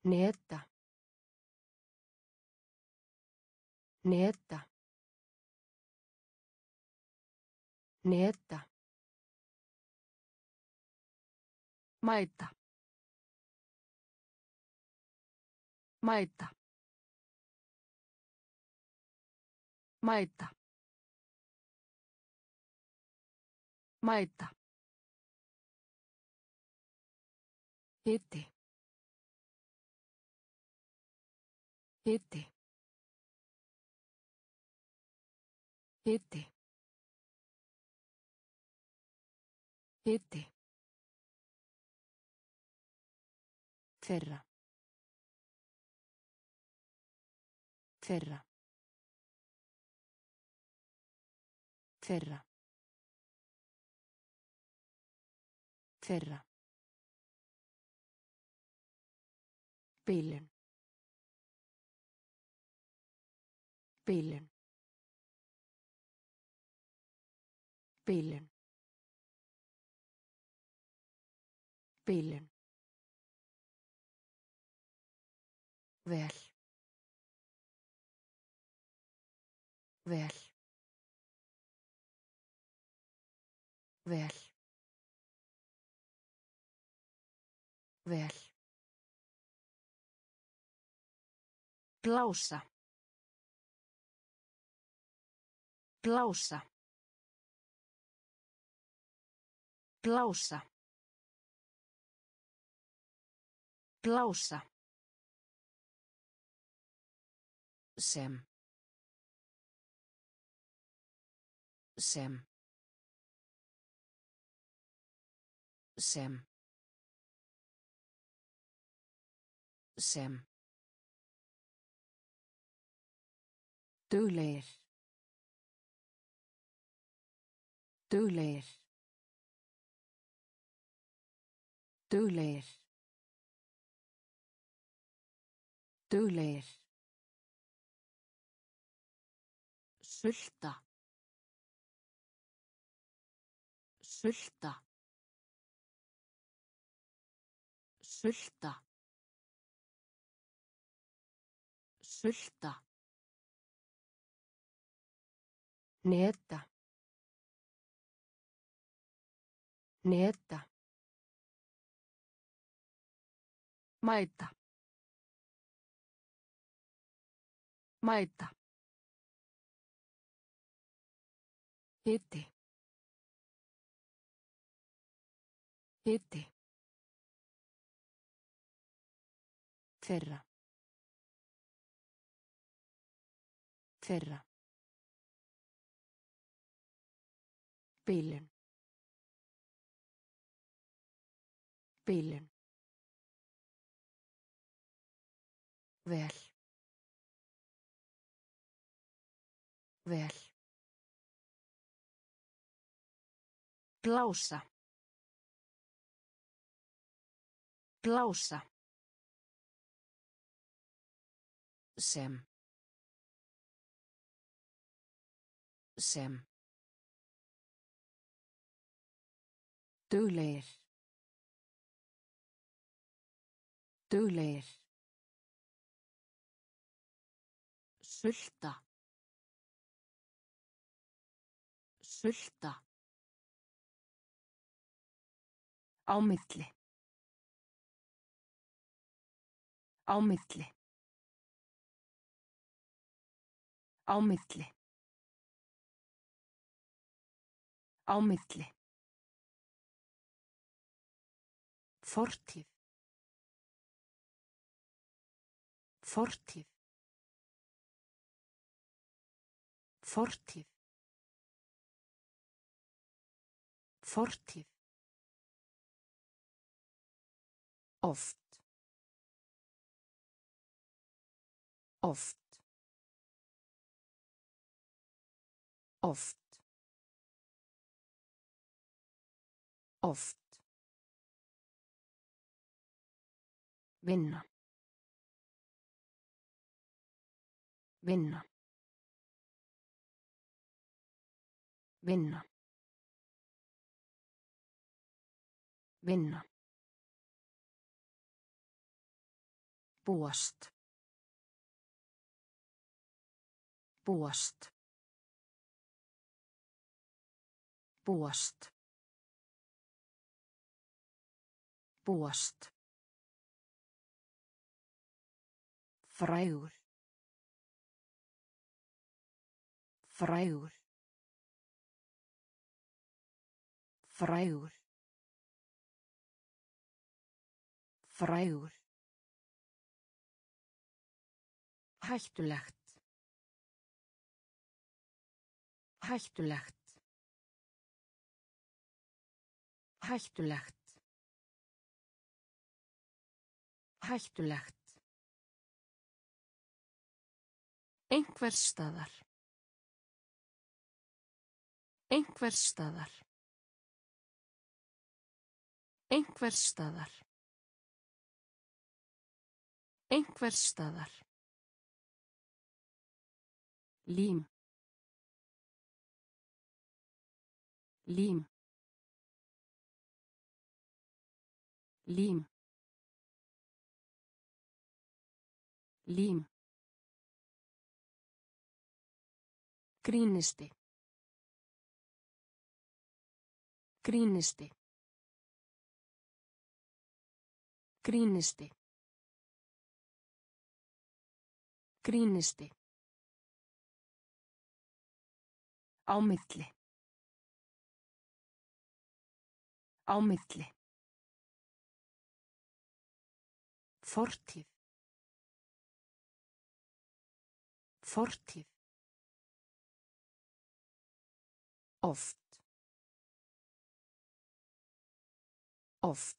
Neta. Neta. Neta. Mæta. Mæta. Mæta. Mæta. Hiti. Hiti. Hiti. Hiti. Þeirra. Þeirra. Þeirra. Þeirra. Bilun. Bilun. Bilun. Bilun. Vel. Vel. Vel. Vel. Blása. Blása. Blása. Blása. Sem. Sem. Sem. Sem. Duglegir. Duglegir. Duglegir. Duglegir. Sulta. Sulta. Sulta. Sulta. Neta. Neta. Mæta. Mæta. Hiti. Hiti. Þeirra. Þeirra. Bilun. Bilun. Vel. Vel. Blása. Blása. Sem. Sem. Duglegir. Duglegir. Sulta. Sulta. Á milli. Á milli. Á milli. Á milli. Fortíð. Fortíð. Fortíð. Fortíð. Oft. Oft. Oft. Oft. Vinna. Vinna. Vinna. Vinna. Búast. Búast. Búast. Búast. Frægur. Frægur. Frægur. Frægur. Hættulegt. Hættulegt. Hættulegt. Hættulegt. Einhvers staðar. Einhvers staðar. Einhvers staðar. Einhvers staðar. Lím. Lím. Lím. Lím. Grínisti. Grínisti. Grínisti. Grínisti. Á milli. Á milli. Fortíð. Fortíð. Oft. Oft.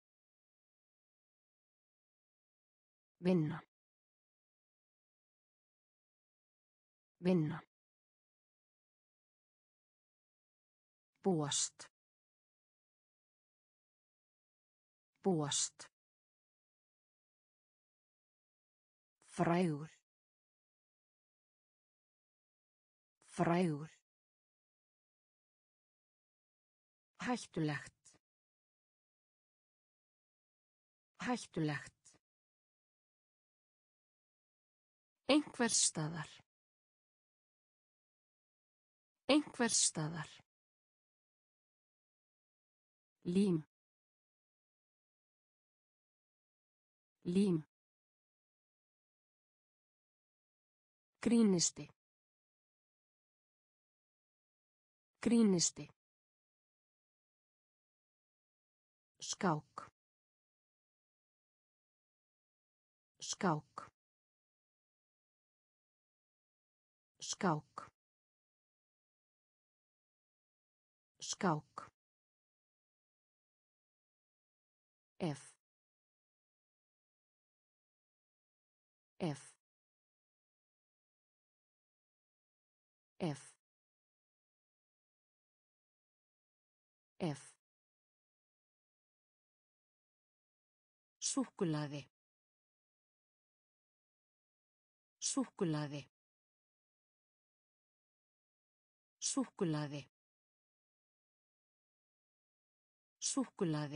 Vinna. Vinna. Búast. Búast. Frægur. Frægur. Hættulegt. Hættulegt. Einhvers staðar. Einhvers staðar. Lím. Lím. Grínisti. Grínisti. Skák. Skák. Skák. Skák. Ef. Ef. Ef. Ef. Súkkulaði. Súkkulaði. Súkkulaði. Súkkulaði.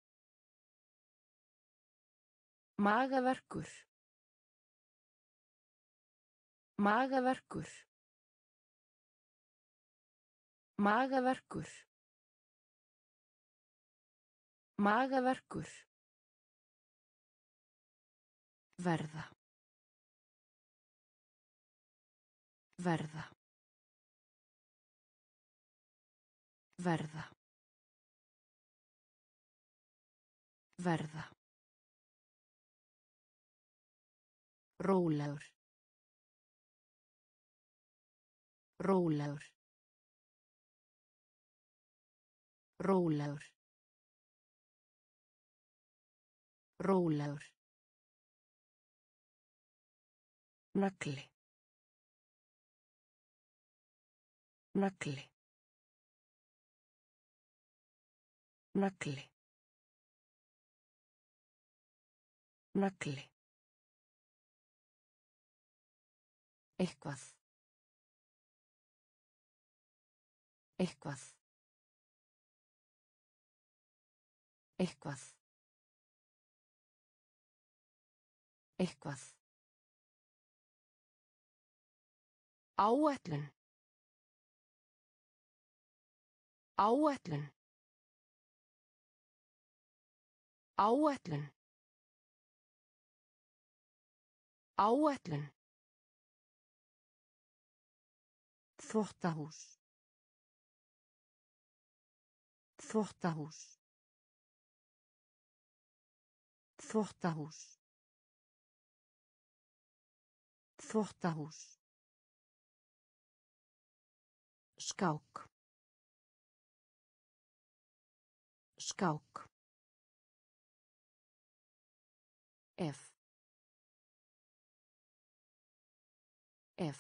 Magaverkur. Magaverkur. Magaverkur. Magaverkur. Verða. Verða. Verða. Verða. Rólegur. Rólegur. Rólegur. Rólegur. Nagli. Nagli. Nagli. Nagli. Eitthvað. Eitthvað. Eitthvað. Eitthvað. Áætlun. Áætlun. Áætlun. Áætlun. Þvottahús. Þvottahús. Þvottahús. Þvottahús. Skák. Skák. Ef. Ef.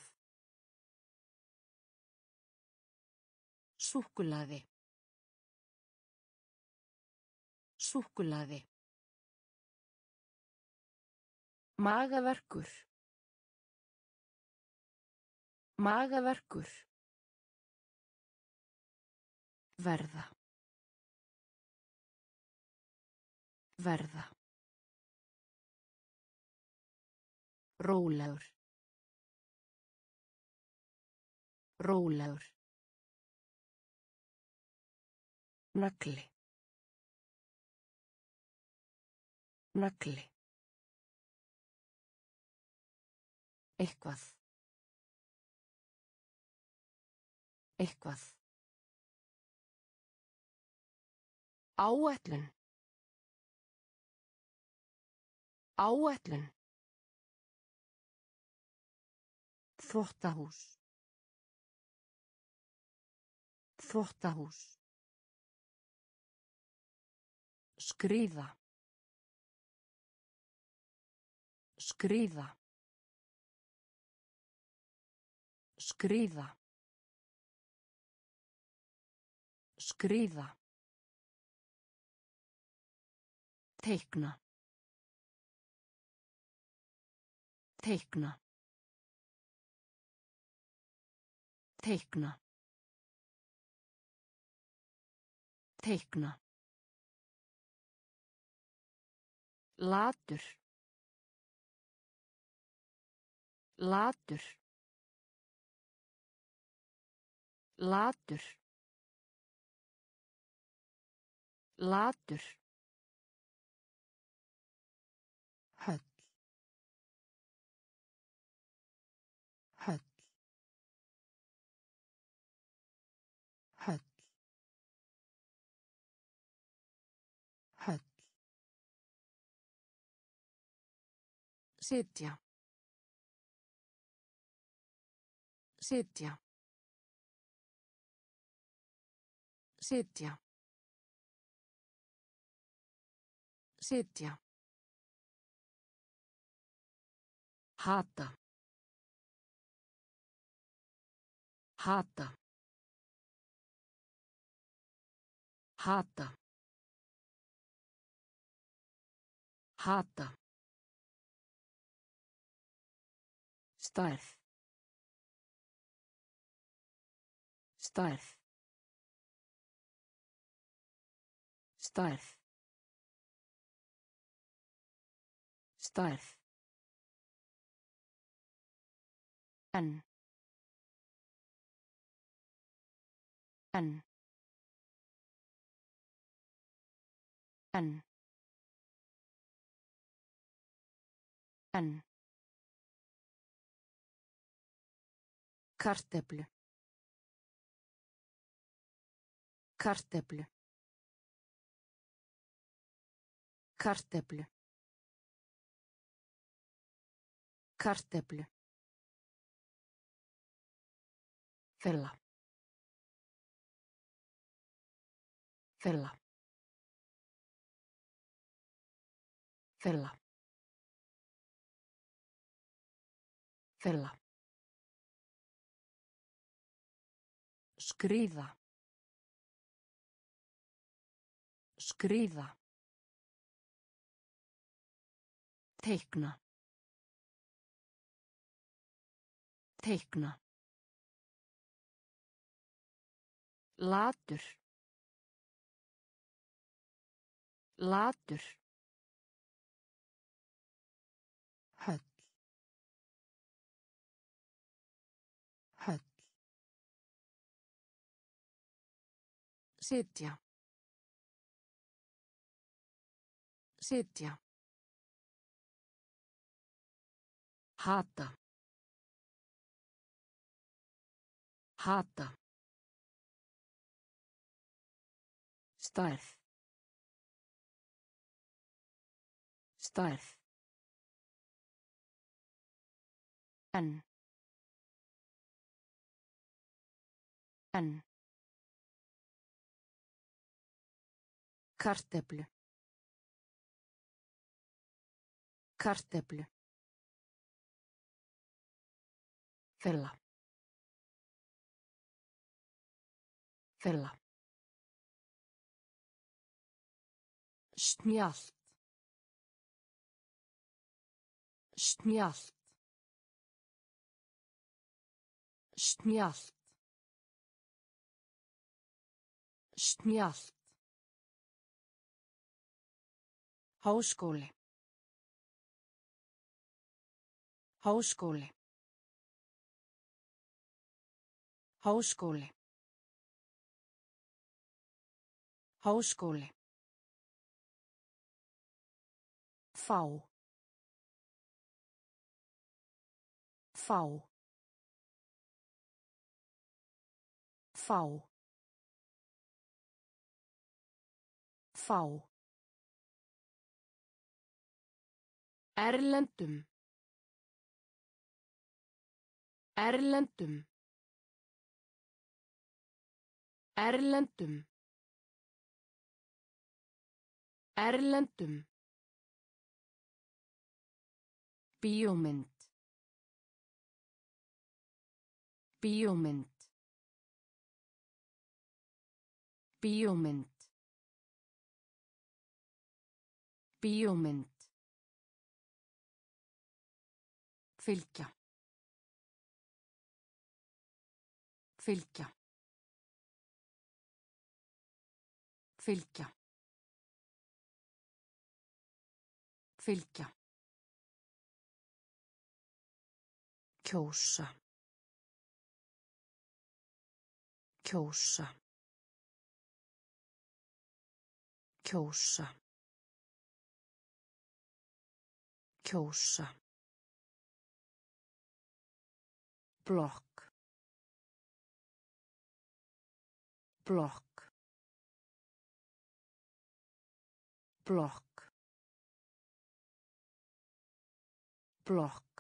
Súkkulaði. Súkkulaði. Magaverkur. Magaverkur. Verða. Verða. Rólegur. Rólegur. Nagli. Nagli. Eitthvað. Eitthvað. Áætlun. Áætlun. Þvottahús. Þvottahús. Skríða. Skríða. Skríða. Skríða. Teikna. Teikna. Teikna. Teikna. Latur. Latur. Latur. Latur. Höll. Höll. Höll. Höll. Sitja. Sitja. Sitja. Sitja. Hata. Hata. Hata. Hata. Stærð. Stærð. Stærð. Stærð. En. En. En. En. Kartöflu. Kartöflu. Kartöflu. Kartöflu. Fella. Fella. Fella. Fella. Skríða. Skríða. Teikna. Teikna. Latur. Latur. Sitja. Sitja. Hata. Hata. Stærð. Stærð. En. En. Kartöflu. Kartöflu. Fylla. Fylla. Snjallt. Snjallt. Snjallt. Snjallt. Háskóli. Háskóli. Háskóli. Háskóli. Fá. Fá. Fá. Fá. Erlendum. Erlendum. Erlendum. Erlendum. Bíómynd. Bíómynd. Bíómynd. Bíómynd. Fylgja. Fylgja. Fylgja. Fylgja. Kjósa. Kjósa. Kjósa. Kjósa. Blokk. Blokk. Blokk. Blokk.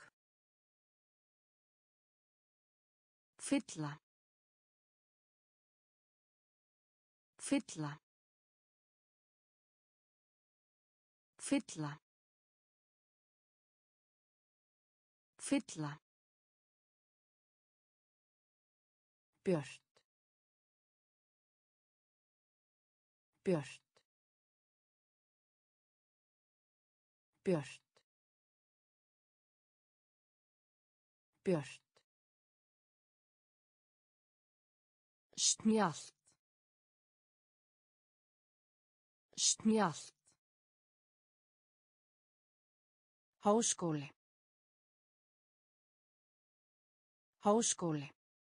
Fylla. Fylla. Fylla. Fylla. Björt. Björt. Björt. Björt. Snjallt. Snjallt. Háskóli. Háskóli.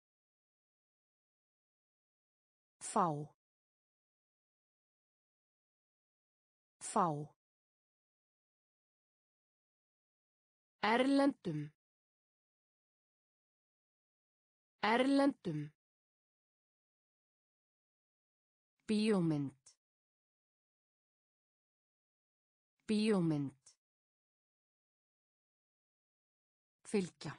Fá. Fá. Erlendum. Erlendum. Bíómynd. Bíómynd. Fylgja.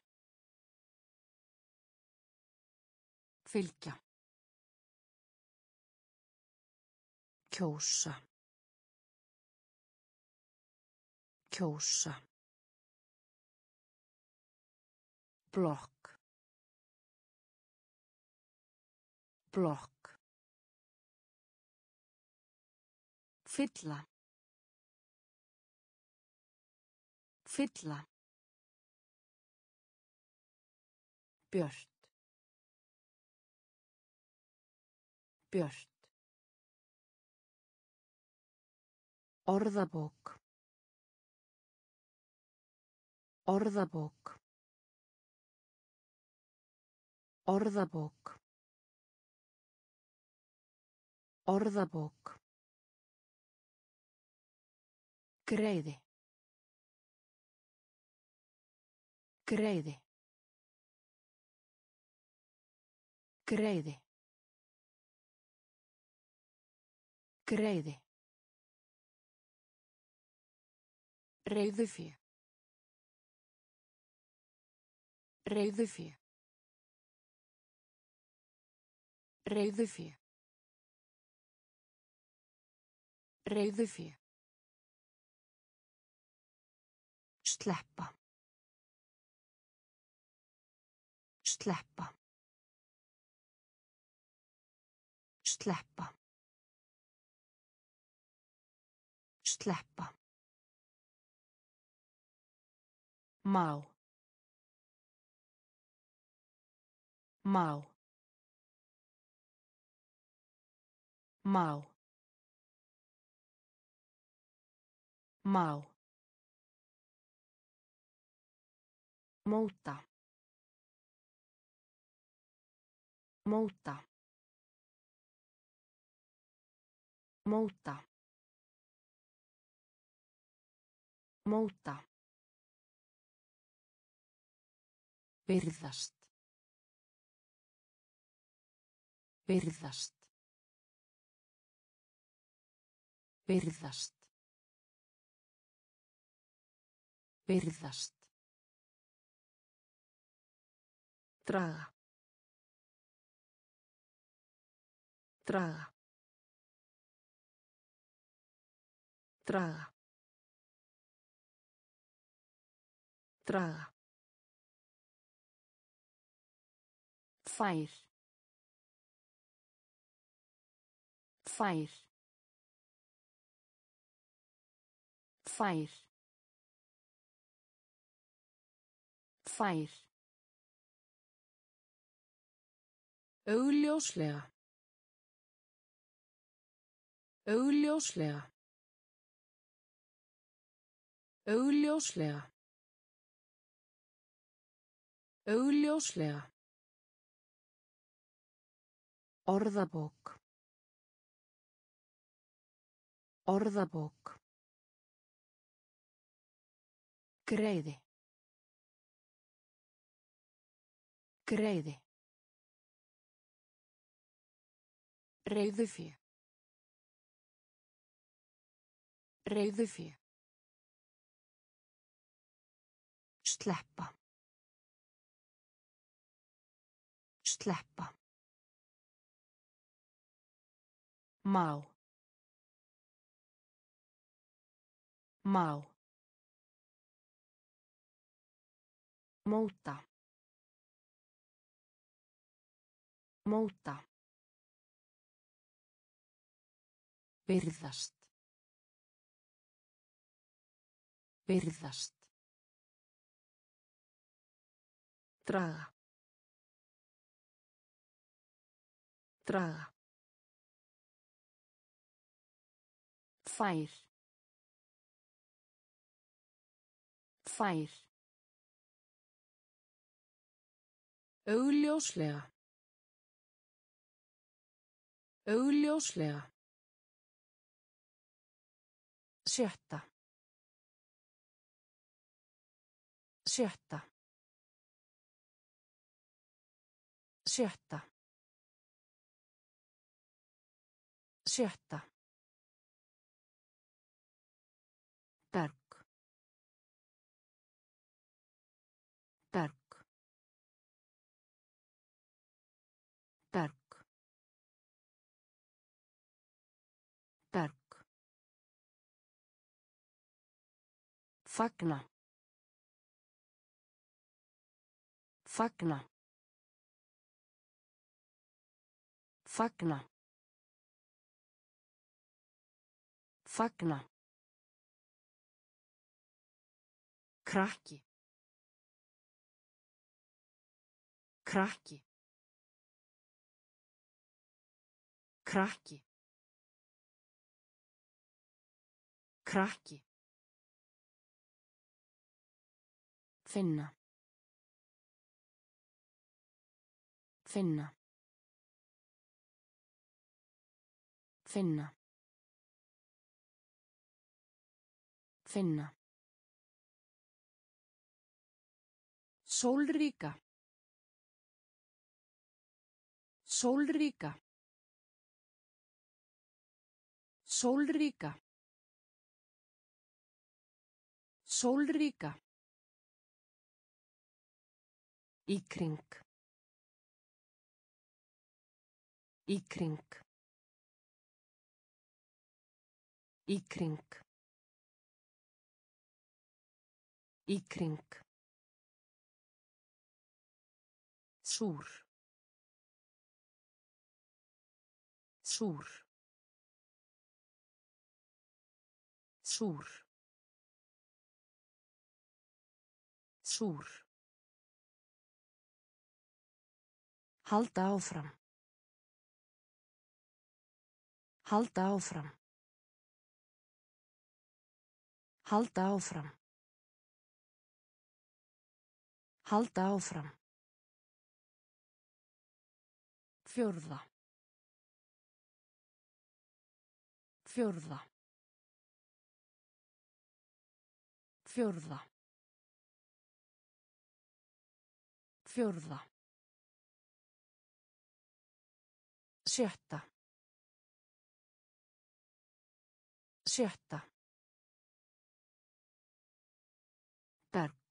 Fylgja. Kjósa. Kjósa. Blokk. Blokk. Fylla. Fylla. Björt. Björt. Orðabók. Orðabók. Orðabók. Orðabók. Greiði. Greiði. Greiði. Greiði. Reiðufé. Reiðufé. Reiðufé. Reiðufé. Sleppa. Sleppa. Sleppa. Sleppa. Má. Má. Má. Má. Móta. Móta. Móta. Móta. Virðast. Virðast. Virðast. Virðast. Draga. Draga. Draga. Draga. Fær. Fær. Fær. Fær. Augljóslega. Augljóslega. Augljóslega. Augljóslega. Orðabók. Orðabók. Greiði. Greiði. Reiðufé. Reiðufé. Sleppa. Sleppa. Má. Má. Móta. Móta. Virðast. Virðast. Draga. Draga. Fær. Fær. Augljóslega. Augljóslega. Sjötta. Sjötta. Sjötta. Sjötta. Berg. Berg. Berg. Berg. Fagna. Fagna. Fagna. Fagna. Krakki. Krakki. Krakki. Krakki. Finna. Finna. Finna. Finna. Sólríka. Sólríka. Sólríka. Sólríka. Í kring. Í kring. Í kring. Í kring. Súr. Súr. Súr. Súr. Halda áfram. Halda áfram. Halda áfram. Halda áfram. Fjórða. Fjórða. Fjórða. Fjórða. Sjötta. Sjötta. Berg.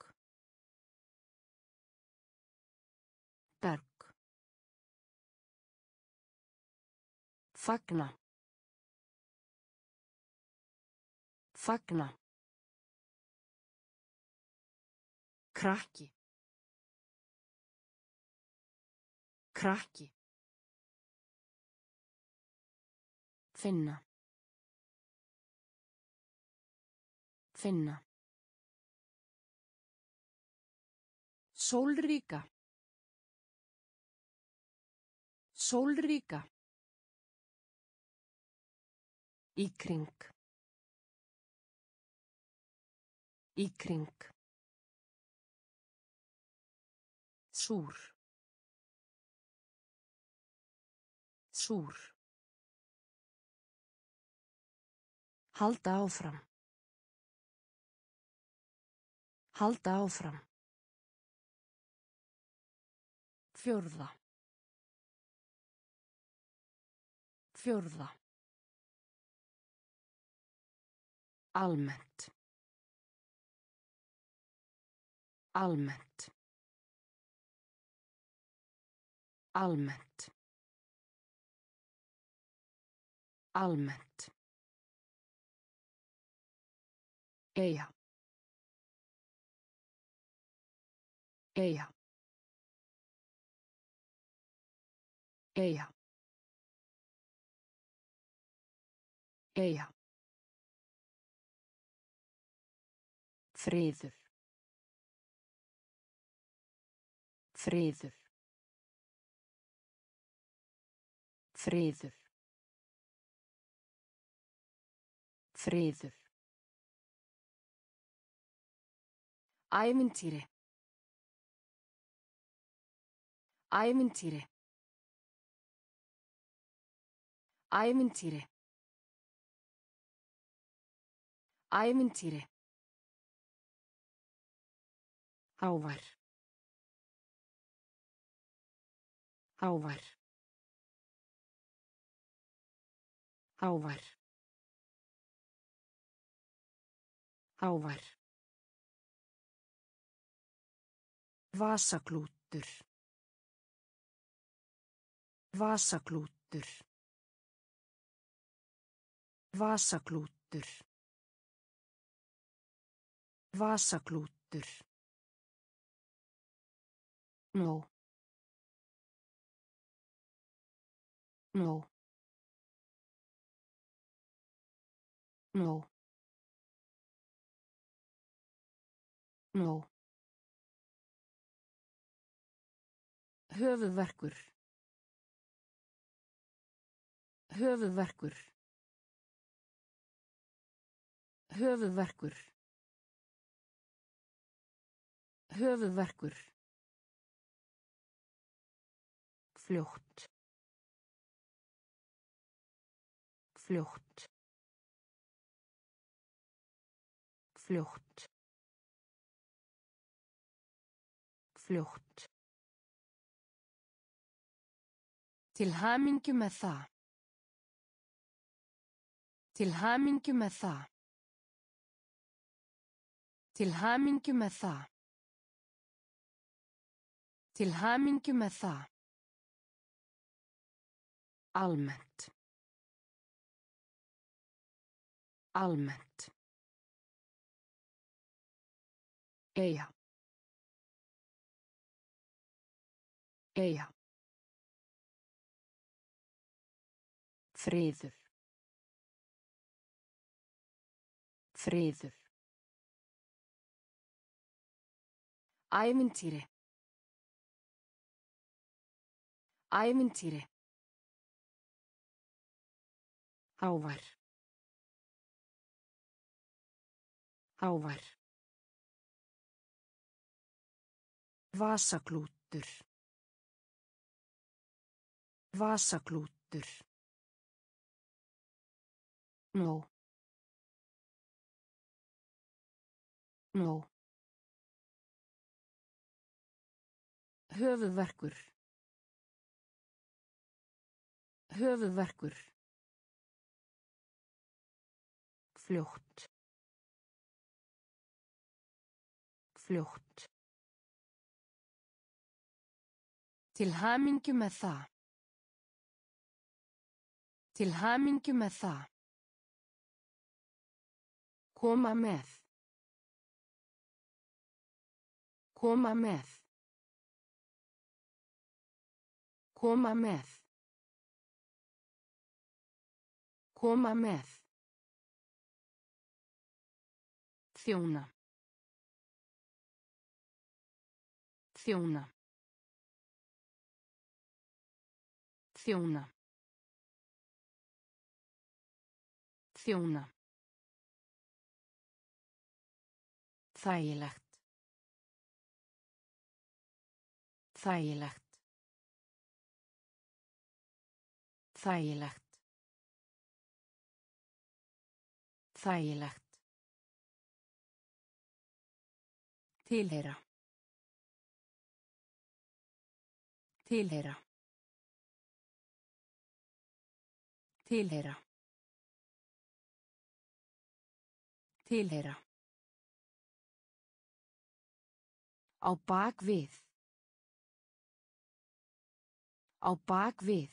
Berg. Fagna. Fagna. Krakki. Krakki. Finna. Finna. Sólríka. Sólríka. Í kring. Í kring. Súr. Súr. Halda áfram. Halda áfram. Fjórða. Fjórða. Almennt. Almennt. Almennt. Almennt. Eyja. Eyja. Eyja. Eyja. Friður. Friður. Friður. Friður. Ævintýri. Ævintýri. Ævintýri. Ævintýri. Hávær. Hávær. Hávær. Hávær. Vasaklútur. Vasaklútur. Vasaklútur. Vasaklútur. No. No. No. No. Höfuðverkur. Höfuðverkur. Höfuðverkur. Höfuðverkur. Fljótt. Fljótt. Fljótt. Fljótt. Til hamingju með það. Til hamingju með það. Til hamingju með það. Til hamingju með það. Almennt. Almennt. Eyja. Eyja. Friður. Friður. Ævintýri. Ævintýri. Hávær. Hávær. Vasaklútur. Vasaklútur. Nó. Nó. Höfuðverkur. Höfuðverkur. Fljótt. Fljótt. Til hamingju með það. Til hamingju með það. Koma með. Koma með. Koma með. Koma með. Þjóna. Þjóna. Þjóna. Þjóna. Þægilegt. Þægilegt. Þægilegt. Þægilegt. Tilheyra. Tilheyra. Tilheyra. Tilheyra. Á bak við. Á bak við.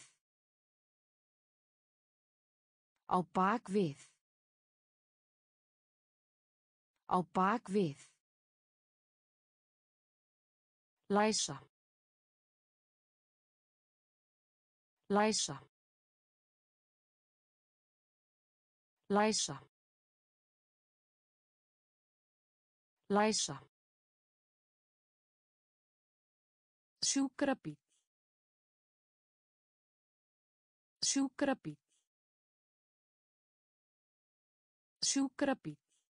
Á bak við. Á bak við. Læsa. Læsa. Læsa. Læsa. Sjúkrabíll. Sjúkrabíll. Sjúkrabíll.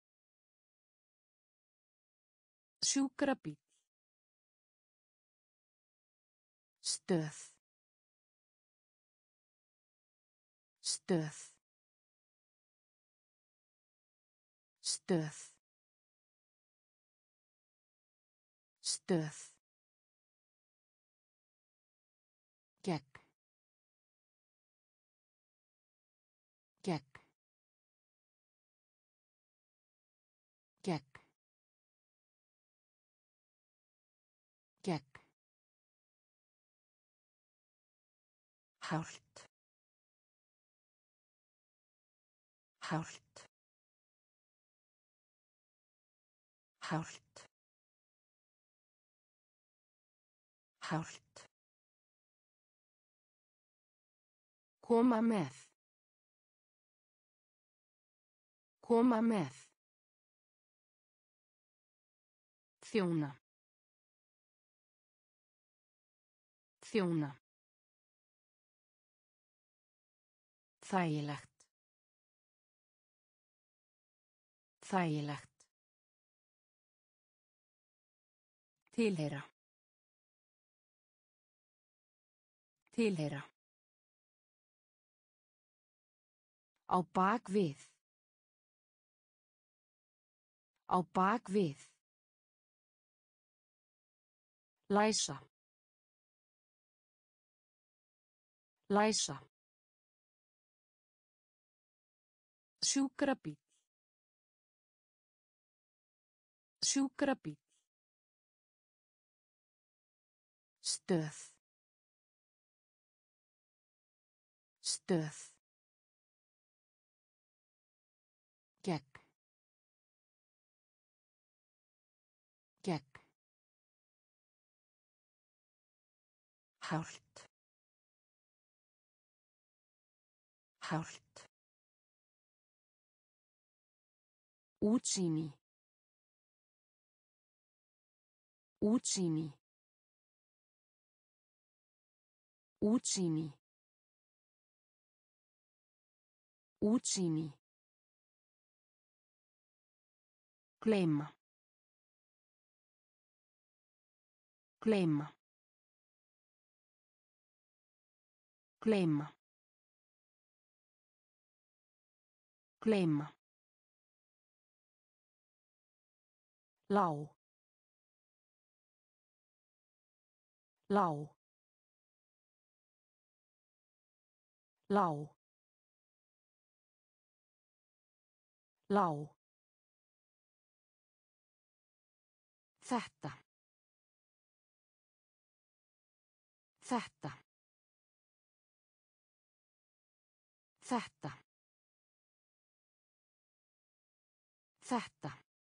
Sjúkrabíll. Stöð. Stöð. Stöð. Stöð. Gegn. Gegn. Gegn. Gegn. Hált. Hált. Hált. Hált. Koma með. Koma með. Þjóna. Þjóna. Þægilegt. Þægilegt. Tilheyra. Tilheyra. Á bak við. Á bak við. Læsa. Læsa. Sjúkrabíll. Sjúkrabíll. Stöð. Stöð. Gegn. Gegn. Hált. Hált. Útsýni. Útsýni. Útsýni. Útsýni. Gleyma. Gleyma. Gleyma. Gleyma. Lág. Lág. Lág. Lág. Þetta. Þetta. Þetta. Þetta.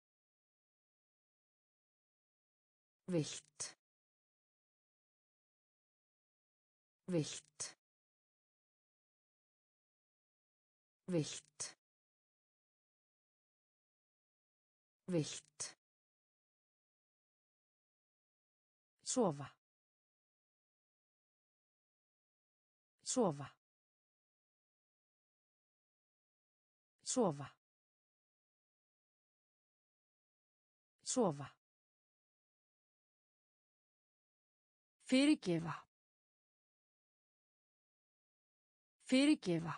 Vilt. Vilt. Vilt. Vilt. Sofa. Sofa. Sofa. Sofa. Fyrirgefa. Fyrirgefa.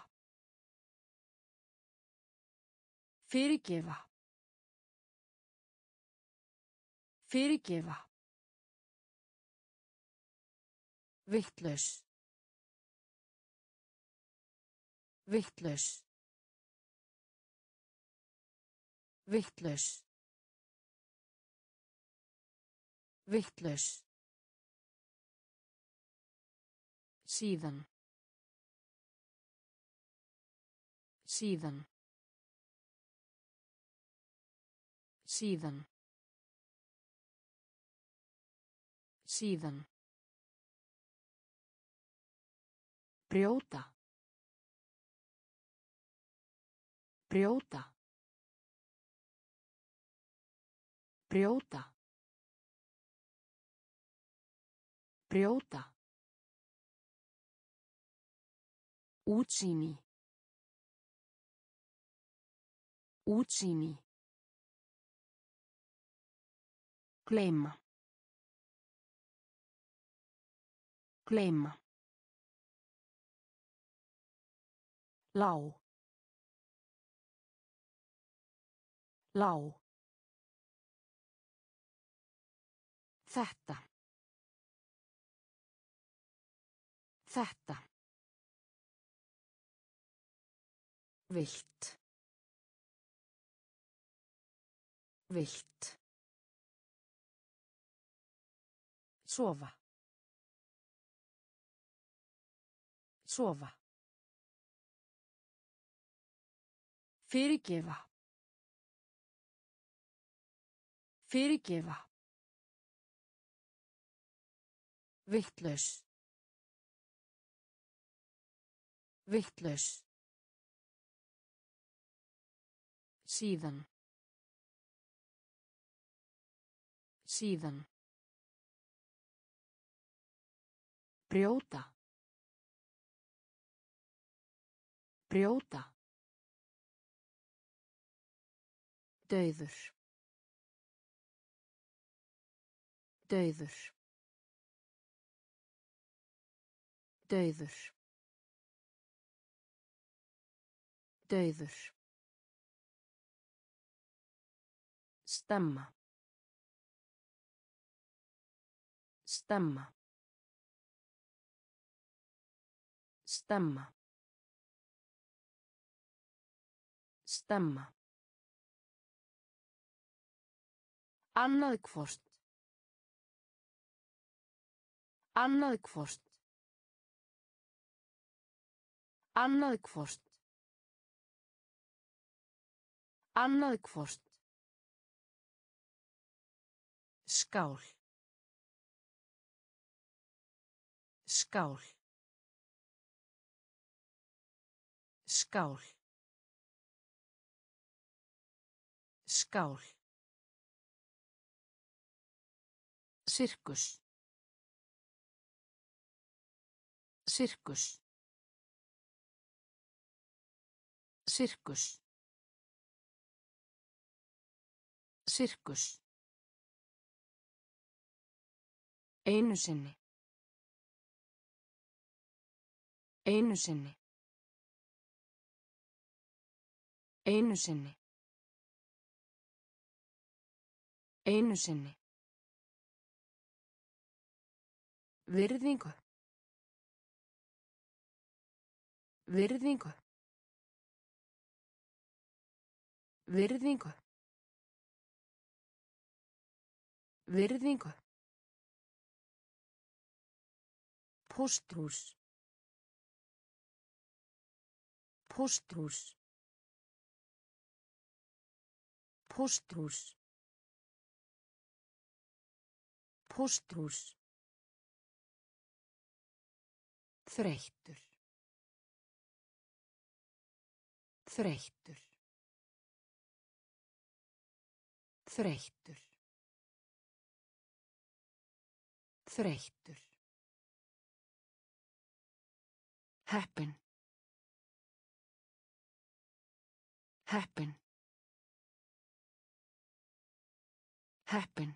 Fyrirgefa. Fyrirgefa. Vitlaus. Vitlaus. Vitlaus. Vitlaus. Síðan. Síðan. Síðan. Síðan. Brjóta. Brjóta. Brjóta. Brjóta. Útsýni. Útsýni. Gleyma. Gleyma. Lág. Lág. Þetta. Þetta. Vilt. Vilt. Sofa. Sofa. Fyrirgefa. Fyrirgefa. Vitlaus. Vitlaus. Síðan. Síðan. Brjóta. Brjóta. Dauður. Dauður. Dauður. Dauður. Stemma. Stemma. Stemma. Stemma. Annað hvort. Annað hvort. Annað hvort. Annað hvort. Skál. Skál. Skál. Skál. Sirkus. Sirkus. Sirkus. Sirkus. Einu sinni. Einu sinni. Einu sinni. Einu sinni. Virðingu. Virðingu. Virðingu. Virðingu. Pósthús. Pósthús. Pósthús. Pósthús. Þreyttur. Þreyttur. Þreyttur. Þreyttur. Heppin. Heppin. Heppin.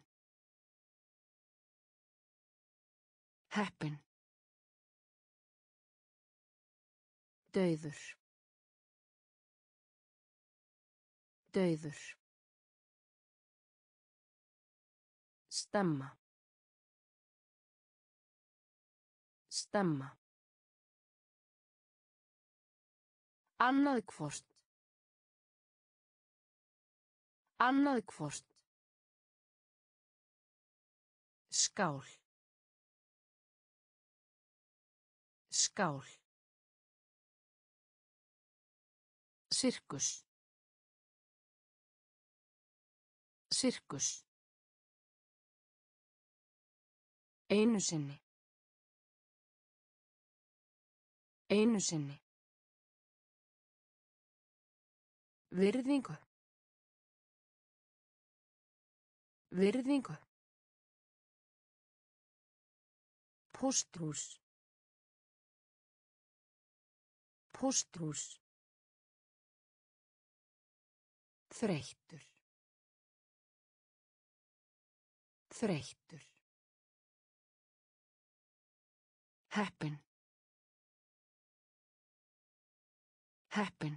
Heppin. Dauður. Dauður. Stemma. Stemma. Annað hvort. Annað hvort. Skál. Skál. Sirkus. Sirkus. Einu sinni. Einu sinni. Virðingu. Virðingu. Pósthús. Pósthús. Þreyttur. Þreyttur. Heppin. Heppin.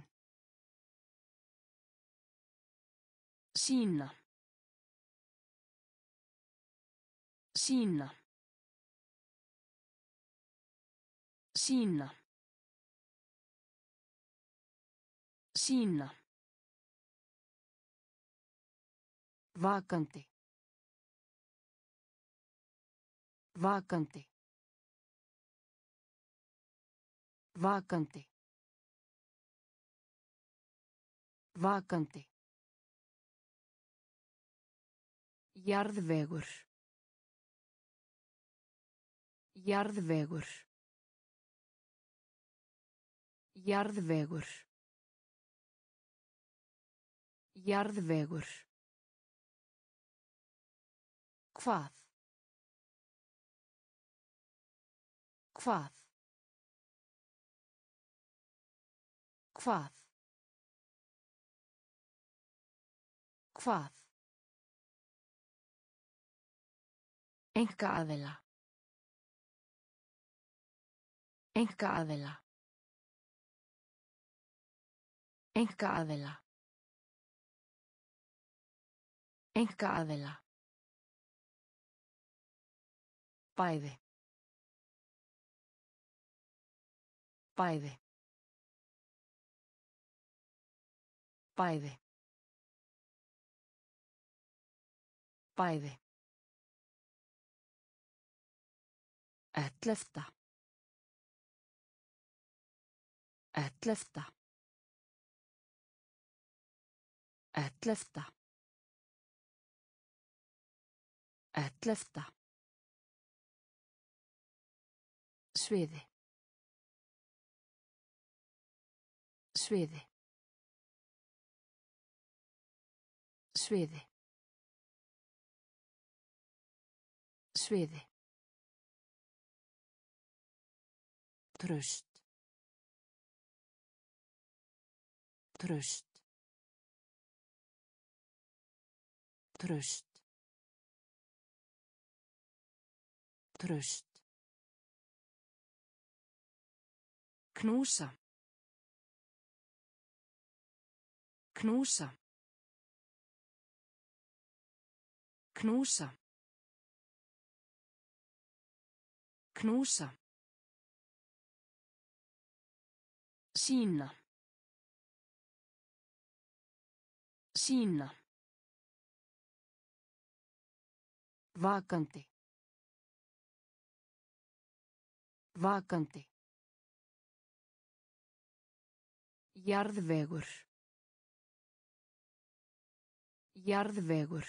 Sýna. Sýna. Sýna. Sýna. Vakandi. Vakandi. Vakandi. Vakandi. Jarðvegur. Jarðvegur. Jarðvegur. Jarðvegur. Hvað? Hvað? Hvað? Hvað? Einkaaðila. Einkaaðila. Einkaaðila. Einkaaðila. Bæði. Bæði. Bæði. Bæði. 11. 11. 11. 11. Sviði. Sviði. Sviði. Sviði. Traust. Traust. Traust. Traust. Knúsa. Knúsa. Knúsa. Knúsa. Sýna. Sýna. Vakandi. Vakandi. Jarðvegur. Jarðvegur.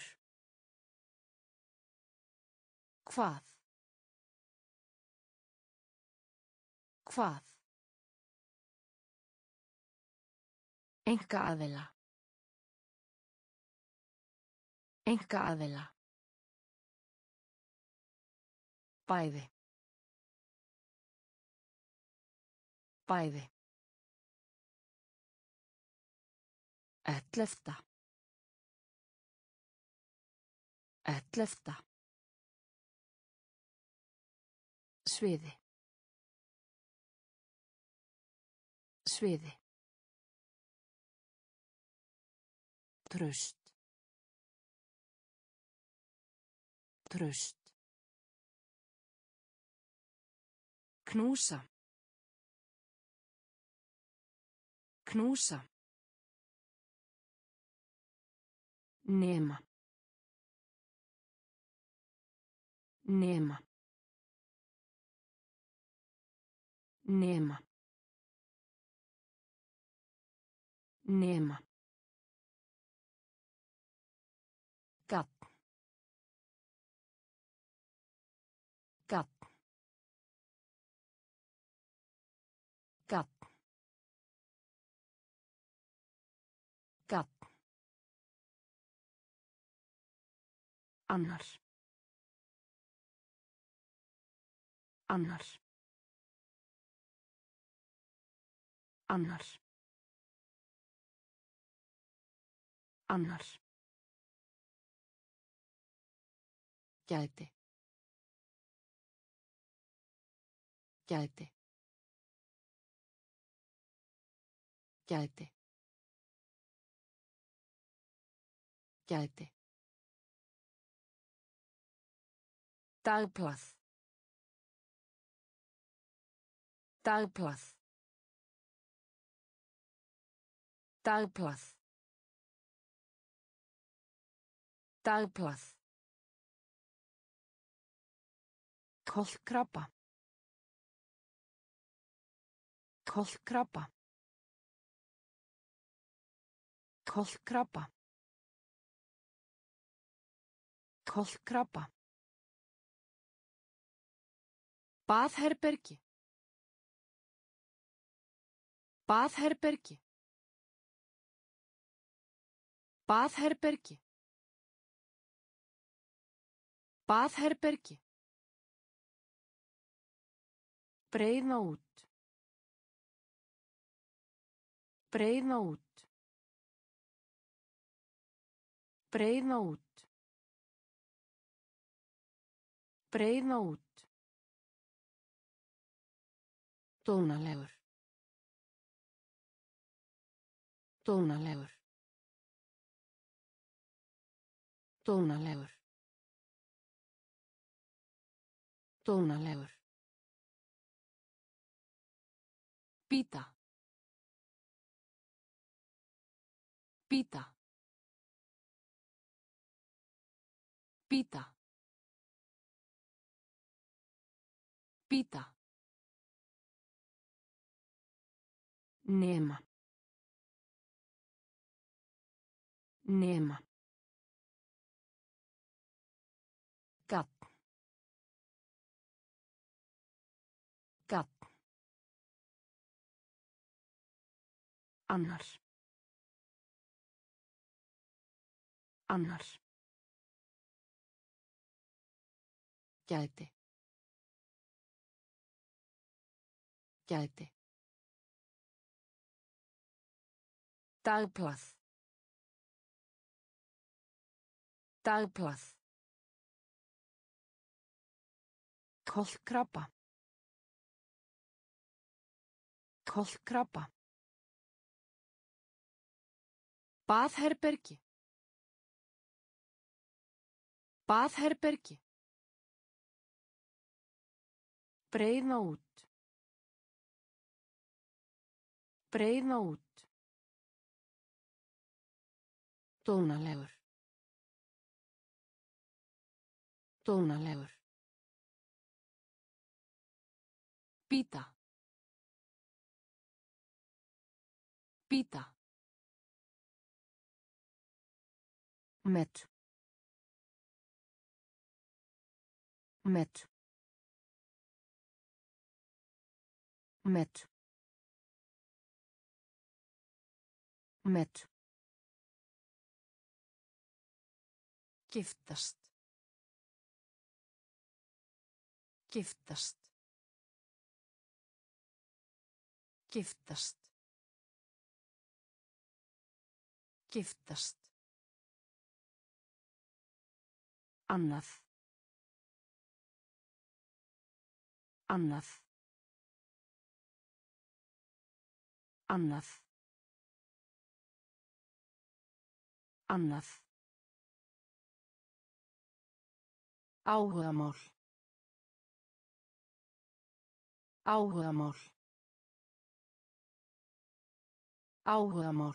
Hvað? Hvað? Einkaaðila. Einkaaðila. Bæði. Bæði. 11. 11. Sviði. Sviði. Traust. Traust. Knúsa. Knúsa. Nema. Nema. Nema. Nema. Gat. Gat. Gat. Gat. Annar. Annar. Annar. Annar. Gæti. Gæti. Gæti. Gæti. Dagblað. Dagblað. Dagblað. Dagblað. Kolkrabba. Kolkrabba. Kolkrabba. Kolkrabba. Baðherbergi. Baðherbergi. Baðherbergi. Baðherbergi. Breiða út. Breiða út. Breiða út. Breiða út. Dónalegur. Dónalegur. Dónalegur. Dónalegur. Bíta. Bíta. Bíta. Bíta. Nema. Nema. Gatt. Gatt. Annar. Annar. Gæti. Gæti. Dagblað. Dagblað. Kolkrabba. Kolkrabba. Baðherbergi. Baðherbergi. Breiða út. Breiða út. Dónalegur. Dónalegur. Bíta. Bíta. Met. Met. Met. Met. Giftast. Giftast. Giftast. Giftast. Annað. Annað. Annað. Annað. Áhugamál. Áhugamál. Áhugamál.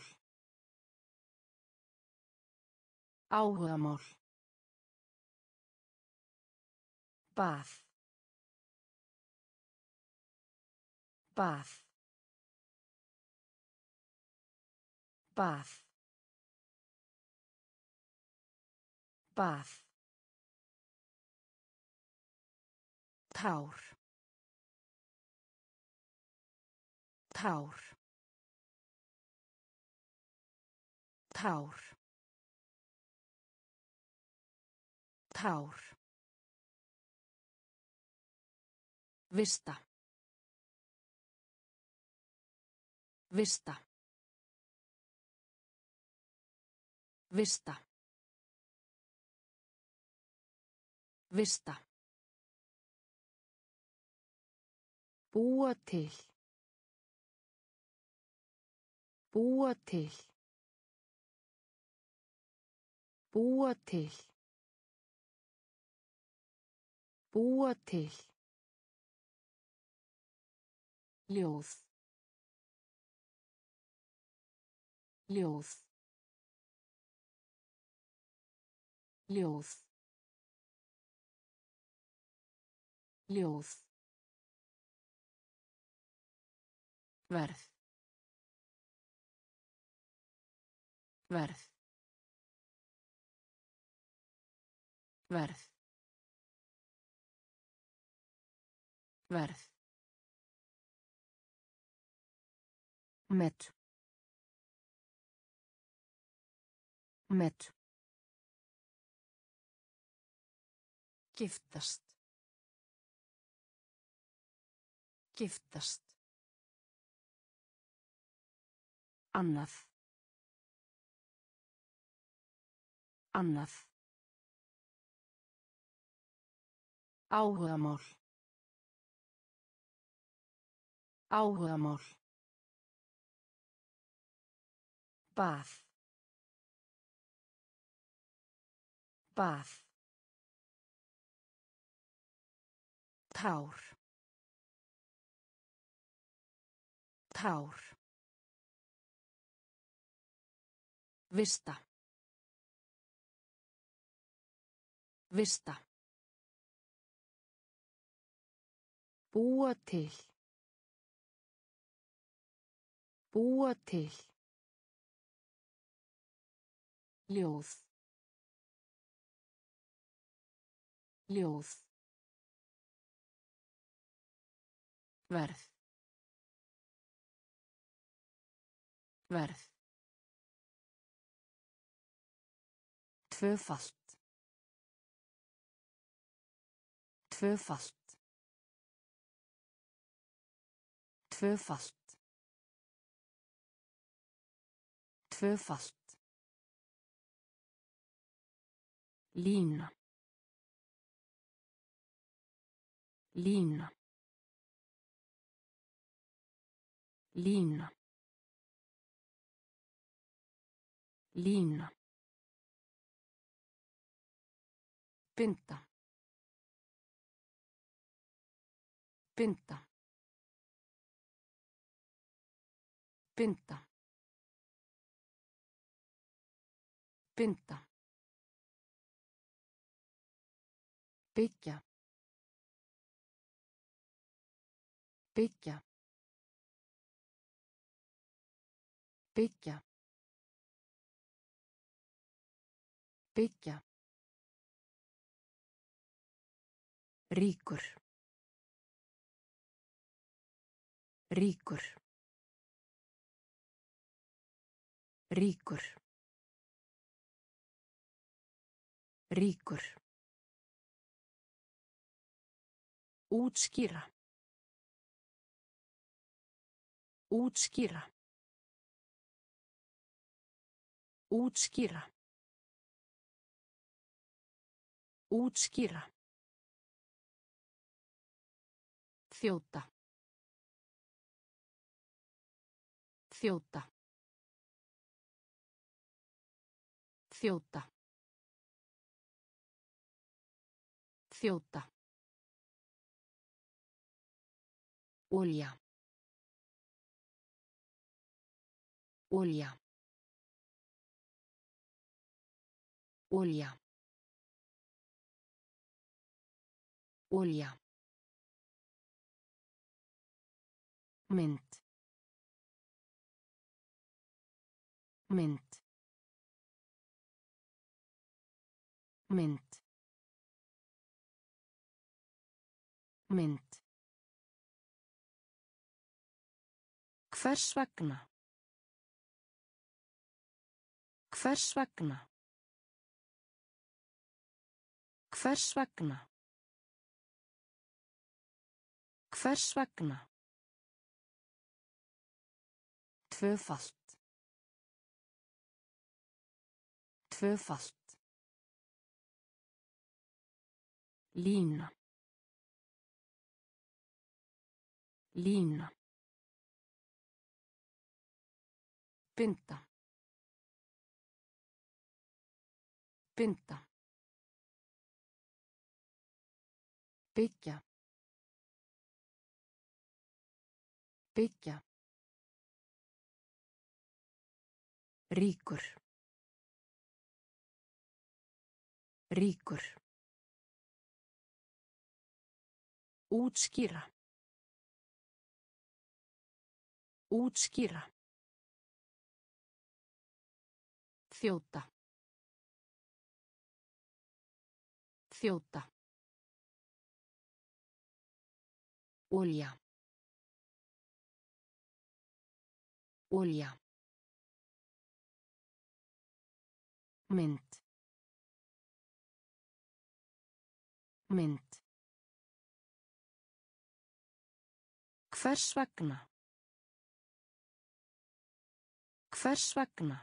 Áhugamál. Bað. Bað. Bað. Bað. Tár. Tár. Tár. Tár. Vista. Vista. Vista. Vista. Búa til. Búa til. Búa til. Búa til. Ljóð. Ljóð. Ljóð. Ljóð. Verð. Verð. Verð. Verð. Met. Met. Giftast. Giftast. Annað. Annað. Áhugamál. Áhugamál. Bað. Bað. Tár. Tár. Vista. Vista. Búa til. Búa til. Ljóð. Ljóð. Verð. Verð. Tvöfalt. Tvöfalt. Tvöfalt. Tvöfalt. Lína. Lína. Lína. Lína. Binda. Binda. Binda. Binda. Byggja. Byggja. Byggja. Byggja. Ríkur. Ríkur. Ríkur. Ríkur. Útskýra. Útskýra. Útskýra. Útskýra. Þjóta. Þjóta. Þjóta. Þjóta. Olja. Olja. Olja. Olja. Mynd. Mynd. Mynd. Mynd. Hvers vegna? Hvers vegna? Hvers vegna? Hvers vegna? Tvöfalt. Tvöfalt. Lína. Lína. Binda. Binda. Byggja. Byggja. Ríkur. Ríkur. Útskýra. Útskýra. Þjóta. Þjóta. Olja. Olja. Mynd. Mynd. Hvers vegna? Hvers vegna?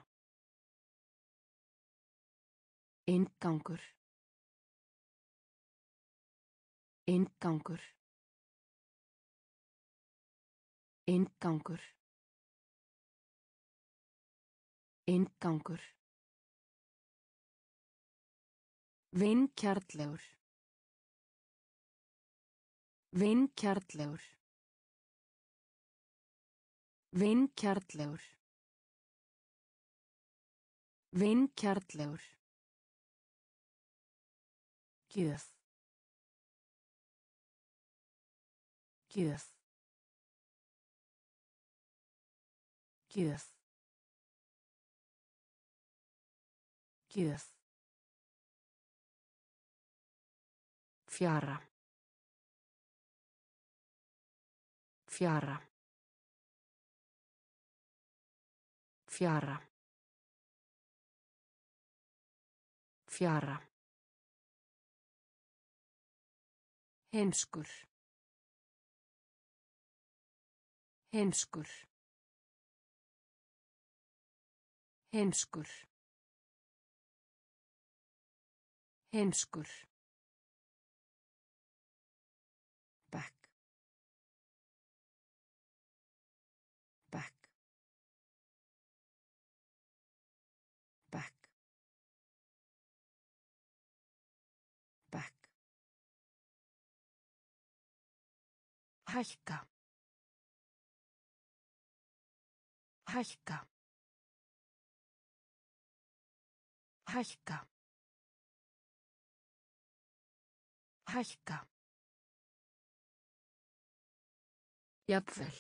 Inngangur. Inngangur. Inngangur. Inngangur. Vingjarnlegur. Vingjarnlegur. Vingjarnlegur. Vingjarnlegur. Gjöf. Gjöf. Gjöf. Gjöf. Fjara. Fjara. Fjara. Fjara. Heimskur. Heimskur. Heimskur. Heimskur. Back. Back. Back. Back. Hækka. Hækka. Hækka. Hækka. Jafnvel.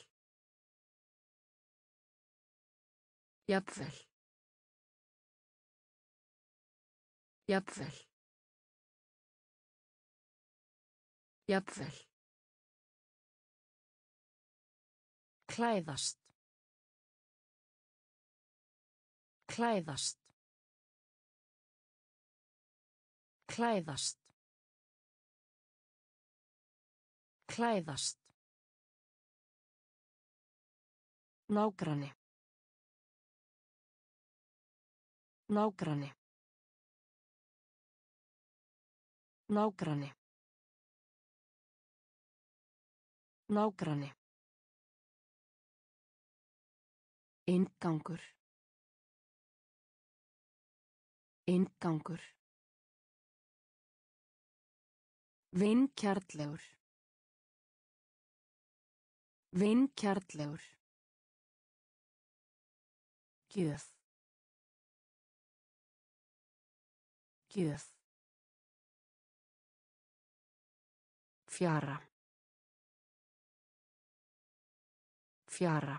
Jafnvel. Jafnvel. Jafnvel. Klæðast. Klæðast. Klæðast. Klæðast. Nágranni. Nágranni. Nágranni. Nágranni. Inngangur. Inngangur. Vingjarnlegur. Vingjarnlegur. Gjöf. Gjöf. Fjara. Fjara.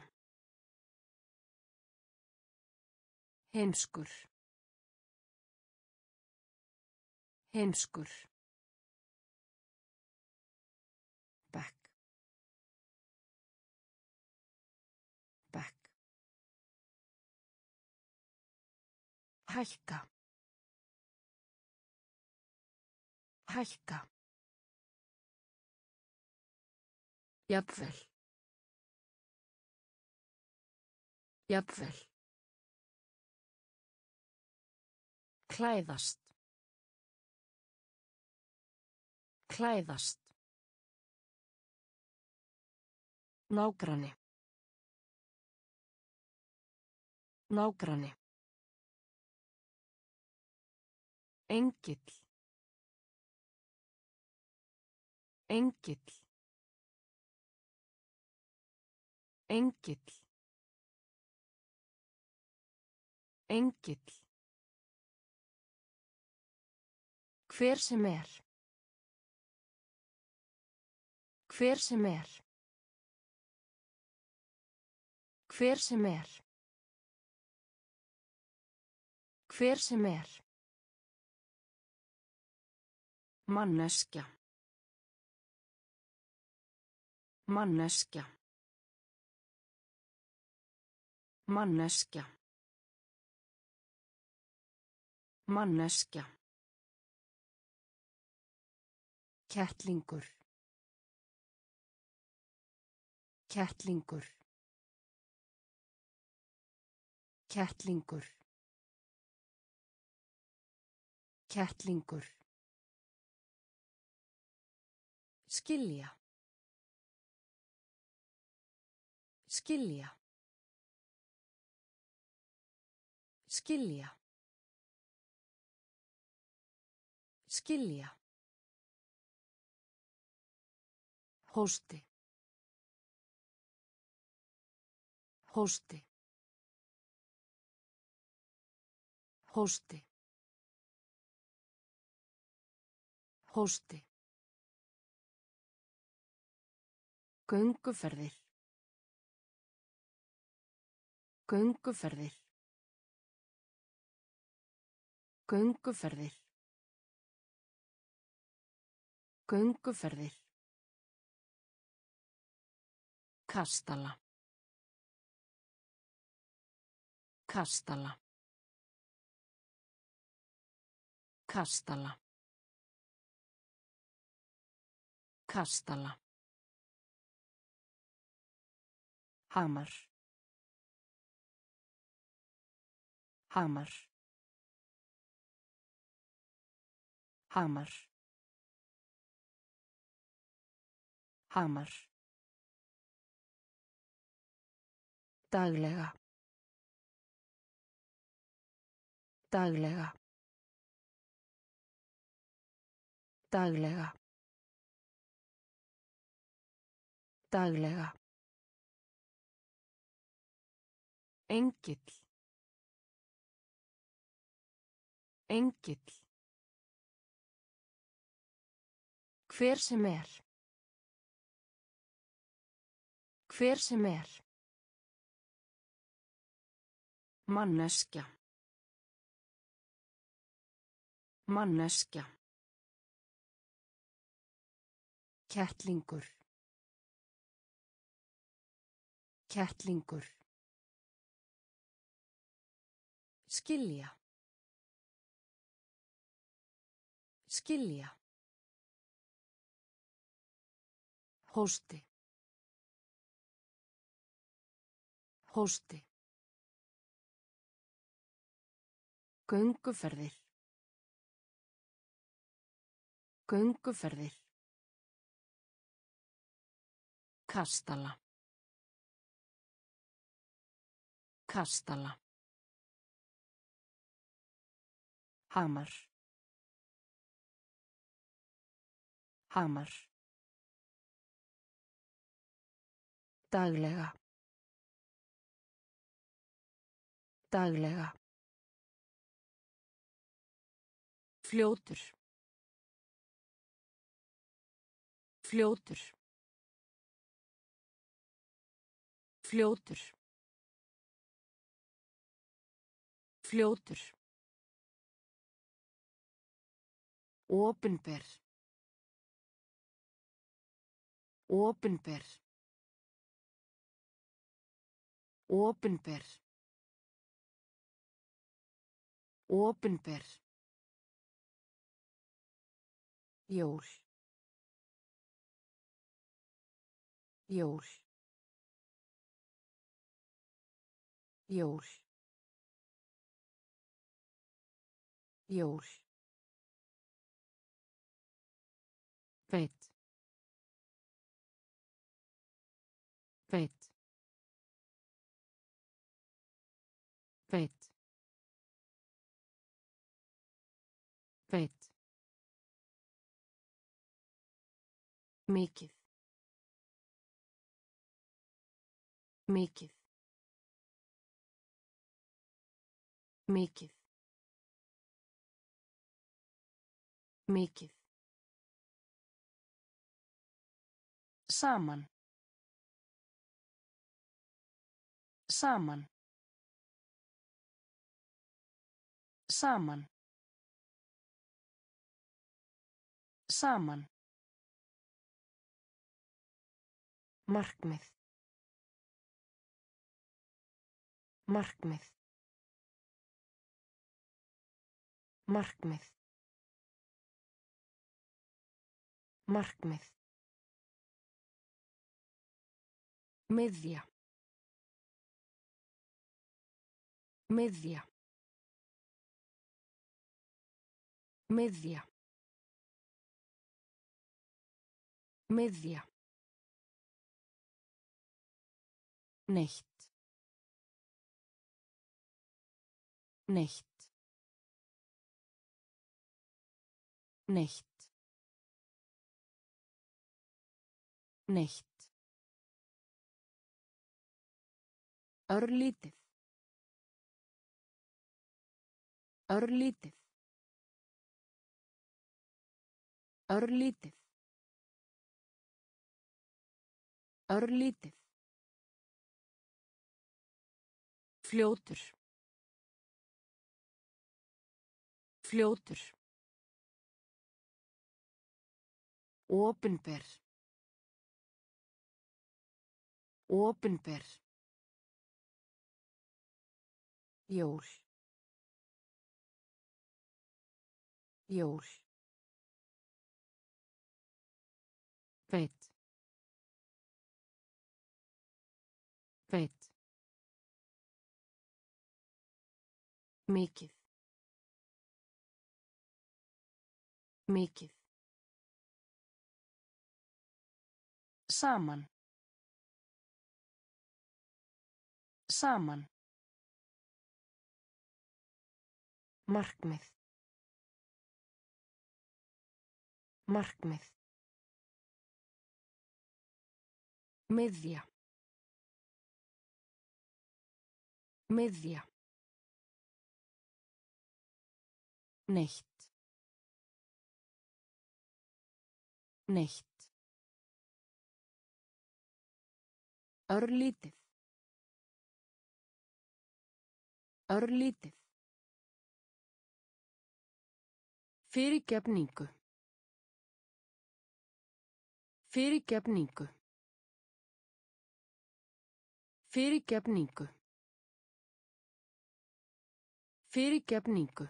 Heimskur. Heimskur. Back. Back. Hækka. Hækka. Jafnvel. Jafnvel. Klæðast. Klæðast. Nágranni. Nágranni. Engill. Engill. Engill. Engill. Hver sem er. Hver sem er. Hver sem er. Hver sem er. Manneskja. Manneskja. Manneskja. Manneskja. Kettlingur. Kettlingur. Kettlingur. Kettlingur. Skilja. Skilja. Skilja. Skilja. Hósti. Hósti. Hósti. Hósti. Gönguferðir. Gönguferðir. Gönguferðir. Gönguferðir. Kastala. Kastala. Kastala. Kastala. Hamar. Hamar. Hamar. Hamar. Daglega. Daglega. Daglega. Daglega. Engill. Engill. Hver sem er. Hver sem er. Manneskja. Manneskja. Kettlingur. Kettlingur. Skilja. Skilja. Hósti. Hósti. Gönguferðir. Gönguferðir. Kastala. Kastala. Hamar. Hamar. Daglega. Daglega. Fljótur. Fljótur. Fljótur. Fljótur. Opinber. Opinber. Opinber. Opinber. Jól. Jól. Jól. Jól. Veit. Veit. Veit. Veit. Mikið. Mikið. Mikið. Mikið. Saman. Saman. Saman. Saman. Markmið. Markmið. Markmið. Markmið. Miðja. Miðja. Miðja. Miðja. Neitt. Neitt. Neitt. Neitt. Örlítið. Örlítið. Örlítið. Örlítið. Fljótur. Fljótur. Opinber. Opinber. Jól. Jól. Veit. Veit. Mikið. Mikið. Saman. Saman. Markmið. Markmið. Miðja. Miðja. Neitt. Neitt. Örlítið. Örlítið. Fyrirgefningu. Fyrirgefningu. Fyrirgefningu. Fyrirgefningu.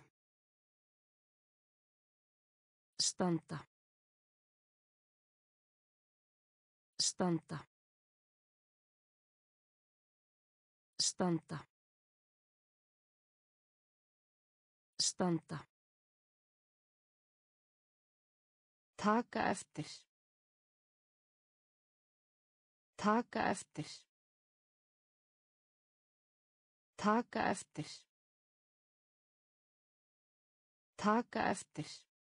Standa. Standa. Standa. Standa. Taka eftir. Taka eftir. Taka eftir. Taka eftir.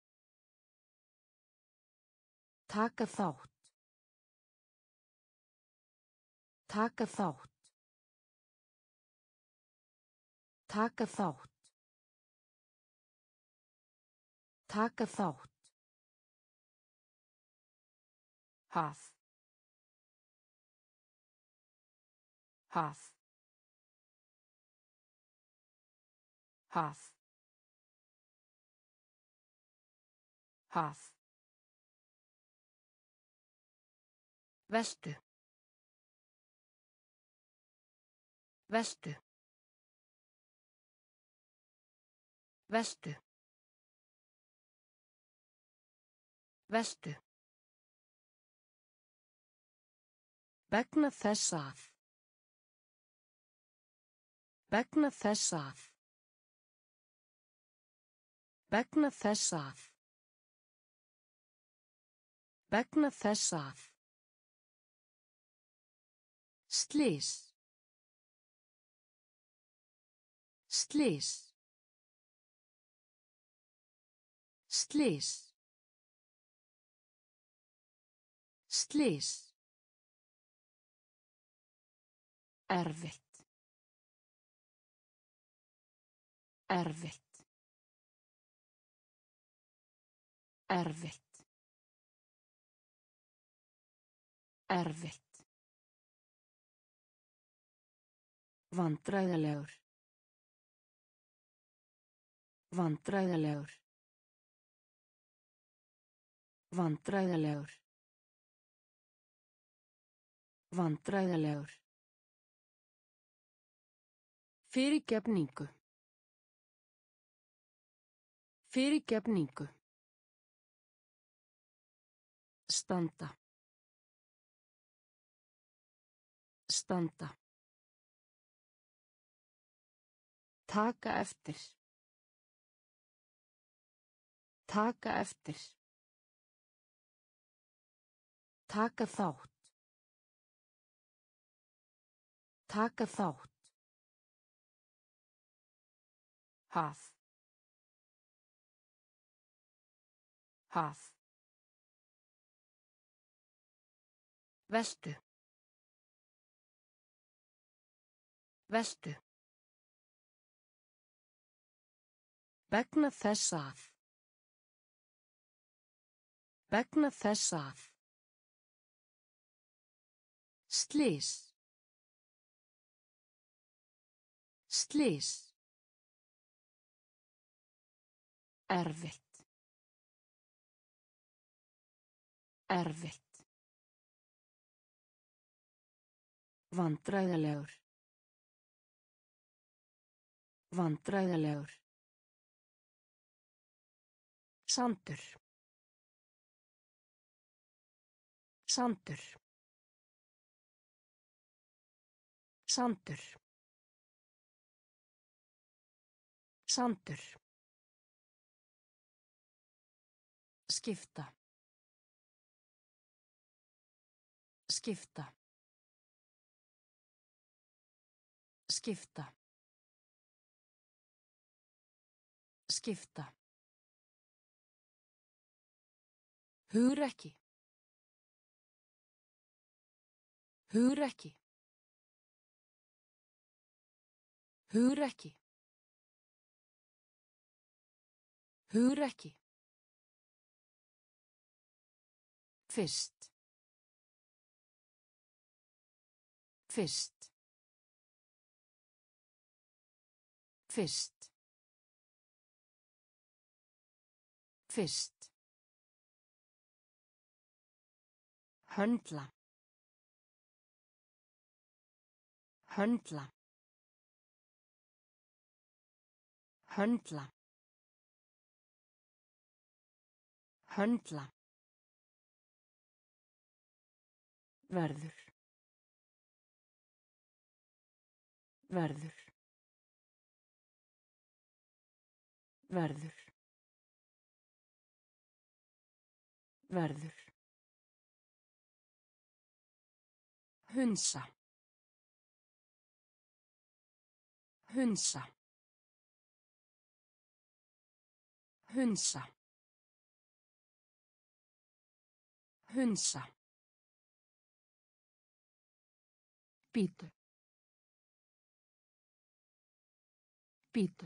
Taka þátt. Taka þátt. Taka þátt. Taka þátt. Haf. Haf. Haf. Haf. Veltu. Veltu. Veltu. Veltu. Vegna þess að. Vegna þess að. Vegna þess að. Vegna þess að. Slys. Slys. Slys. Slys. Erfitt. Erfitt. Erfitt. Erfitt. Vandræðalegur. Vandræðalegur. Vandræðalegur. Vandræðalegur. Fyrirgefningu. Fyrirgefningu. Standa. Standa. Taka eftir. Taka eftir. Taka þátt. Taka þátt. Haf. Haf. Veltu. Veltu. Vegna þess að. Vegna þess að. Slys. Slys. Erfitt. Erfitt. Vandræðalegur. Vandræðalegur. Sandur. Sandur. Sandur. Sandur. Skipta. Skipta. Skipta. Skipta. Hugrekki. Hugrekki. Hugrekki. Hugrekki. Fyrst. Fyrst. Fyrst. Fyrst. Höndla. Höndla. Höndla. Höndla. Verður. Verður. Verður. Verður. Hunsa. Hunsa. Hunsa. Hunsa. Bítu. Bítu.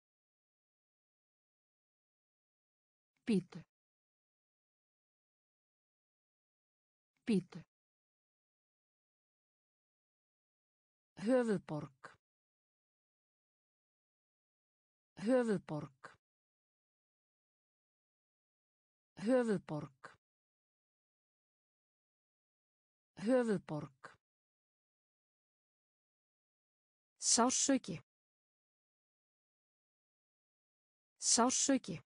Bítu. Bítu. Höfuðborg. Höfuðborg. Höfuðborg. Höfuðborg. Sársauki. Sársauki.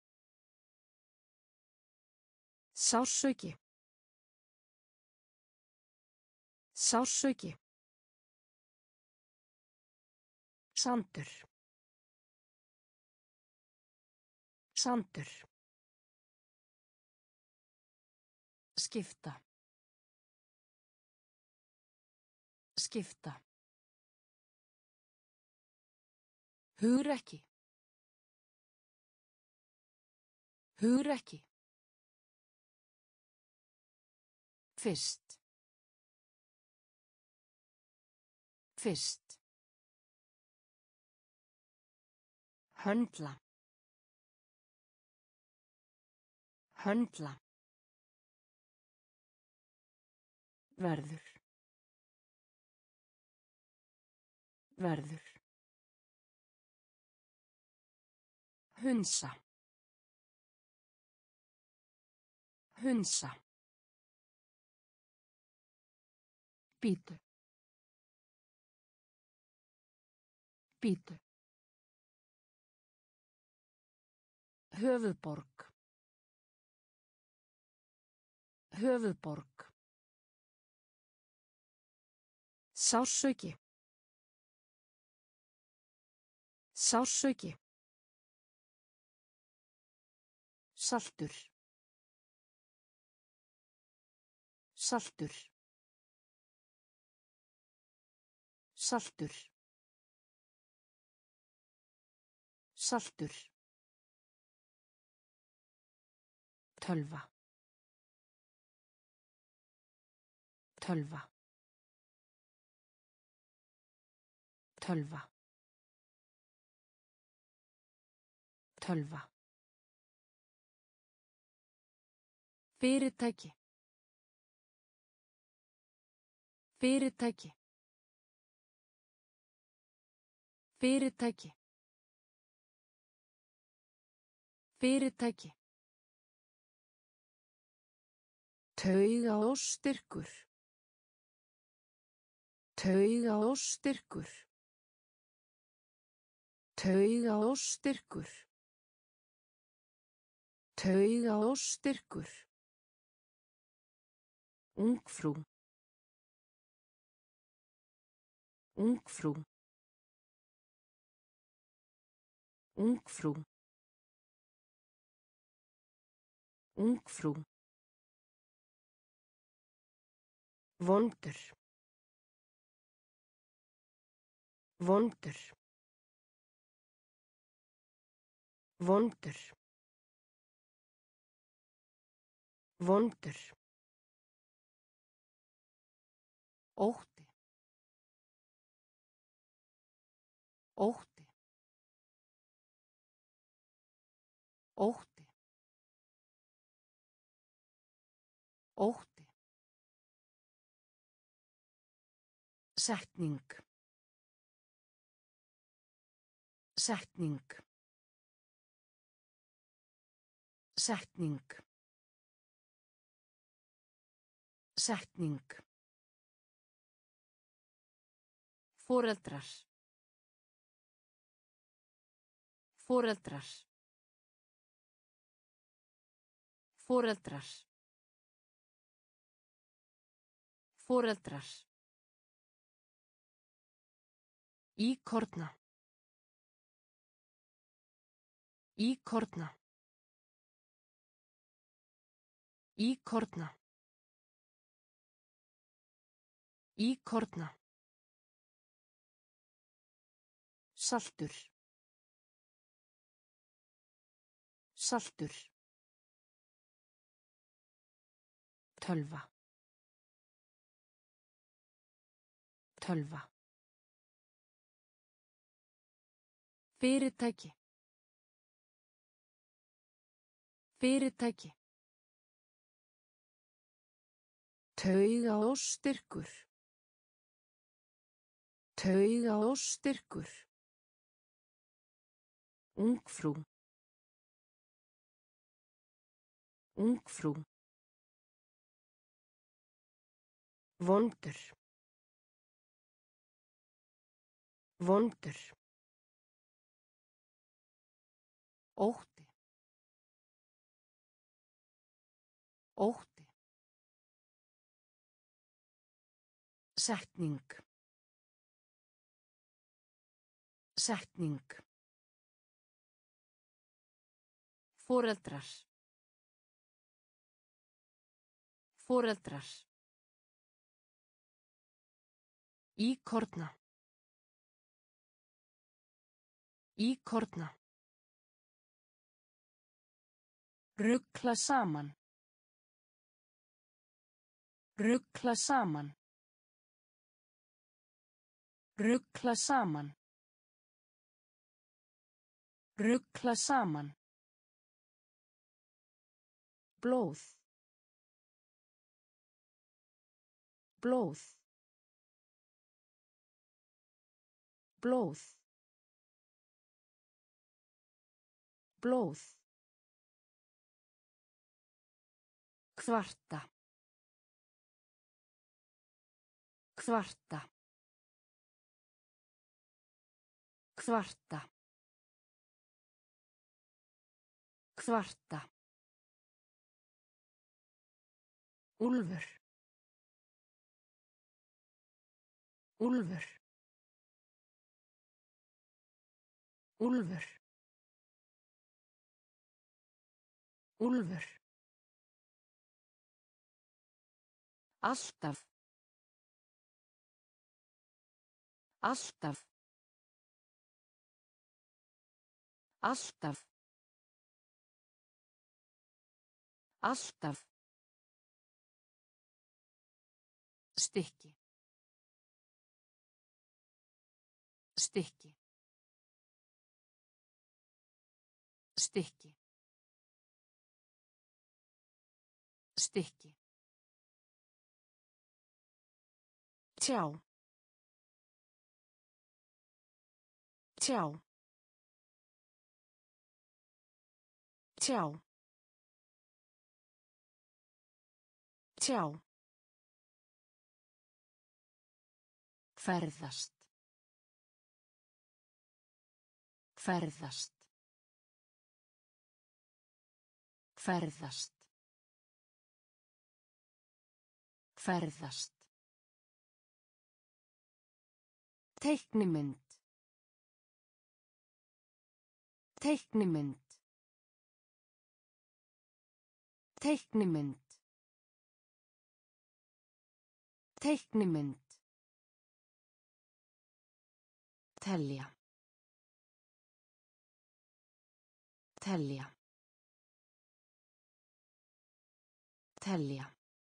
Sársauki. Sársauki. Sandur. Sandur. Skipta. Skipta. Hugrekki. Hugrekki. Fyrst. Fyrst. Höndla. Höndla. Verður. Verður. Hunsa. Hunsa. Bítu. Bítu. Höfuðborg. Höfuðborg. Sársauki. Sársauki. Saltur. Saltur. Saltur. Saltur. Tölva. Tölva. Tölva. Tölva. Fyrirtæki. Fyrirtæki. Fyrirtæki. Fyrirtæki. Taugaóstyrkur. Taugaóstyrkur. Taugaóstyrkur. Taugaóstyrkur. Ungfrú. Ungfrú. Ungfrú. Ungfrú. Vondur. Vondur. Vondur. Vondur. Ótti. Ótti. Ótti. Ótti. Setning. Setning. Setning. Setning. Foreldrar. Foreldrar. Foreldrar. Foreldrar. Íkorna. Íkorna. Íkorna. Íkorna. Saltur. Saltur. Tölva. Tölva. Fyrirtæki. Fyrirtæki. Taugaóstyrkur. Taugaóstyrkur. Ungfrú. Ungfrú. Vondur. Vondur. Ótti. Ótti. Setning. Setning. Foreldrar. Foreldrar. Íkorna. Íkorna. Rugla saman. Rugla saman. Rugla saman. Rugla saman. Blóð. Blóð. Blóð. Blóð. Kvarta. Kvarta. Kvarta. Kvarta. Úlfur. Úlfur. Úlfur. Úlfur. Alltaf. Alltaf. Alltaf. Alltaf. Stykki. Stykki. Stykki. Stykki. Tjá. Tjá. Tjá. Tjá. Ferðast. Ferðast. Ferðast. Ferðast. Teiknimynd. Teiknimynd. Teiknimynd. Teiknimynd. Telja. Telja. Telja.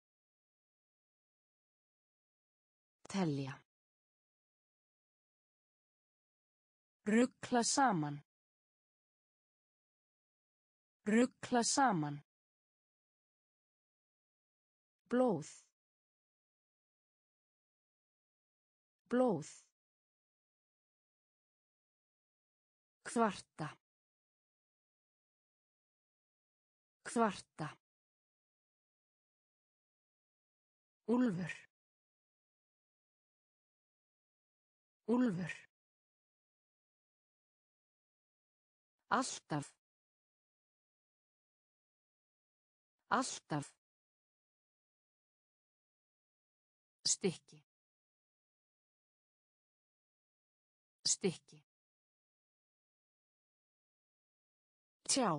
Telja. Rugla saman. Rugla saman. Blóð. Blóð. Kvarta. Kvarta. Úlfur. Úlfur. Alltaf. Alltaf. Stykki. Stykki. Tjá.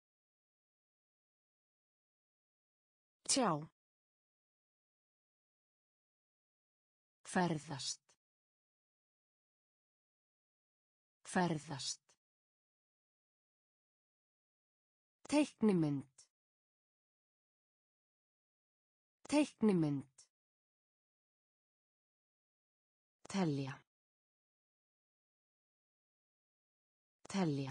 Tjá. Ferðast. Ferðast. Teiknimynd. Teiknimynd. Telja. Telja.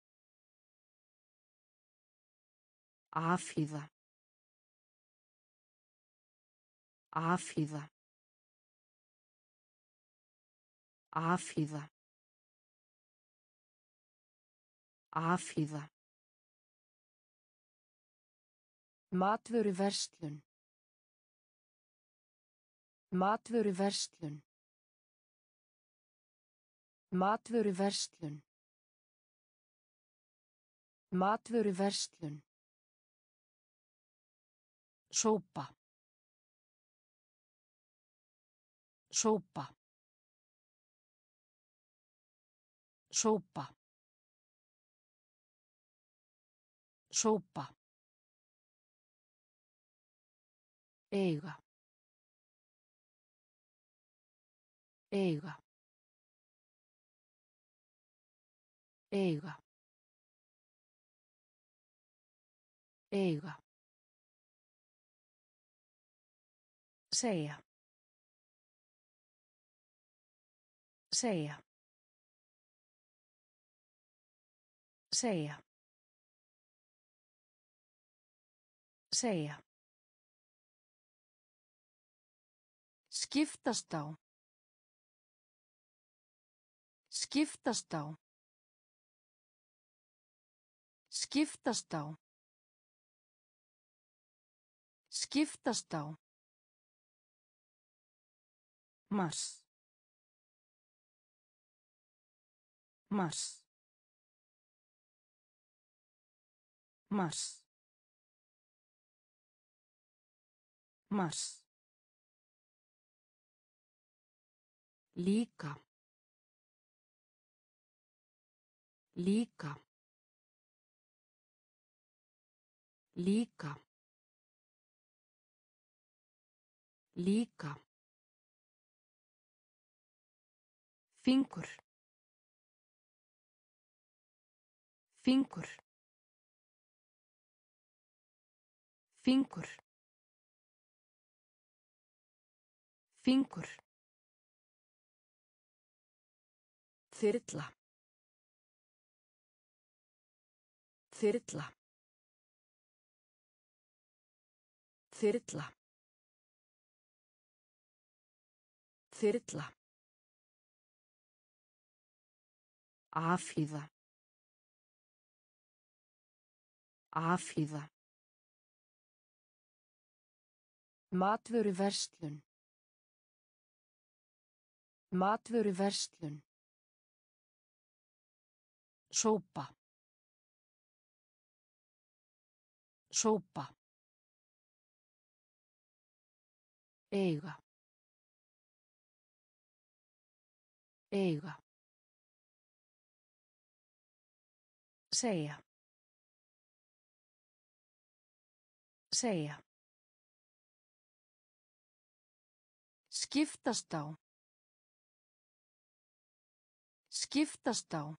Afhýða. Afhýða. Afhýða. Afhýða. Matvöruverslun. Matvöruverslun. Matvöruverslun. Matvöruverslun. Sópa. Sópa. Sópa. Sópa. Eiga. Eiga. Eiga. Eiga. Segja. Segja. Segja. Segja. Skiptast á. Skiptast á. Skiptast á. Skiptast á. Mars. Mars. Mars. Mars. Líka. Líka. Líka. Líka. Fingur. Fingur. Fingur. Fingur. Þyrla. Þyrla. Þyrla. Þyrla. Afhýða. Afhýða. Matvöruverslun. Matvöruverslun. Sópa. Sópa. Eiga. Eiga. Segja. Segja. Skiptast á. Skiptast á.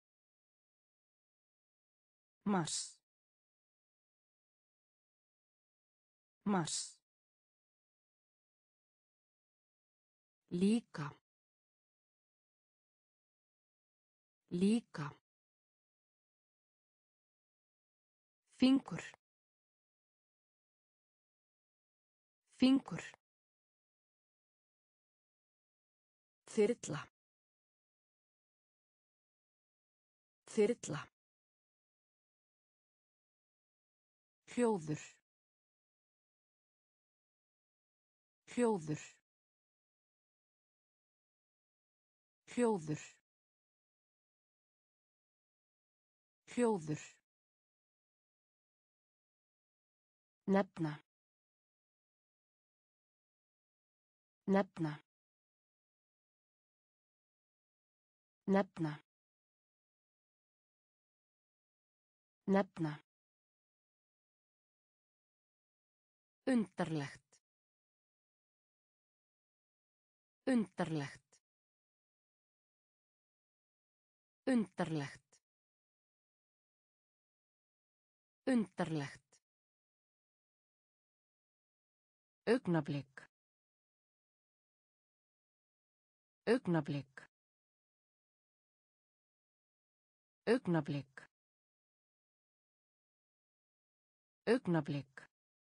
Mars. Mars. Líka. Líka. Fingur. Fingur. Þyrla. Þyrla. Hljóður. Hljóður. Hljóður. Hljóður. Nefna. Nefna. Nefna. Nefna. Undarlegt. Undarlegt. Undarlegt. Undarlegt. Augnablik. Augnablik. Augnablik. Augnablik.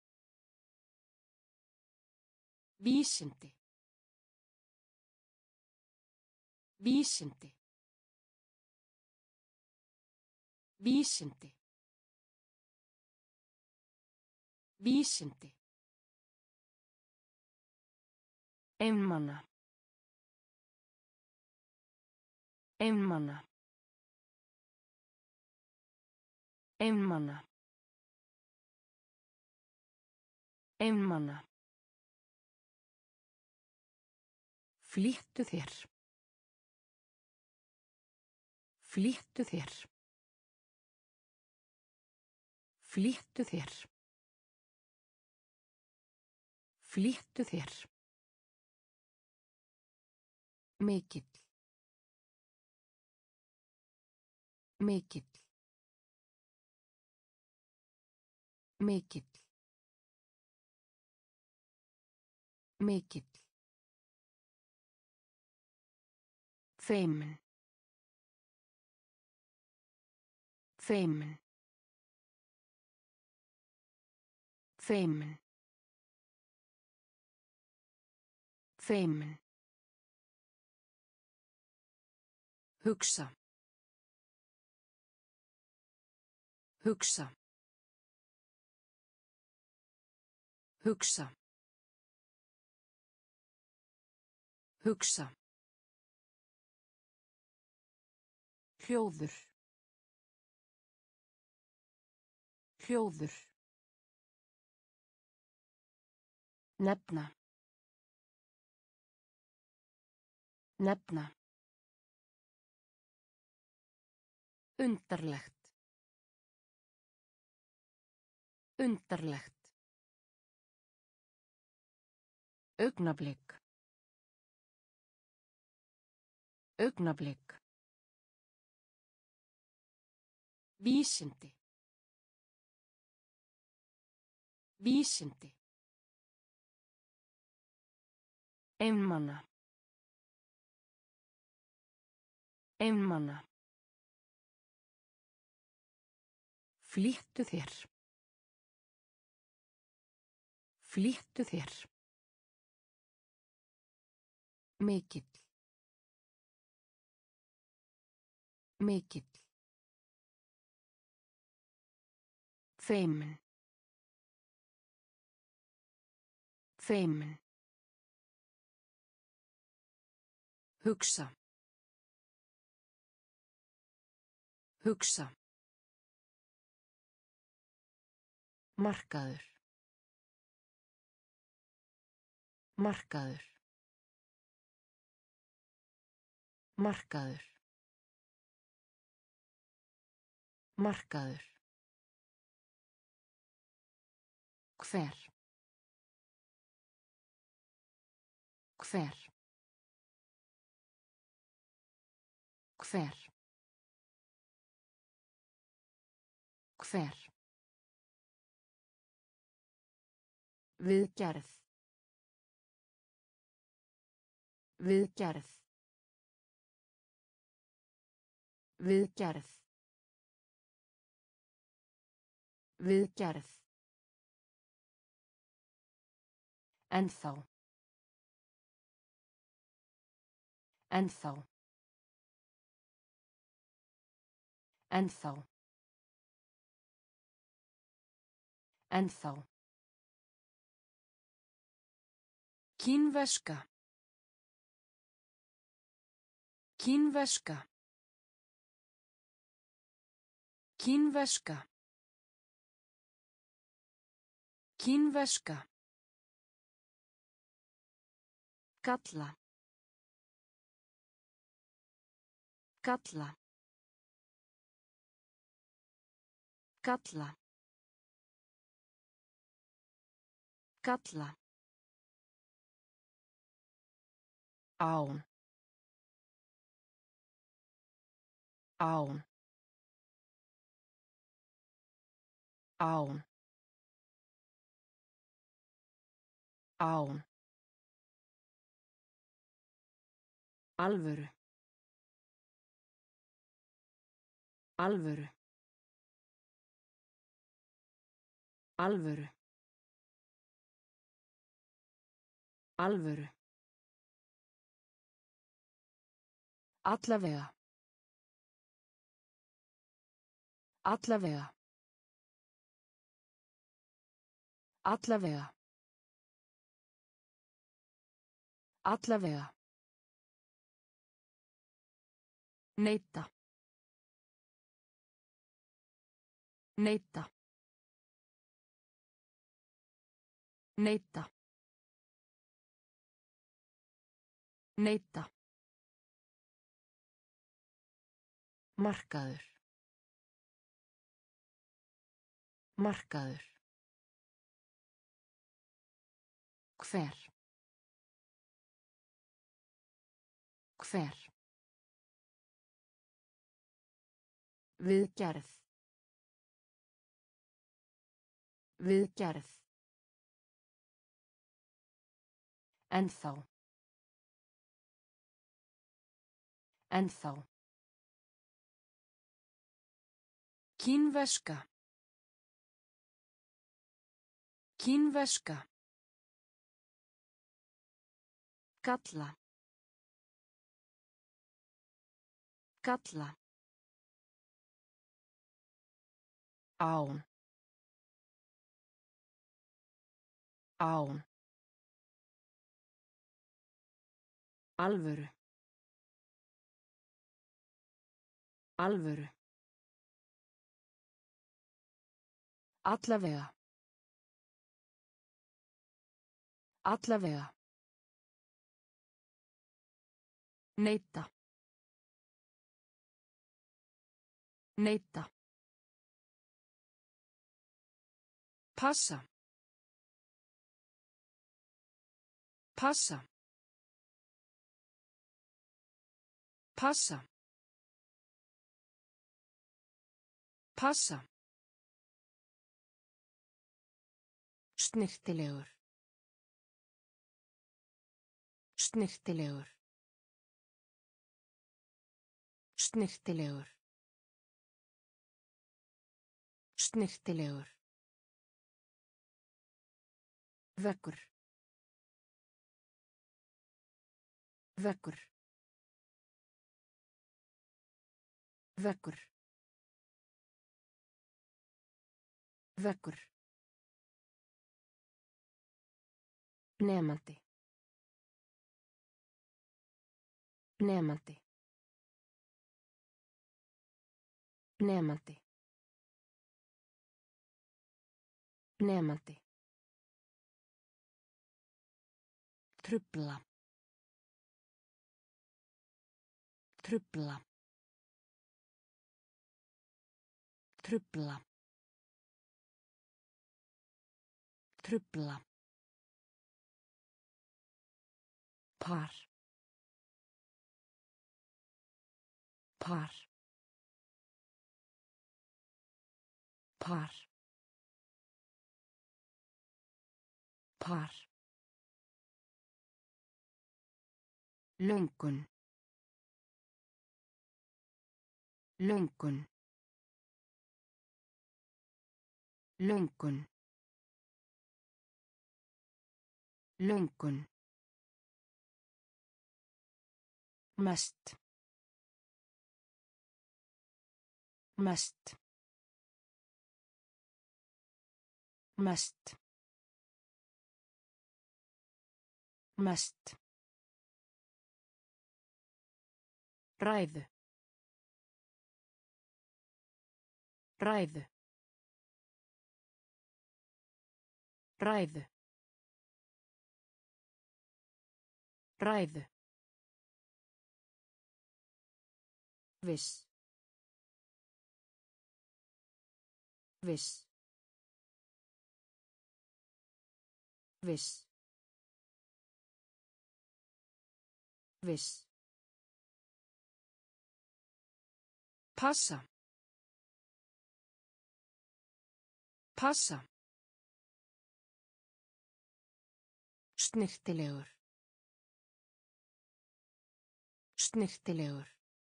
Vísindi. Vísindi. Vísindi. Vísindi. Einmana. Einmana. Einmana. Einmana. Flýttu þér. Flýttu þér. Flýttu þér. Flýttu þér. Mikill. Mikill. Mikill. Mikill. Feimin. Feimin. Feimin. Feimin. Hugsa. Hugsa. Hugsa. Hugsa. Hljóður. Hljóður. Nefna. Nefna. Undarlegt. Undarlegt. Augnablik. Augnablik. Vísindi. Vísindi. Einmana. Einmana. Flýttu þér. Flýttu þér. Mikill. Mikill. Feimin. Feimin. Hugsa. Hugsa. Markaður. Markaður. Markaður. Markaður. Hver. Hver. Hver. Hver. Viðgerð. Viðgerð. Viðgerð. Viðgerð. Ennþá. Ennþá. Ennþá. Ennþá. Kínverska. Kínverska. Kínverska. Kínverska. Kalla. Kalla. Kalla. Kalla. Án. Án. Án. Án. Alvöru. Alvöru. Alvöru. Alvöru. Allavega. Allavega. Allavega. Allavega. Neita. Neita. Neita. Neita. Markaður. Markaður. Hver. Hver. Viðgerð. Viðgerð. Ennþá. Ennþá. Kínverska. Kínverska. Kalla. Kalla. Án. Án. Alvöru. Alvöru. Allavega. Allavega. Neita. Neita. Passa. Passa. Passa. Passa. Snyrtilegur. Snyrtilegur. Snyrtilegur. Snyrtilegur. Veggur. Veggur. Veggur. Veggur. Nemandi. Nemandi. Nemandi. Nemandi. Trufla. Trufla. Trufla. Trufla. Par. Par. Par. Par. Löngun. Löngun. Löngun. Löngun. Mest. Mest. Mest. Mest. Ræðu. Ræðu. Ræðu. Ræðu. Viss. Viss. Viss. Viss. Passa. Passa. Snyrtilegur. Snyrtilegur.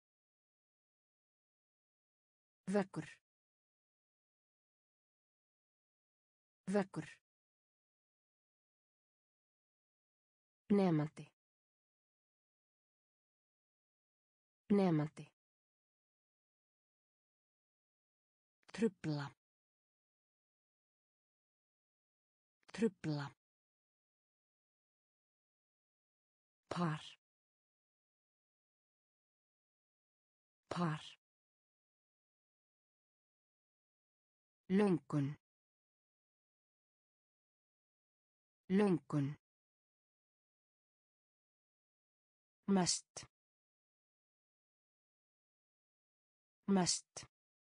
Veggur. Veggur. Nemandi. Nemandi. Trufla. Trufla. Par. Par. Löngun. Löngun. Mest. Mest.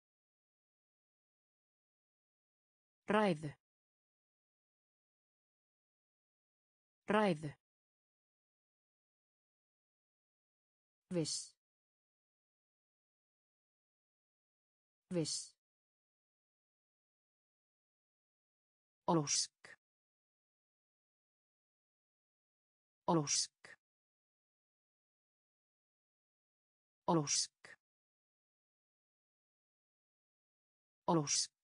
Ræðu. Ræðu. Viss. Viss. Ósk. Ósk. Ósk. Ósk.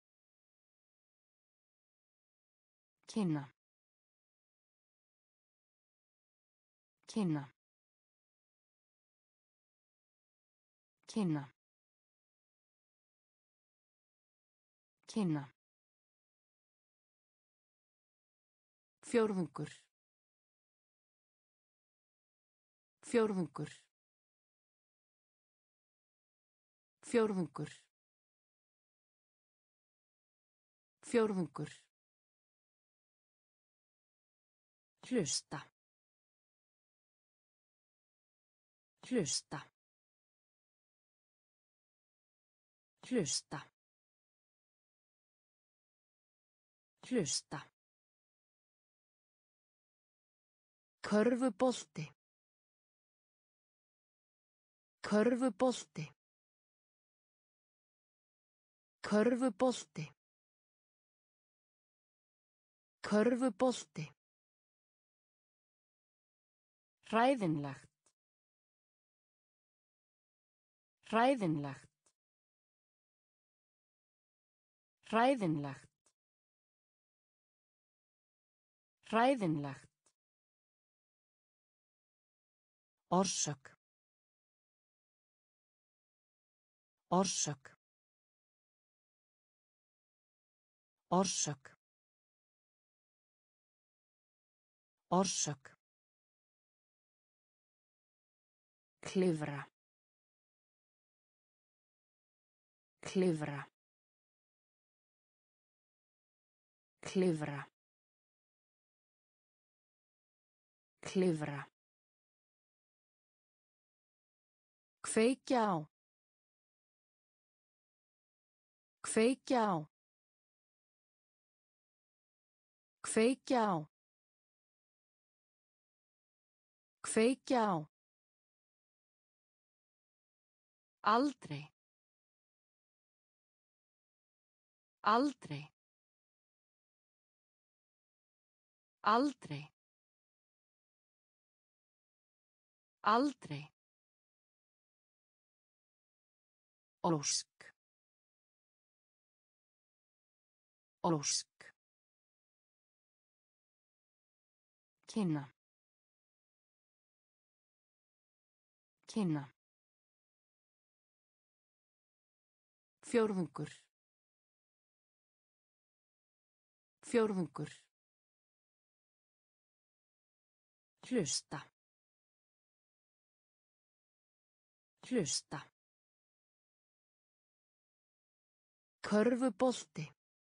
Kynna. Kynna. Kynna. Kynna. Fjórðungur. Fjórðungur. Fjórðungur. Fjórðungur. Hlusta. Hlusta. Hlusta. Hlusta. Körfubolti. Körfubolti. Körfubolti. Körfubolti. Hræðinlegt. Hræðinlegt. Hræðinlegt. Hræðinlegt. Orsök. Orsök. Orsök. Orsök. Klifra. Klifra. Klifra. Klifra. Kveikja á. Kveikja á. Kveikja á. Kveikja á. Aldrei. Aldrei. Aldrei. Aldrei. Ósk. Ósk. Kynna. Kynna. Fjórðungur. Fjórðungur. Hlusta. Hlusta. Körfubolti.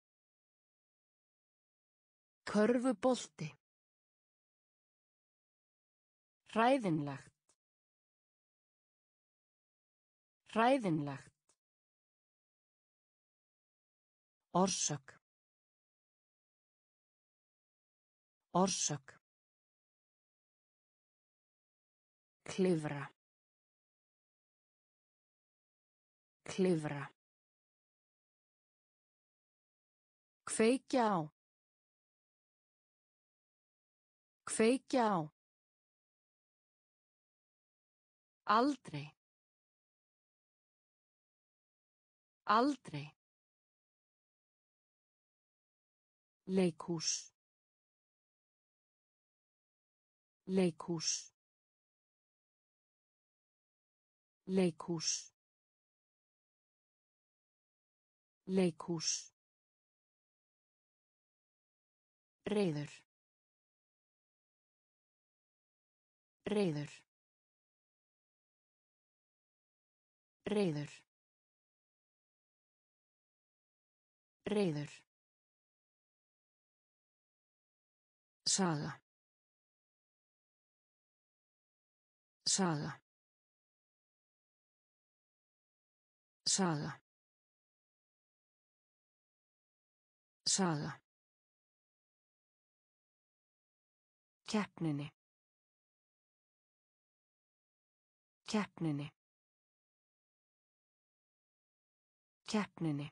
Körfubolti. Hræðinlegt. Hræðinlegt. Orsök. Orsök. Klifra. Klifra. Kveikja á. Kveikja á. Aldrei. Aldrei. Leikhús. Leikhús. Leikhús. Leikhús. Reiður. Reiður. Reiður. Reiður. Saga. Saga. Saga. Saga. Keppninni. Keppninni. Keppninni.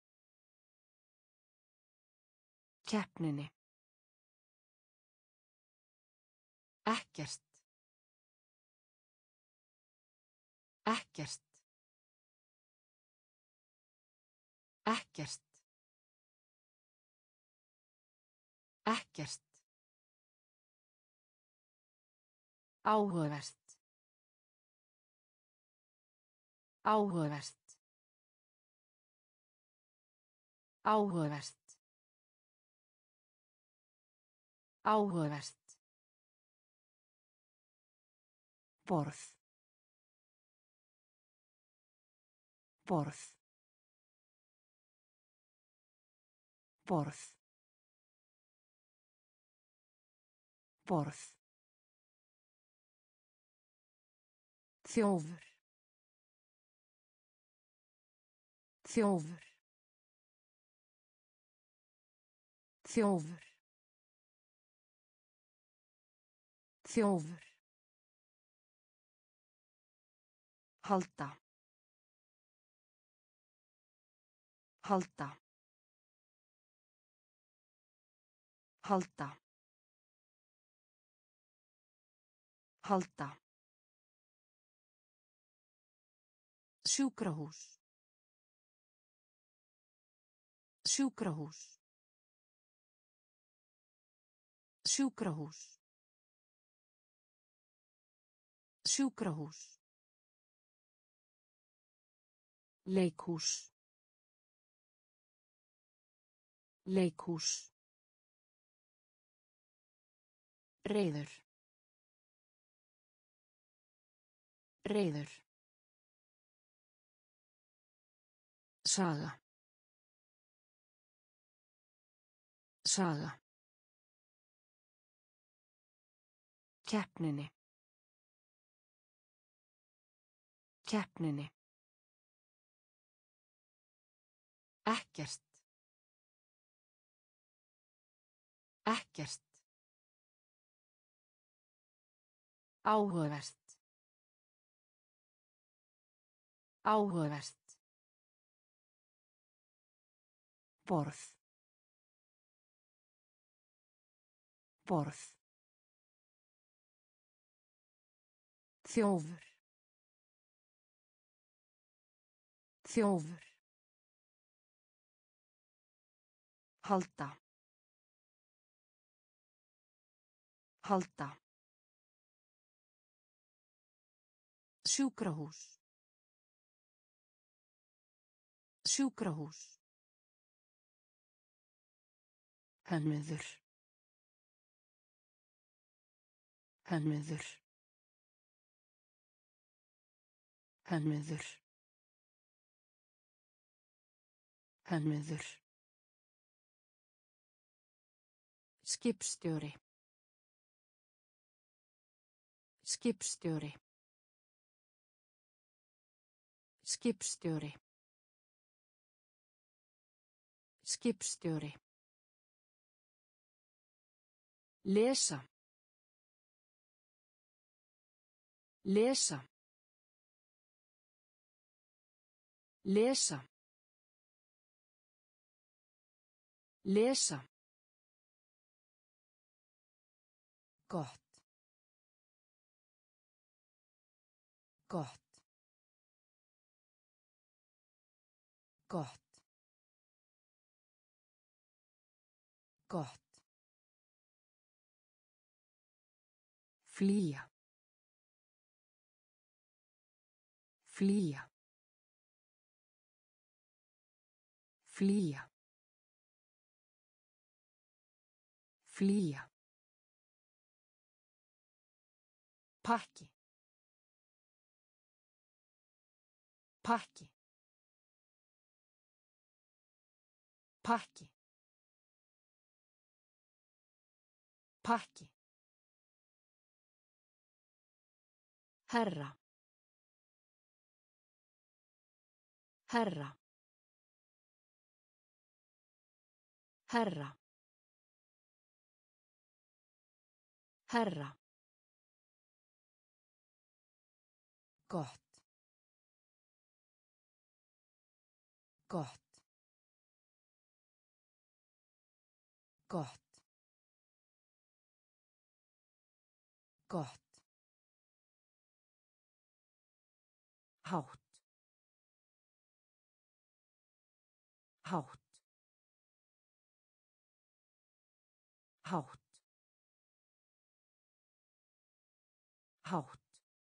Keppninni. Ekkert. Ekkert. Ekkert. Ekkert. Áhugavert. Áhugavert. Áhugavert. Áhugavert. Borð. Borð. Borð. Borð. Þjófur. Þjófur. Þjófur. Þjófur. Halda. Halda. Halda. Halda. Sjúkrahús. Sjúkrahús. Sjúkrahús. Sjúkrahús. Leikhús. Leikhús. Reiður. Reiður. Saga. Saga. Keppninni. Keppninni. Ekkert. Ekkert. Áhugavert. Áhugavert. Borð. Borð. Þjófur. Þjófur. Halda. Halda. Sjúkrahús. Sjúkrahús. Hönnuður. Hönnuður. Hönnuður. Hönnuður. Skipstjóri. Skipstjóri. Skipstjóri. Skipstjóri. Lesa. Lesa. Lesa. Lesa. Gott. Gott. Gott. Gott. Flýja. Flýja. Flýja. Flýja. Pakki. Pakki. Pakki. Pakki. Herra. Herra. Herra. Herra. Gott. Gott. Gott. Gott. Hátt. Hátt. Hátt. Hátt.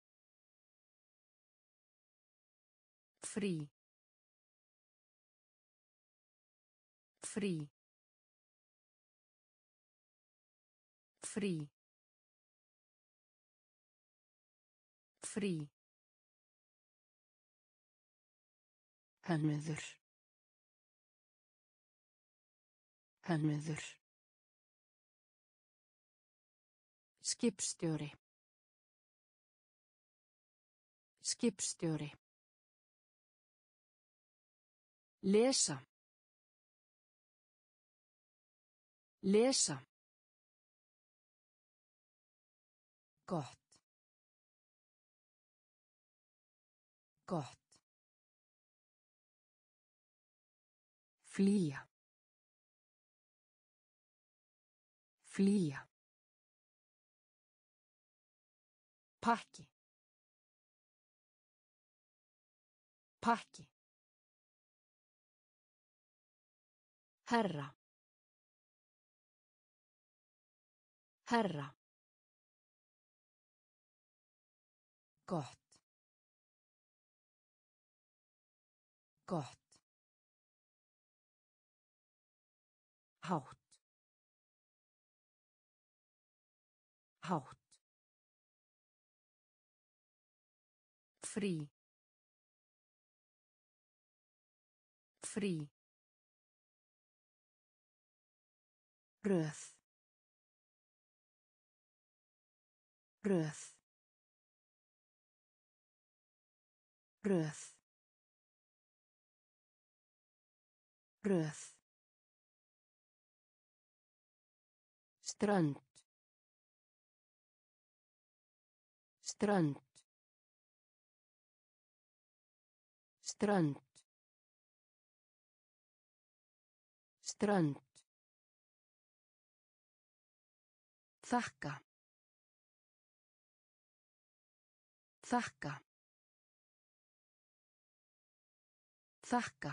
Frí. Frí. Frí. Frí. Hönnuður. Hönnuður. Skipstjóri. Skipstjóri. Lesa. Lesa. Gott. Gott. Flýja. Flýja. Pakki. Pakki. Herra. Herra. Gott. Gott. Hátt. Hátt. Frí. Frí. Röð. Röð. Röð. Röð. Strönd. Strönd. Strönd. Strönd. Þakka. Þakka. Þakka.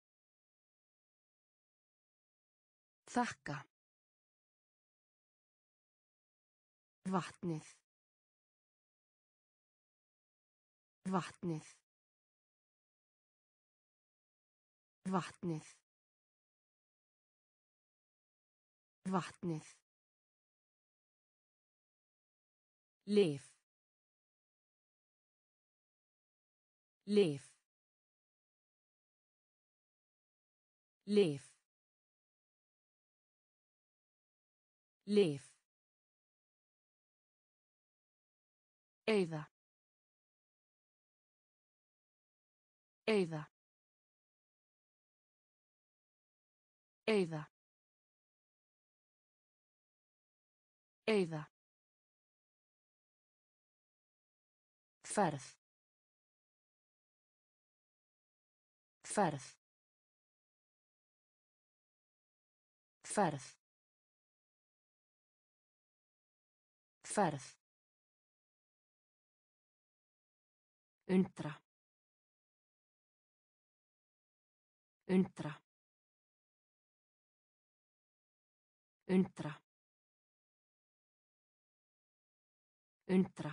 Þakka. Vatnið. Vatnið. Vatnið. Vatnið. Lyf. Lyf. Lyf. Lyf. Eyða. Eyða. Eyða. Eyða. Ferð. Ferð. Ferð. Ferð. Undra. Undra. Undra. Undra.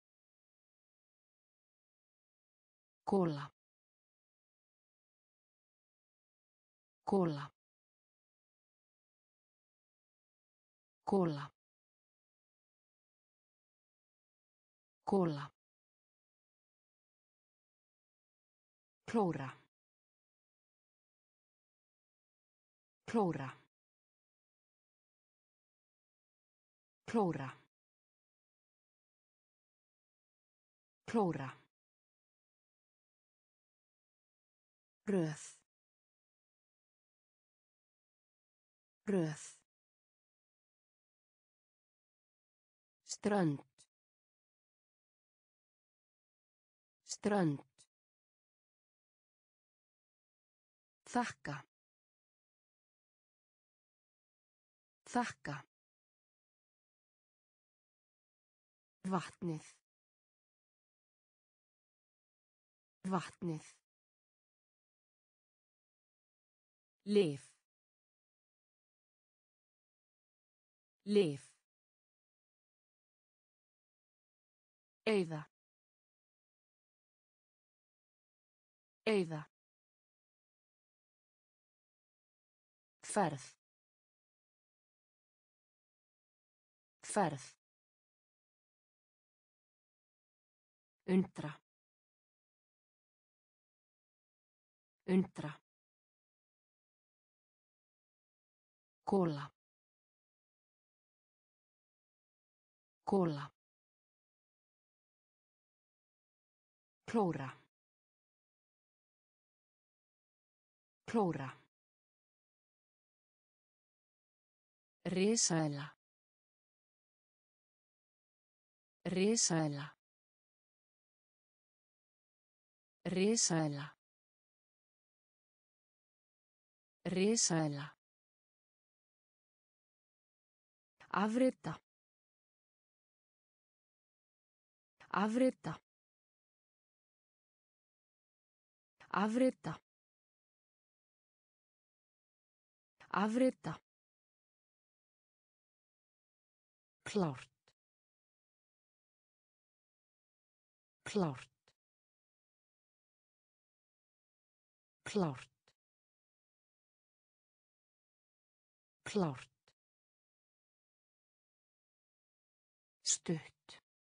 Kóla. Kóla. Kóla. Kóla. Klóra. Klóra. Klóra. Klóra. Röð. Röð. Strönd. Strönd. Þakka. Þakka. Vatnið. Vatnið. Lyf. Lyf. Eyða. Eyða. Ferð. Ferð. Undra. Undra. Kóla. Kóla. Klóra. Klóra. Risaeðla. Risaeðla. Risaeðla. Risaeðla. Afrita. Afrita. Afrita. Afrita. Klárt. Klárt. Klárt. Klárt. Stutt.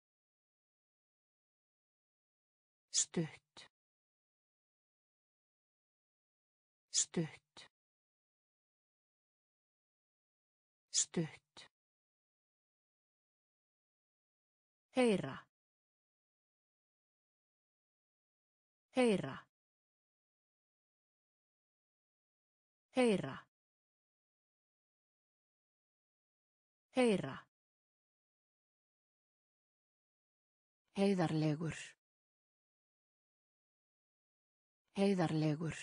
Stutt. Stutt. Stutt. Heyra. Heyra. Heyra. Heyra. Heiðarlegur. Heiðarlegur.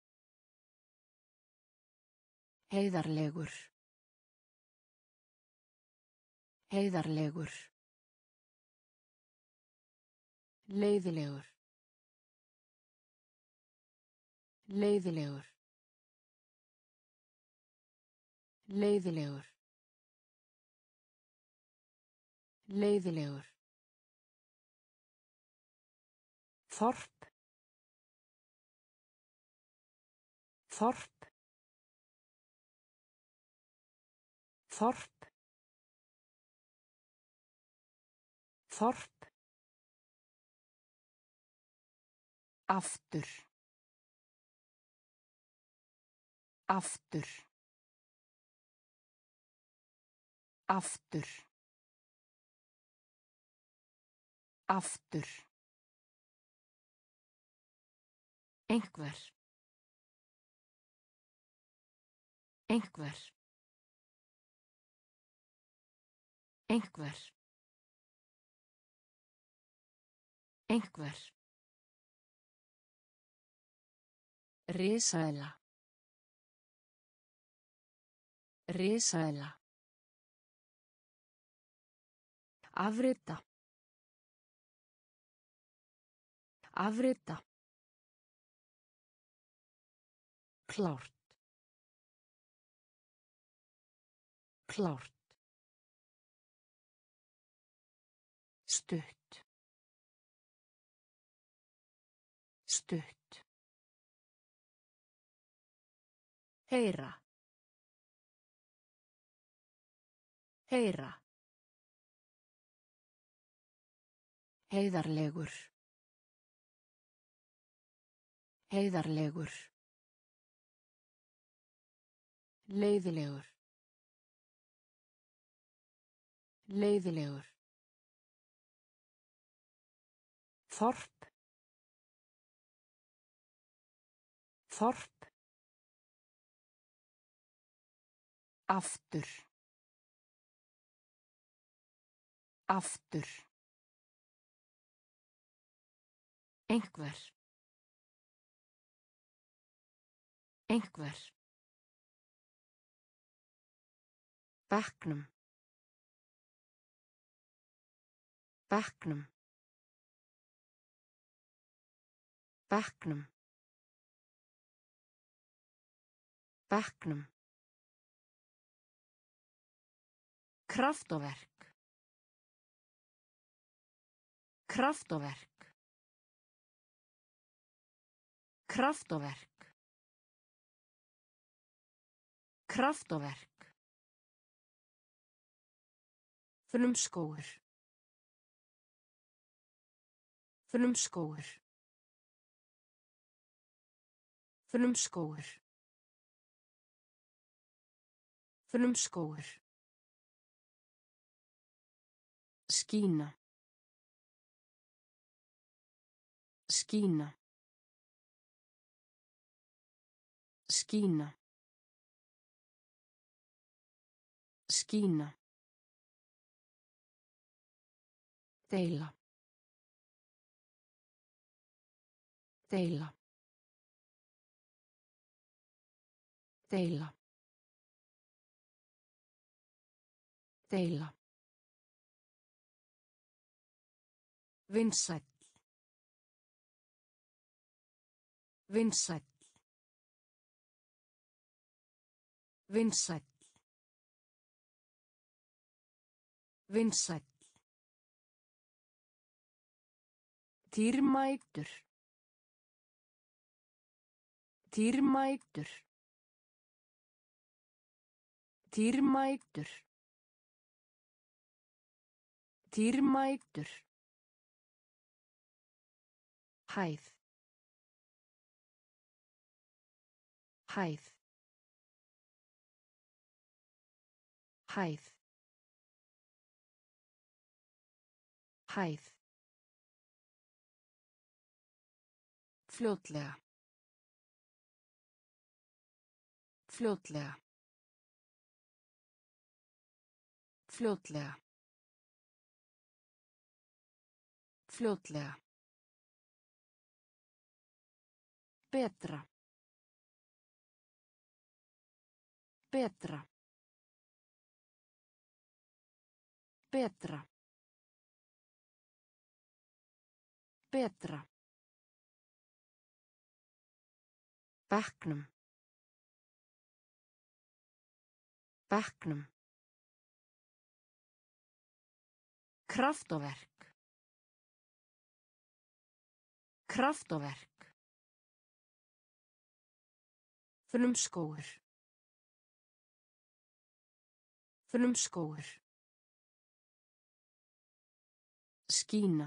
Heiðarlegur. Heiðarlegur. Leiðilegur. Leiðilegur. Leiðilegur. Leiðilegur. Þorp. Þorp. Þorp. Þorp. Aftur. Aftur. Aftur. Aftur. Einhver. Einhver. Einhver. Einhver. Risaeðla. Risaeðla. Afrita. Afrita. Klárt. Klárt. Stutt. Stutt. Heyra. Heyra. Heiðarlegur. Heiðarlegur. Leiðilegur. Leiðilegur. Þorp. Þorp. Aftur. Aftur. Einhver. Einhver. Bekknum. Bekknum. Bekknum. Bekknum. Kraftaverk. Kraftaverk. Kraftaverk. Kraftaverk. Frumskógur. Frumskógur. Frumskógur. Frumskógur. Skína. Skína. Skína. Skína. Deila. Deila. Deila. Deila. Vinsæll. Vinsæll. Vinsæll. Vinsæll. Dýrmætur. Dýrmætur. Dýrmætur. Dýrmætur. Hæð. Hæð. Hæð. Hæð. Fljótlega. Fljótlega. Fljótlega. Fljótlega. Betra. Betra. Betra. Betra. Bekknum. Bekknum. Kraftaverk. Kraftaverk. Frumskógur. Frumskógur. Skína.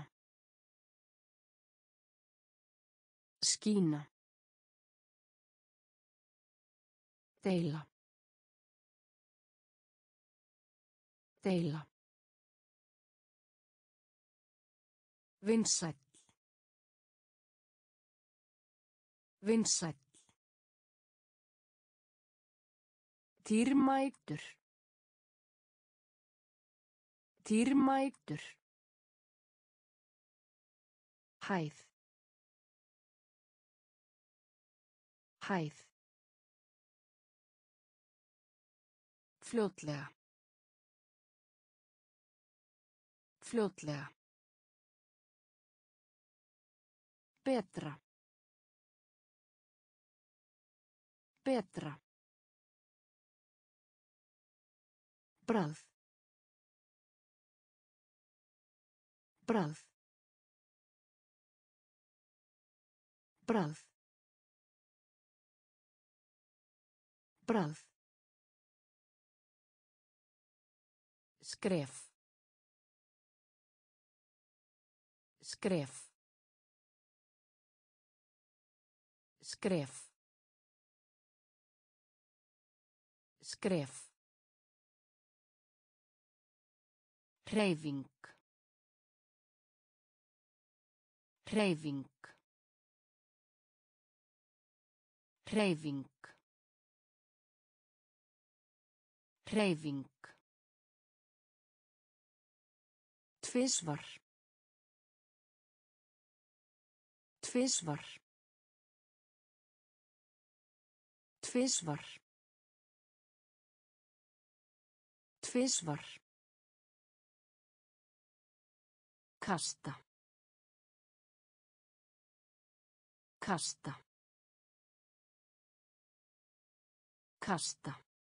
Skína. Deila. Deila. Vinsæll. Vinsæll. Dýrmætur. Dýrmætur. Hæð. Hæð. Fljótlega. Fljótlega. Betra. Betra. Bragð. Bragð. Bragð. Bragð. Skref. Skref. Skref. Skref. Hreyfing. Hreyfing. Hreyfing. Hreyfing. Tvisvar. Tvisvar. Tvisvar. Tvisvar. Kasta. Kasta. Kasta.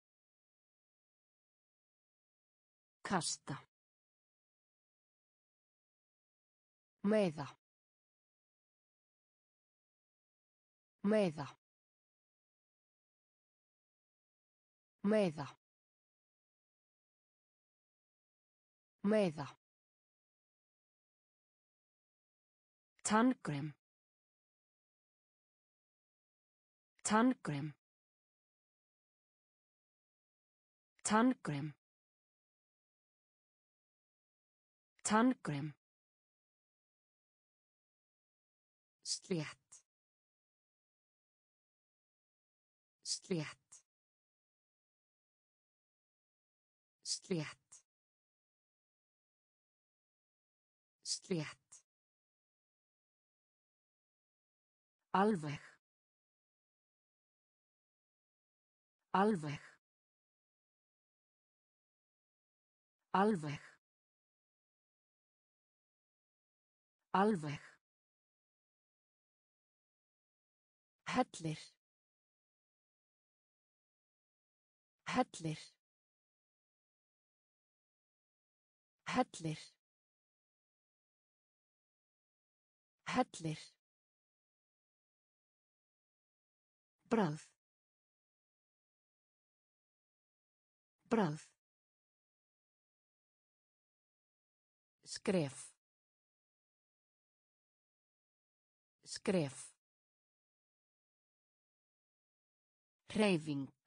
Kasta. Meiða. Meiða. Meiða. Meiða. Tannkrem. Tannkrem. Tannkrem. Tannkrem. Slétt. Slétt. Slétt. Slétt. Alveg. Alveg. Alveg. Alveg. Hellir. Hellir. Hellir. Hellir. Bragð. Bragð. Skref. Skref. Hreyfing.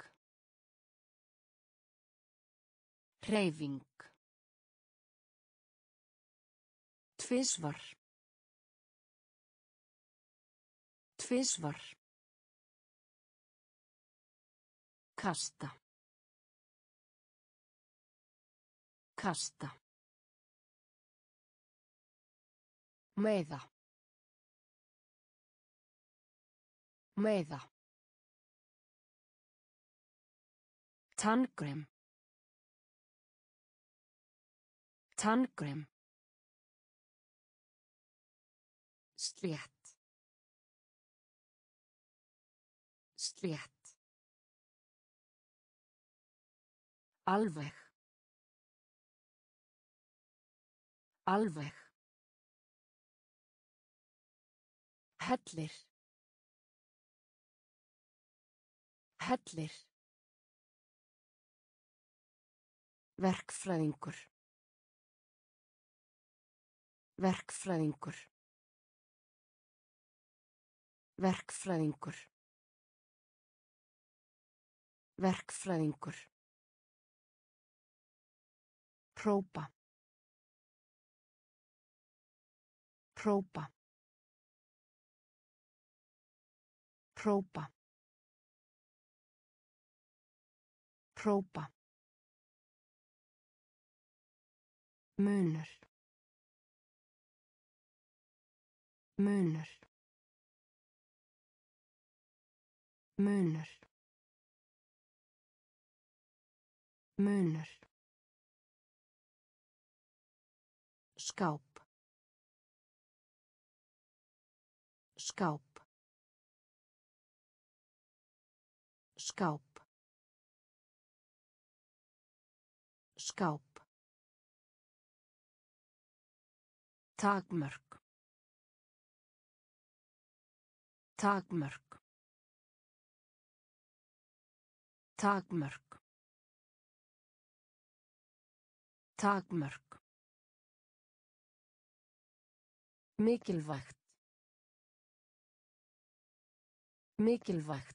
Hreyfing. Tvisvar. Tvisvar. Kasta. Kasta. Meiða. Meiða. Tannkrem. Tannkrem. Slétt. Slétt. Alveg. Alveg. Hellir. Hellir. Verkfræðingur. Verkfræðingur. Verkfræðingur. Verkfræðingur. Hrópa. Hrópa. Hrópa. Hrópa. Munur. Munur. Munur. Munur. Skáp. Skáp. Skáp. Skáp. Takmörk. Takmörk. Takmörk. Takmörk. Mikilvægt. Mikilvægt.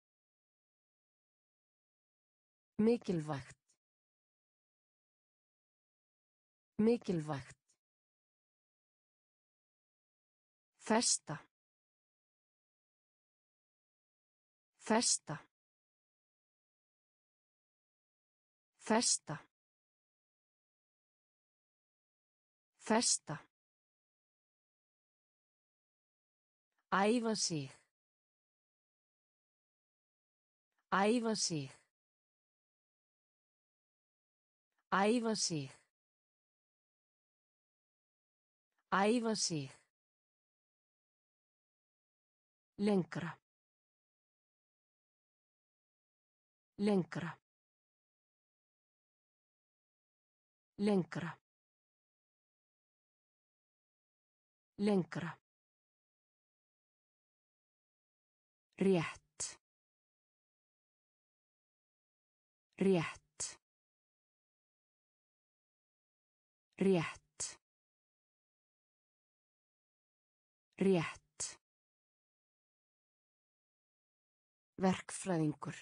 Mikilvægt. Mikilvægt. Festa. Festa. Festa. Festa. Æfa sig. Æfa sig. Æfa sig. Æfa sig. Lengra. Lengra. Lengra. Lengra. Rétt. Rétt. Rétt. Rétt. Verkfræðingur.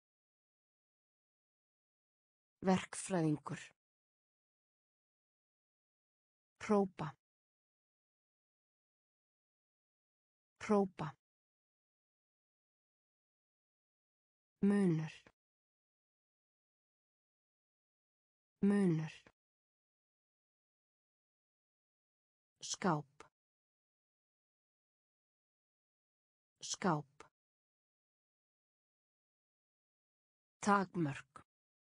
Verkfræðingur. Hrópa. Hrópa. Munur. Munur. Skáp. Skáp. Takmörk.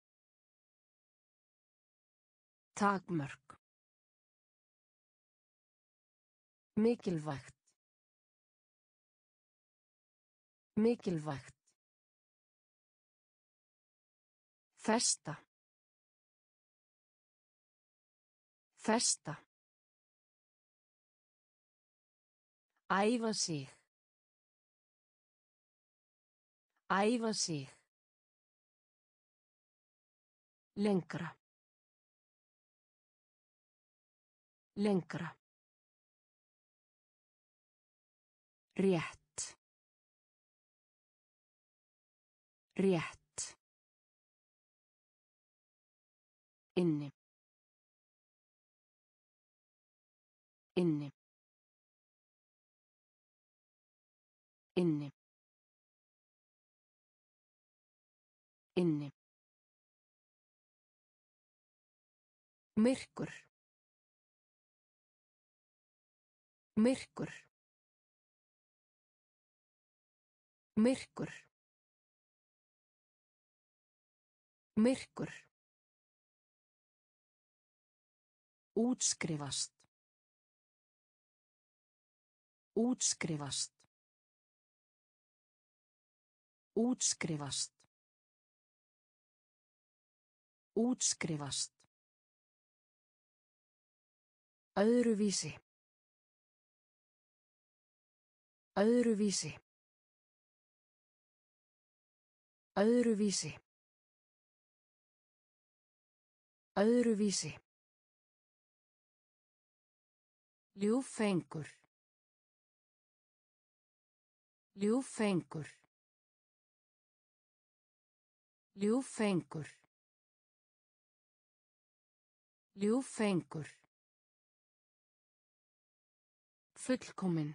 Takmörk. Mikilvægt. Mikilvægt. Festa. Festa. Æfa sig. Æfa sig. Lengra. Lengra. Rétt. Rétt. Inni. Inni. Inni. Inni. Myrkur. Myrkur. Myrkur. Myrkur. Útskrifast. Útskrifast. Útskrifast. Útskrifast. Öðruvísi. Öðruvísi. Öðruvísi. Öðruvísi. Ljúffengur. Ljúffengur. Ljúffengur. Ljúffengur. Fullkomin.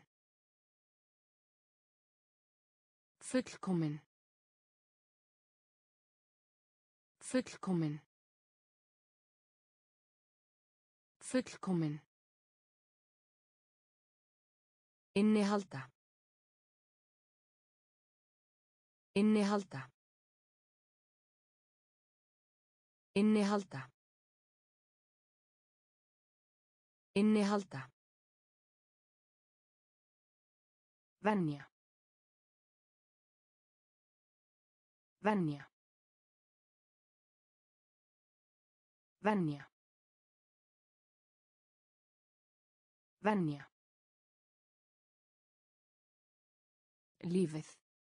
Fullkomin. Fullkomin. Fullkomin. Innihalda. Innihalda. Innihalda. Innihalda. Venja. Venja. Venja. Venja. Lífið.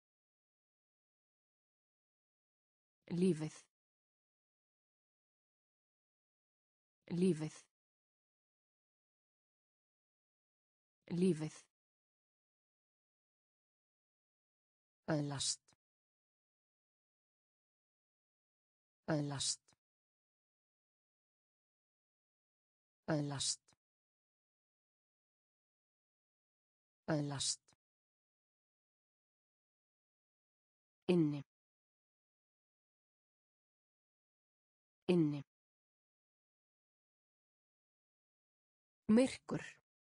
Lífið. Lífið. Lífið. Öðlast. Öðlast. Öðlast. Öðlast. Inni. Inni. Myrkur.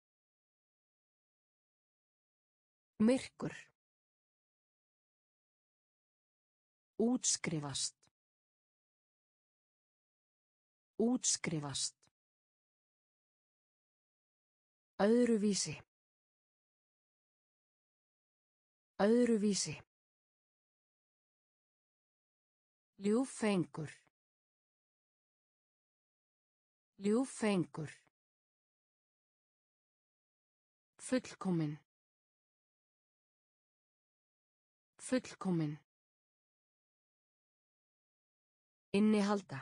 Myrkur. Útskrifast. Útskrifast. Öðruvísi. Öðruvísi. Ljúffengur. Ljúffengur. Fullkomin. Fullkomin. Innihalda.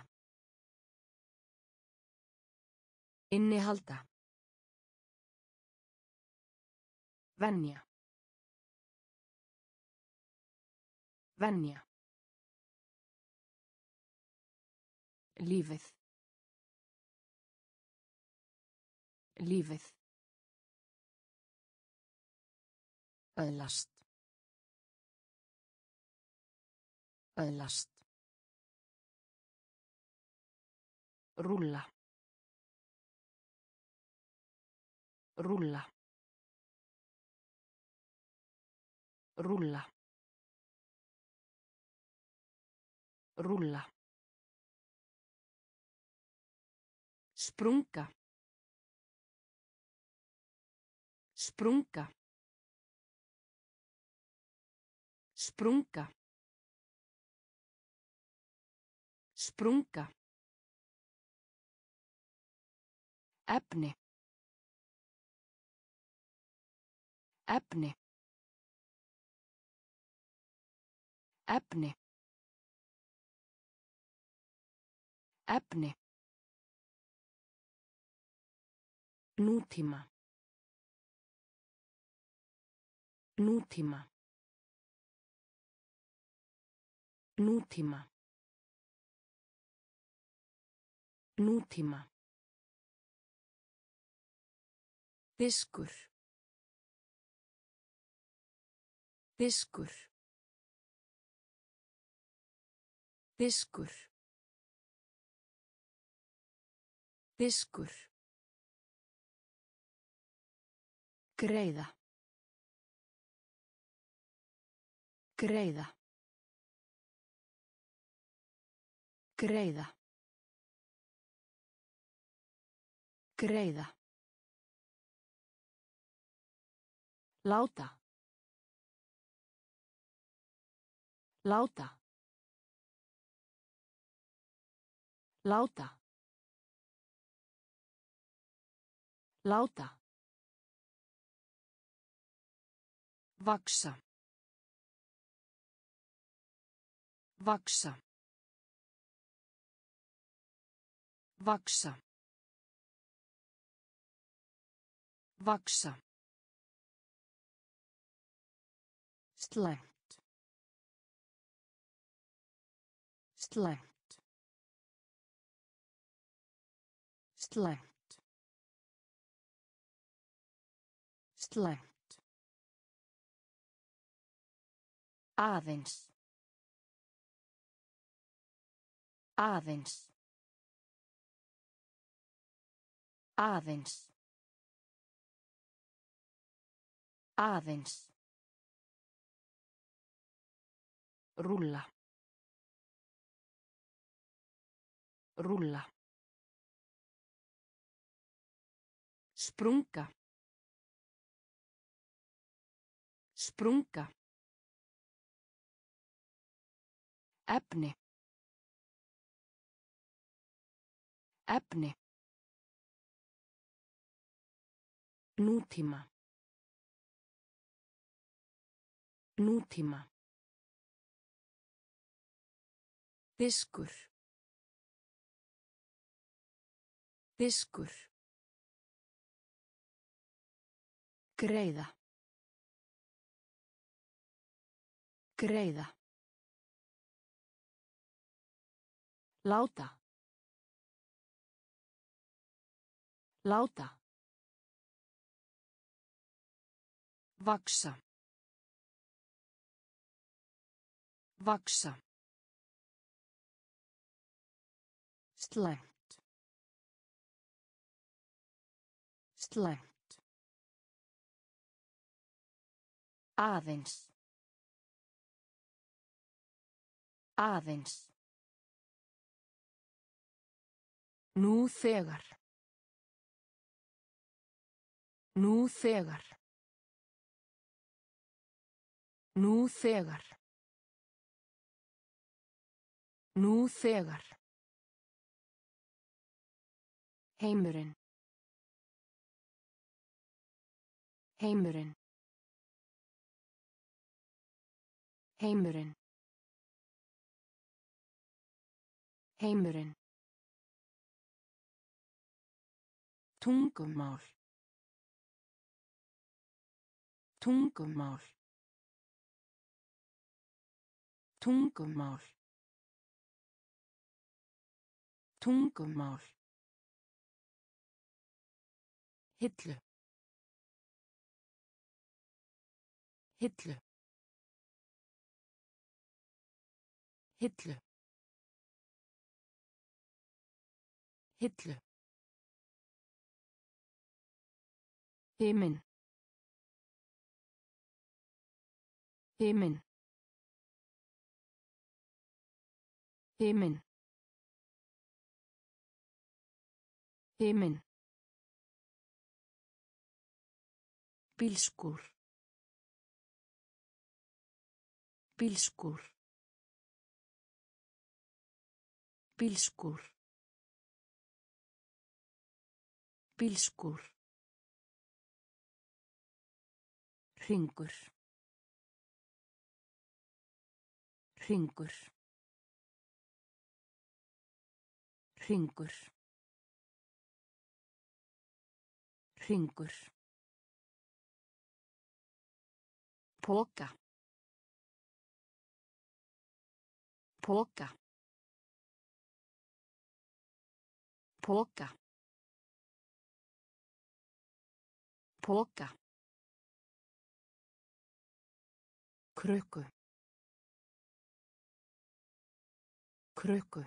Innihalda. Venja. Venja. Lífið. Lífið. Öðlast. Öðlast. Rúlla. Rúlla. Rúlla. Rúlla. Sprunga. Sprunga. Sprunga. Sprunga. Efni. Efni. Efni. Efni. Nútíma. Nútíma. Nútíma. Nútíma. Diskur. Diskur. Diskur. Diskur. Greiða. Greiða. Greiða. Greiða. Láta. Láta. Láta. Láta. Vaxa. Vaxa. Vaxa. Vaxa. Slæmt. Slæmt. Slæmt. Slæmt. Aðeins. Aðeins. Aðeins. Aðeins. Rúlla. Rúlla. Sprunga. Sprunga. Efni. Efni. Nútíma. Nútíma. Diskur. Diskur. Greiða. Greiða. Láta. Láta. Vaxa. Vaxa. Slæmt. Slæmt. Aðeins. Aðeins. Nú þegar. Nú þegar. Nú þegar. Nú þegar. Heimurinn. Heimurinn. Heimurinn. Heimurinn. Tungumál. Tungumál. Tungumál. Tungumál. Hillu. Hillu. Hillu. Hillu. Himinn. Himinn. Himinn. Himinn. Bílskúr. Bílskúr. Bílskúr. Bílskúr. Hringur. Hringur. Hringur. Hringur. Poka. Poka. Poka. Poka. Krukku. Krukku.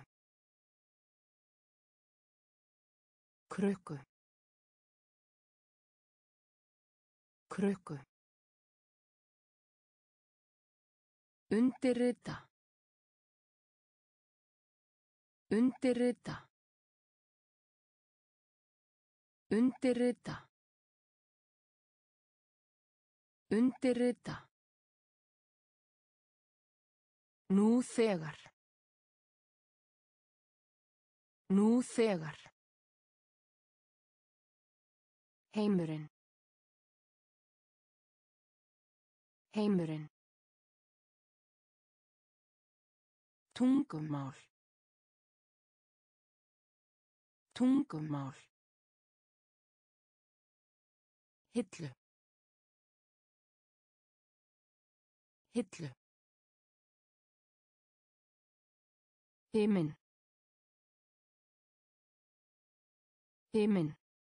Krukku. Krukku. Undirrita. Undirrita. Undirrita. Undirrita. Nú þegar. Nú þegar. Heimurinn. Heimurinn. Tungumál. Tungumál. Hillu. Hillu. Himinn. Himinn.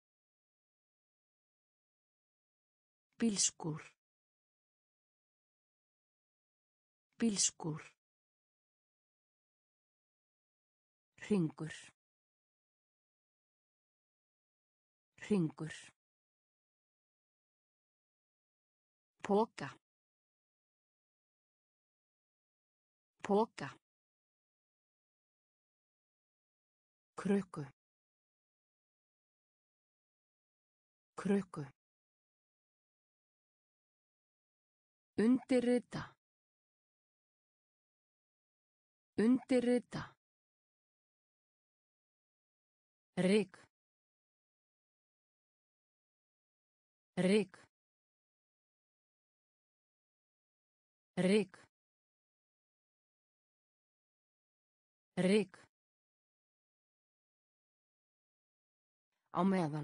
Bílskúr. Bílskúr. Hringur. Hringur. Poka. Poka. Krukku. Krukku. Undirrita. Undirrita. Ryk. Ryk. Ryk. Ryk. Á meðan.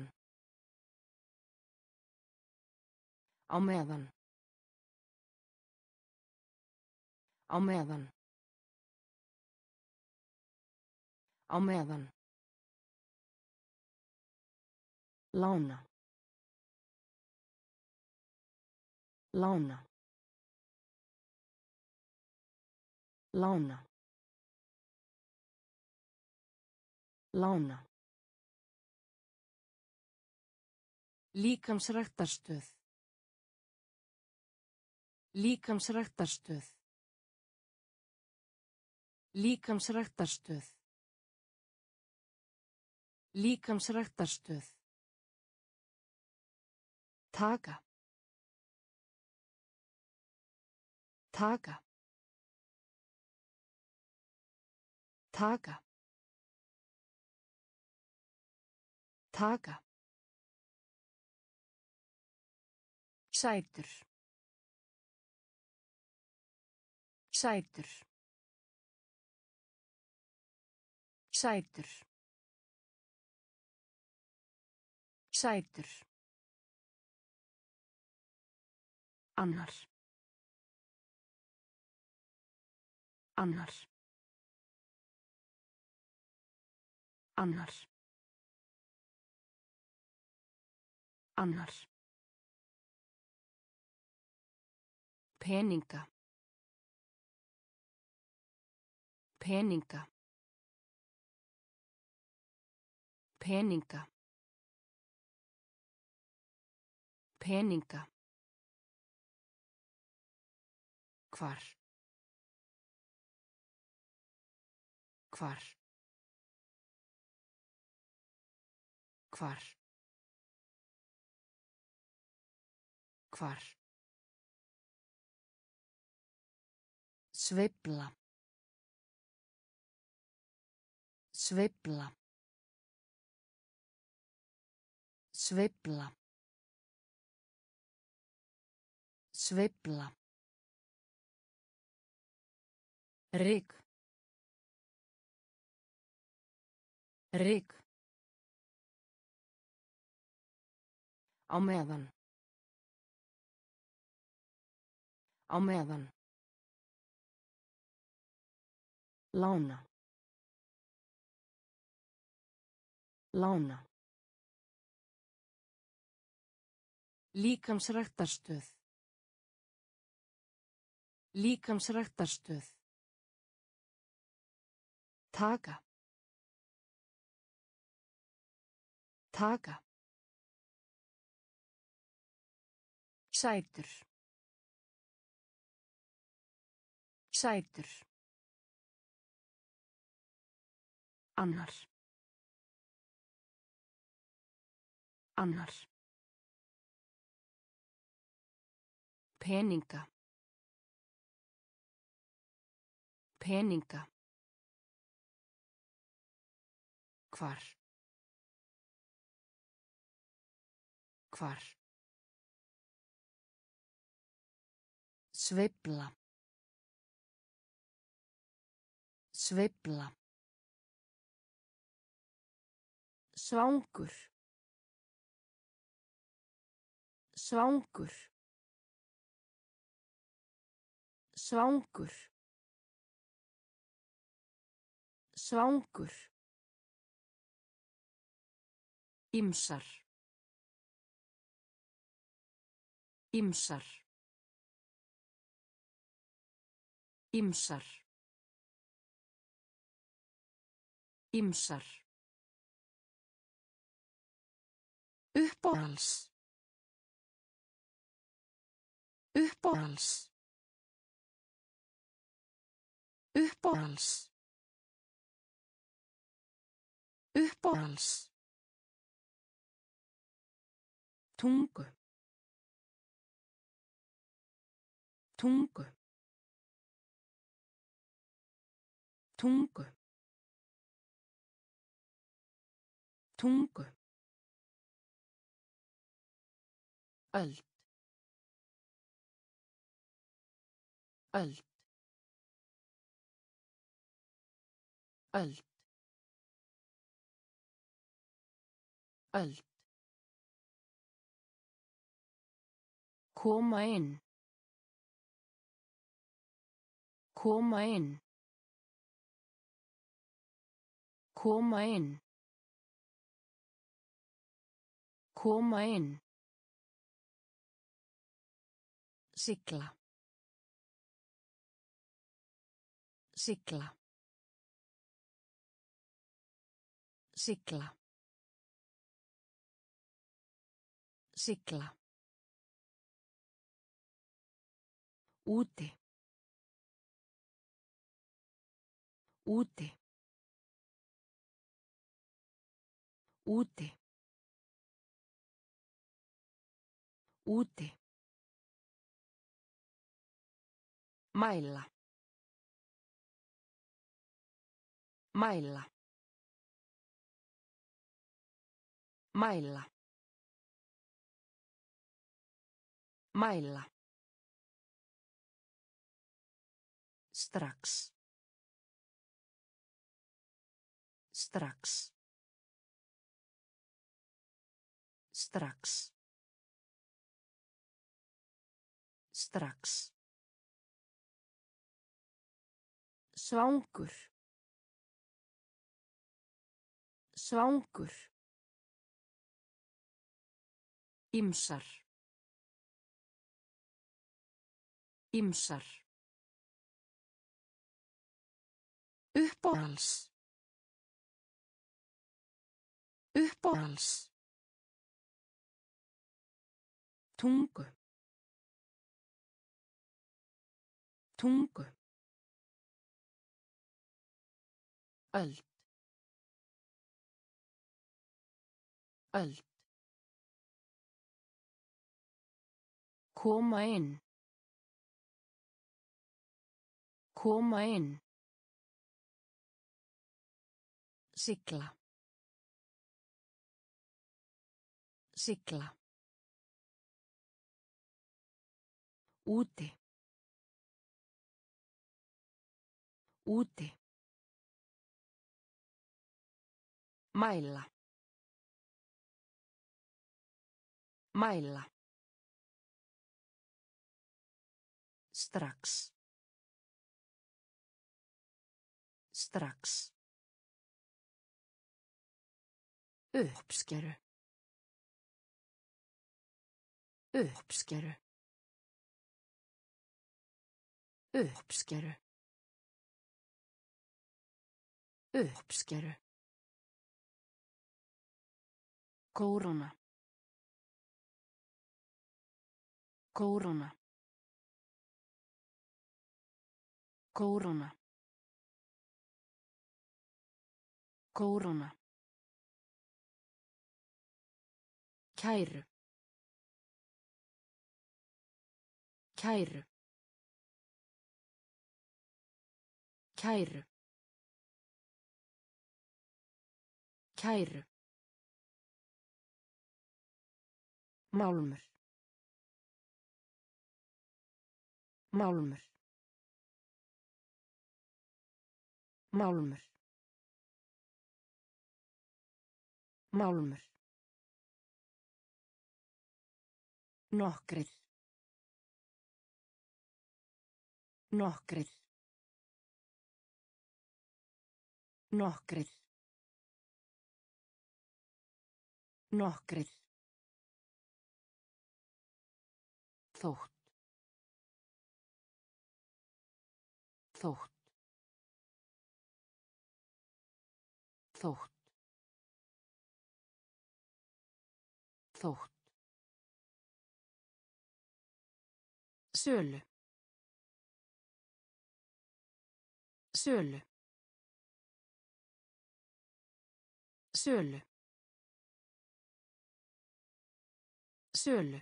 Á meðan. Á meðan. Á meðan. Lána. Lána. Lána. Lána. Líkamsræktarstöð. Líkamsræktarstöð. Líkamsræktarstöð. Líkamsræktarstöð. Taka. Taka. Taka. Taka. Sætur. Sætur. Sætur. Sætur. Annar. Annar. Annar. Annar. Peninga. Peninga. Peninga. Peninga. Hvar. Hvar. Hvar. Hvar. Sveifla. Sveifla. Sveifla. Sveifla. Ryk. Ryk. Á meðan. Á meðan. Lána. Lána. Líkamsræktarstöð. Líkamsræktarstöð. Taka. Taka. Sætur. Sætur. Annar. Annar. Peninga. Peninga. Hvar. Hvar. Sveifla. Sveifla. Svangur. Svangur. Svangur. Svangur. Ýmsar. Ýmsar. Ýmsar. Ýmsar. Uppáhalds. Uppáhalds. Uppáhalds. Uppáhalds. Tungu. Tungu. Tungu. Tungu. Öld. Öld. Öld. Öld. Koma inn. Koma inn. Koma inn. Koma inn. Sigla. Sigla. Sigla. Sigla. Úti. Úti. Úti. Úti. Mæla. Mæla. Mæla. Mæla. Strax. Strax. Strax. Strax. Svangur. Svangur. Ýmsar. Ýmsar. Uppáhalds. Uppáhalds. Tungu. Tungu. öld, öld, koma inn, koma inn, sigla, sigla, úti, úti, mæla, mæla, strax, strax, uppskeru, uppskeru, uppskeru, uppskeru, kóróna, kóróna, kóróna, kóróna, kæru, kæru, kæru, kæru, málmur, málmur, málmur, málmur, nokkrir, nokkrir, nokkrir, nokkrir, þótt, þótt, þótt, þótt, sölu, sölu, sölu, sölu,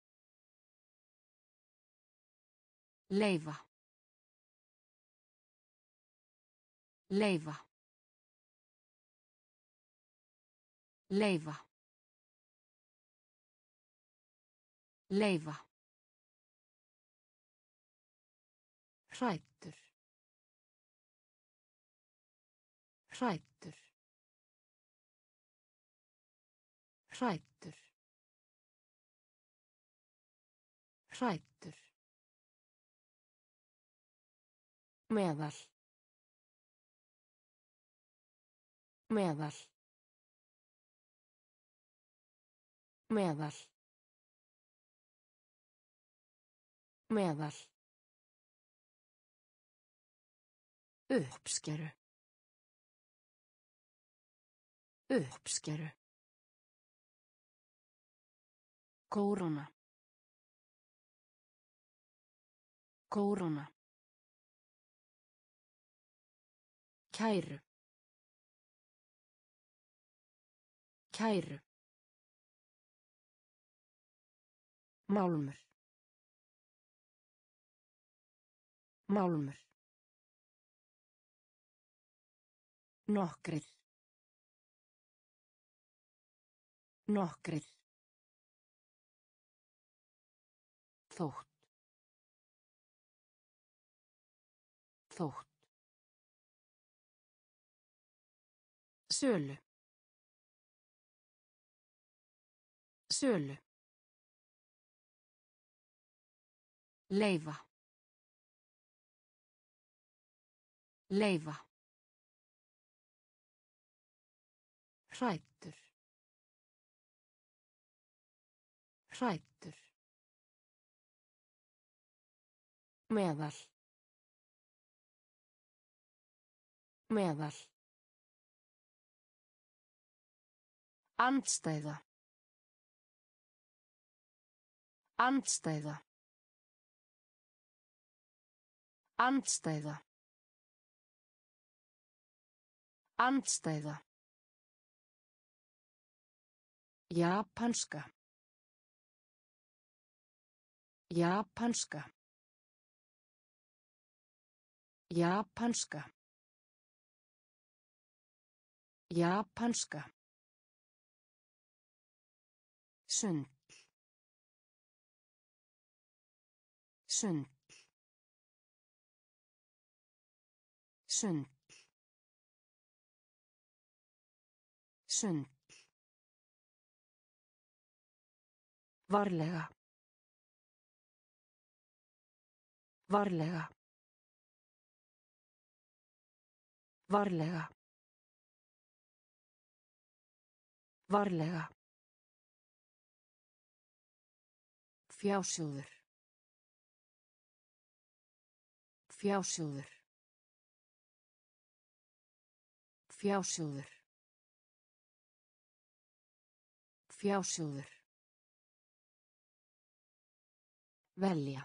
leyfa, leyfa, leyfa, leyfa, hræddur, hræddur, hræddur, hræddur, meðal, meðal, meðal, meðal, uppskeru, uppskeru, kóróna, kóróna, kæru, kæru, málmur, málmur, nokkrir, nokkrir, þótt, þótt, sölu, sölu, leyfa, leyfa, hræddur, hræddur, meðal, meðal, andstæða, andstæða, andstæða, Andstæða. Japanska. Japanska. Japanska. Japanska. Sund. Sund. Sund. Sund. Varlega. Varlega. Varlega. Varlega. Fjásjóður. Fjásjóður. Fjásjóður. Fjásjóður. Velja.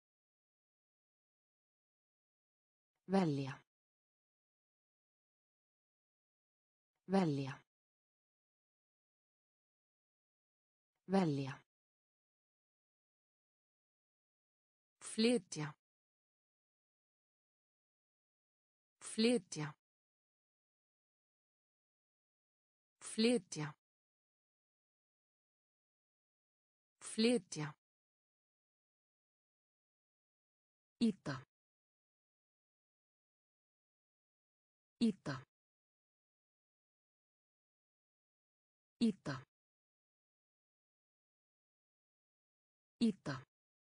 Velja. Velja. Velja. Flytja. Flytja. Flytja. Flytja. Ýta. Ýta. Ýta. Ýta.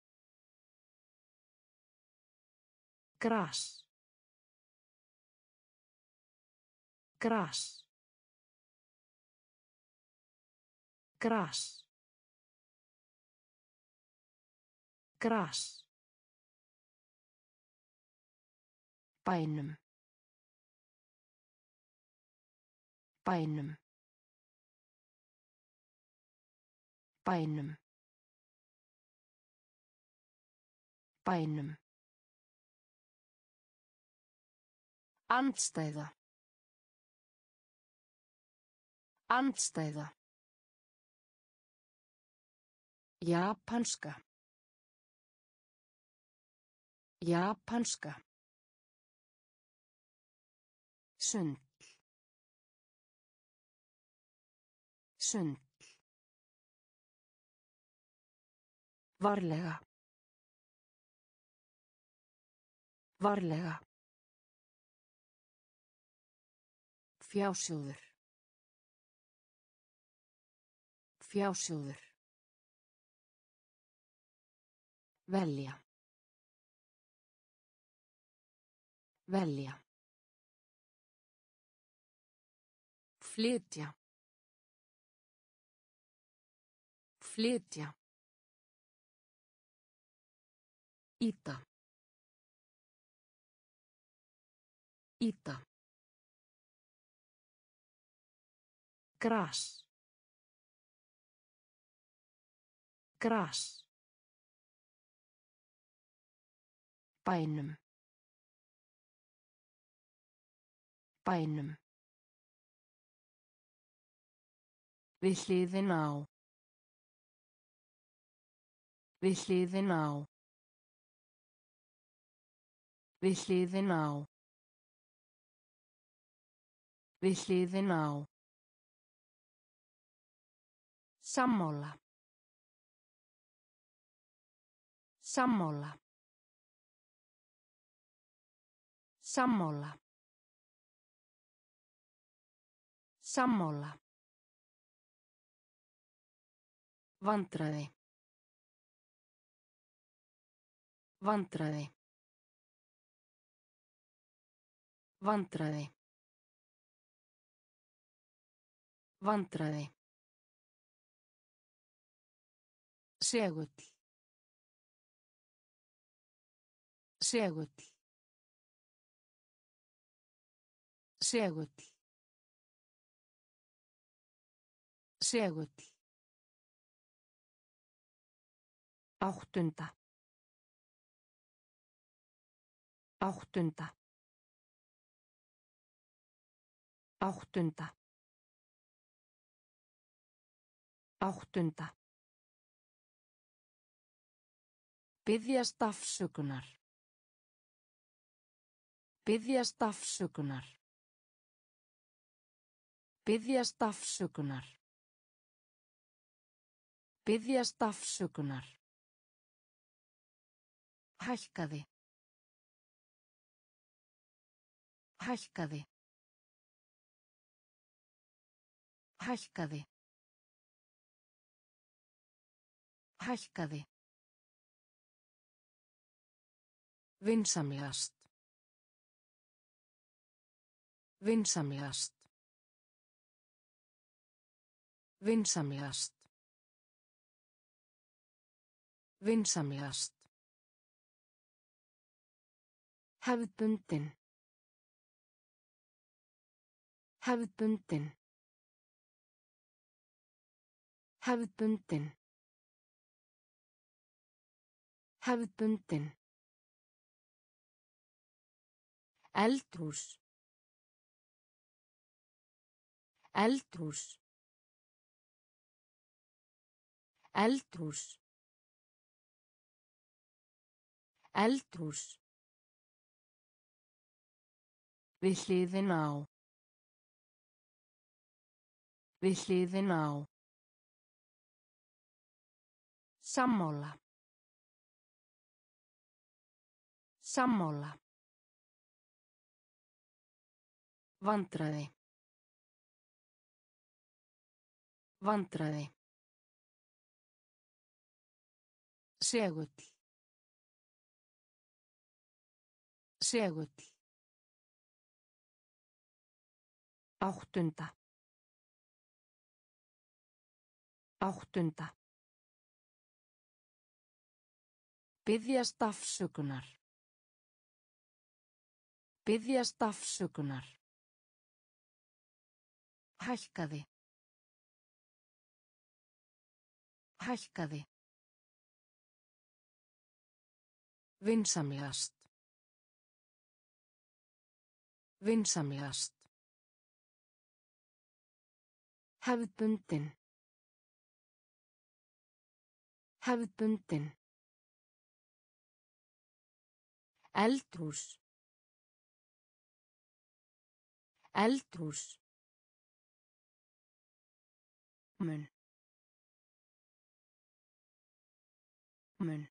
Gras. Gras. Gras. Gras. Bænum. Bænum. Bænum. Bænum. Andstæða. Andstæða. Japanska. Japanska. Sund. Sund. Varlega. Varlega. Fjásjóður. Fjásjóður. Velja. Velja. Flytja. Flytja. Ýta. Ýta. Gras. Gras. Bænum. Bænum. Við hliðina á. Við hliðina á. Við hliðina á. Við hliðina á. Sammála. Sammála. Sammála. Sammála. Vandræði. Vandræði. Vandræði. Vandræði. Segull. Segull. Segull. Segull. Áttunda. Áttunda. Áttunda. Áttunda. Biðjast afsökunar. Biðjast afsökunar. Biðjast afsökunar. Biðjast afsökunar. Hækkaði. Hækkaði. Hækkaði. Hækkaði. Vinsamlegast. Vinsamlegast. Vinsamlegast. Vinsamlegast. Hefðbundin. Hefðbundin. Hefðbundin. Hefðbundin. Eldhús. Eldhús. Eldhús. Eldhús. Við hliðina á. Við hliðina á. Sammála. Sammála. Vandræði. Vandræði. Segull. Segull. Áttunda. Áttunda. Biðjast afsökunar. Biðjast afsökunar. Hækkaði. Hækkaði. Vinsamlegast. Vinsamlegast. Hefðbundin. Hefðbundin. Eldhús. Eldhús. Mun. Mun.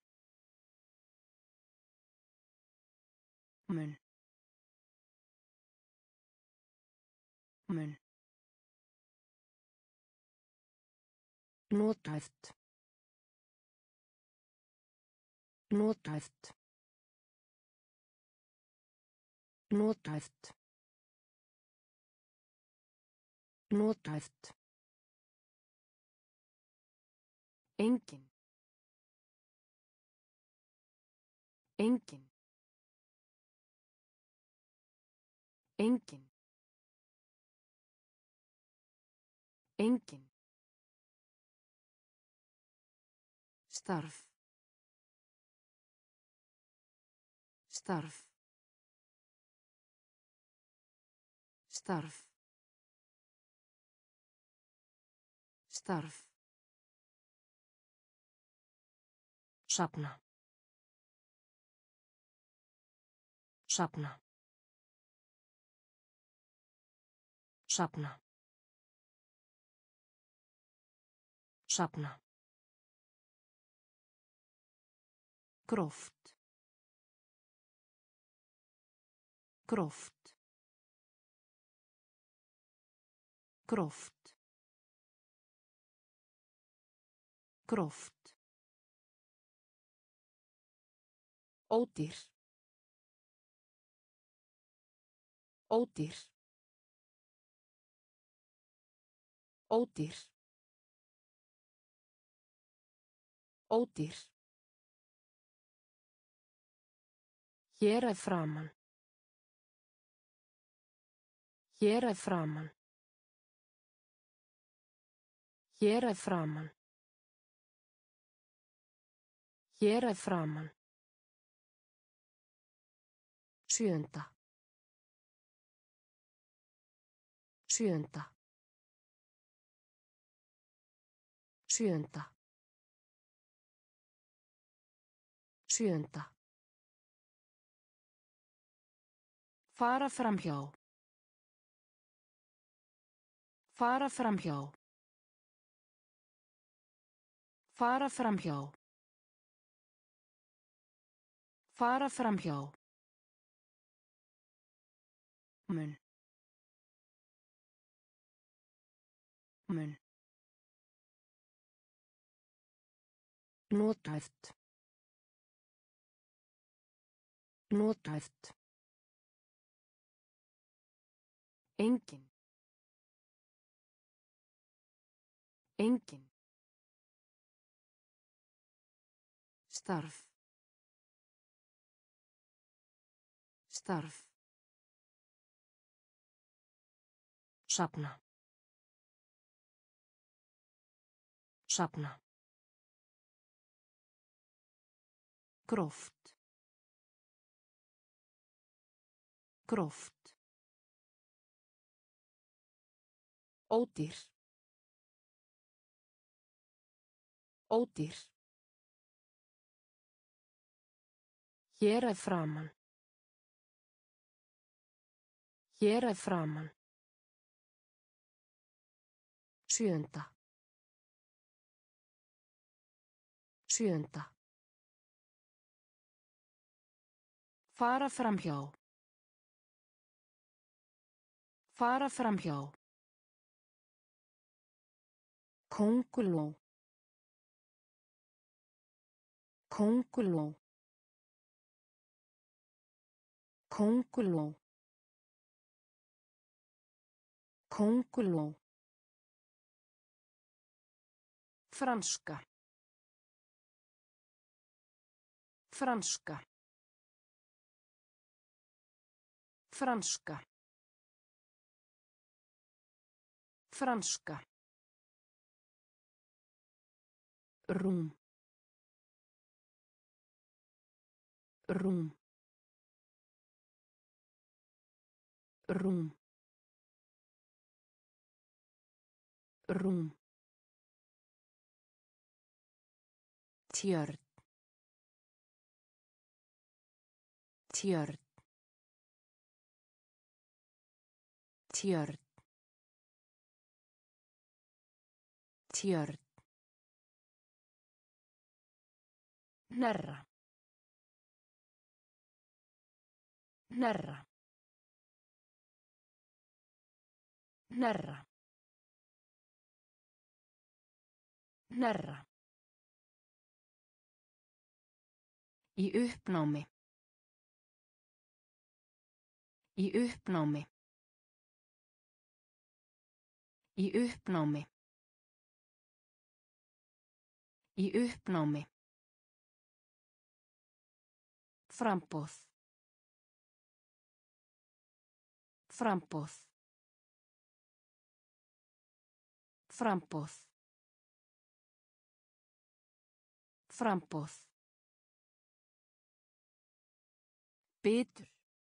Mun. Mun. Nothæft. Nothæft. Nothæft. Nothæft. Engin. Engin. Engin. Engin. Starf. Starf. Starf. Starf. Safna. Safna. Safna. Safna. Gróft. Gróft. Gróft. Gróft. Ódýr. Ódýr. Ódýr. Ódýr. Hér að framan. Hér að framan. Hér að framan. Hér að framan. Sjöunda. Sjöunda. Sjöunda. Sjöunda. Fara framhjá. Fara framhjá. Fara framhjá. Fara framhjá. Mun. Mun. Nothæft. Nothæft. Engin. Engin. Starf. Starf. Safna. Safna. Gróft. Gróft. Ódýr. Ódýr. Hér að framan. Hér að framan. Sjöunda. Sjöunda. Fara framhjá. Fara framhjá. Könguló. Könguló. Könguló. Könguló. Franska. Franska. Franska. Franska. Rúm. Rúm. Rúm. Rúm. Tjörn. Tjörn. Tjörn. Tjörn. Hnerra. Hnerra. Hnerra. Hnerra. Í uppnámi. Í uppnámi. Í uppnámi. Í uppnámi. Framboð. Framboð. Framboð. Framboð. Bitur.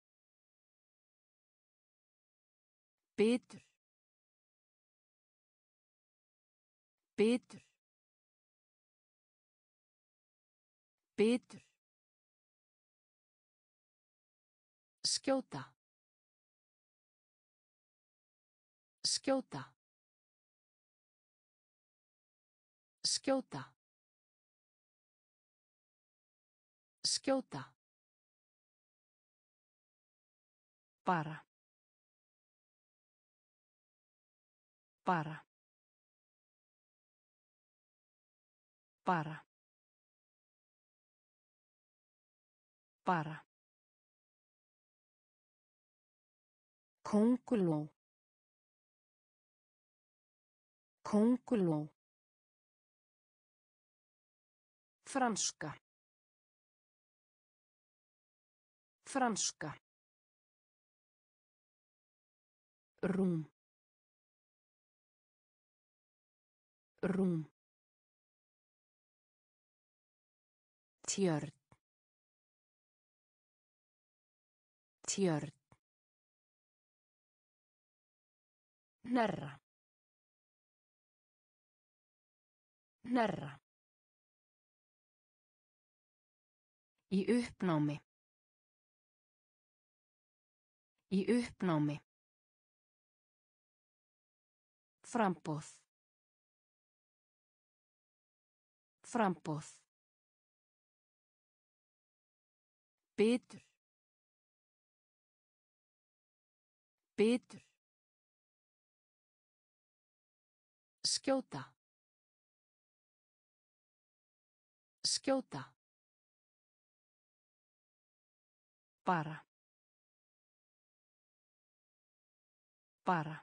Bitur. Bitur. Bitur. Skjóta. Skjóta. Skjóta. Skjóta. Bara. Bara. Bara. Bara. Könguló. Könguló. Franska. Franska. Rúm. Rúm. Tjörn. Tjörn. Hnerra. Hnerra. Í uppnámi. Í uppnámi. Framboð. Framboð. Bitur. Bitur. Skjóta. Skjóta. Bara. Bara.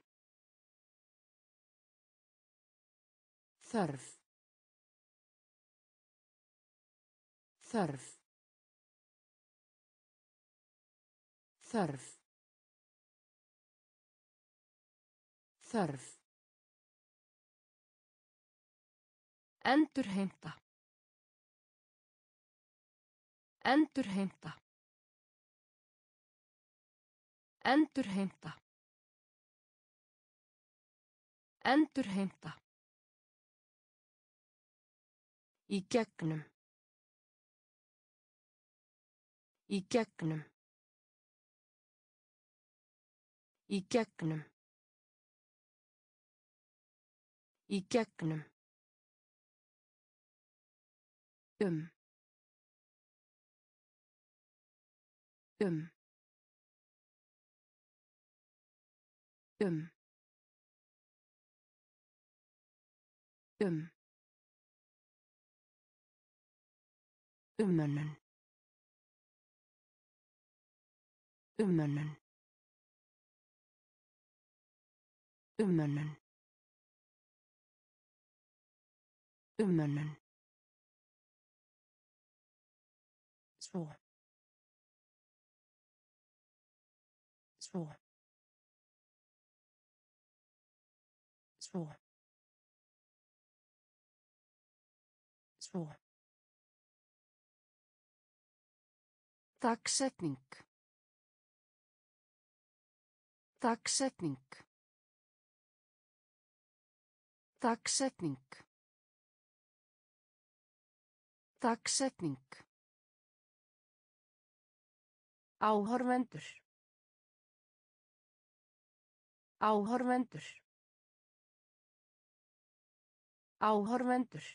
Þörf. Þörf. Þörf. Þörf. Endurheimta. Endurheimta. Endurheimta. Endurheimta. Í gegnum. Í gegnum. Í gegnum. Í gegnum. Um. Um. Um. Um. Umönnun. Umönnun. Umönnun. Umönnun. Svo. Svo. Svo. Svo. Dagsetning. Dagsetning. Dagsetning. Dagsetning. Áhorfendur. Áhorfendur. Áhorfendur.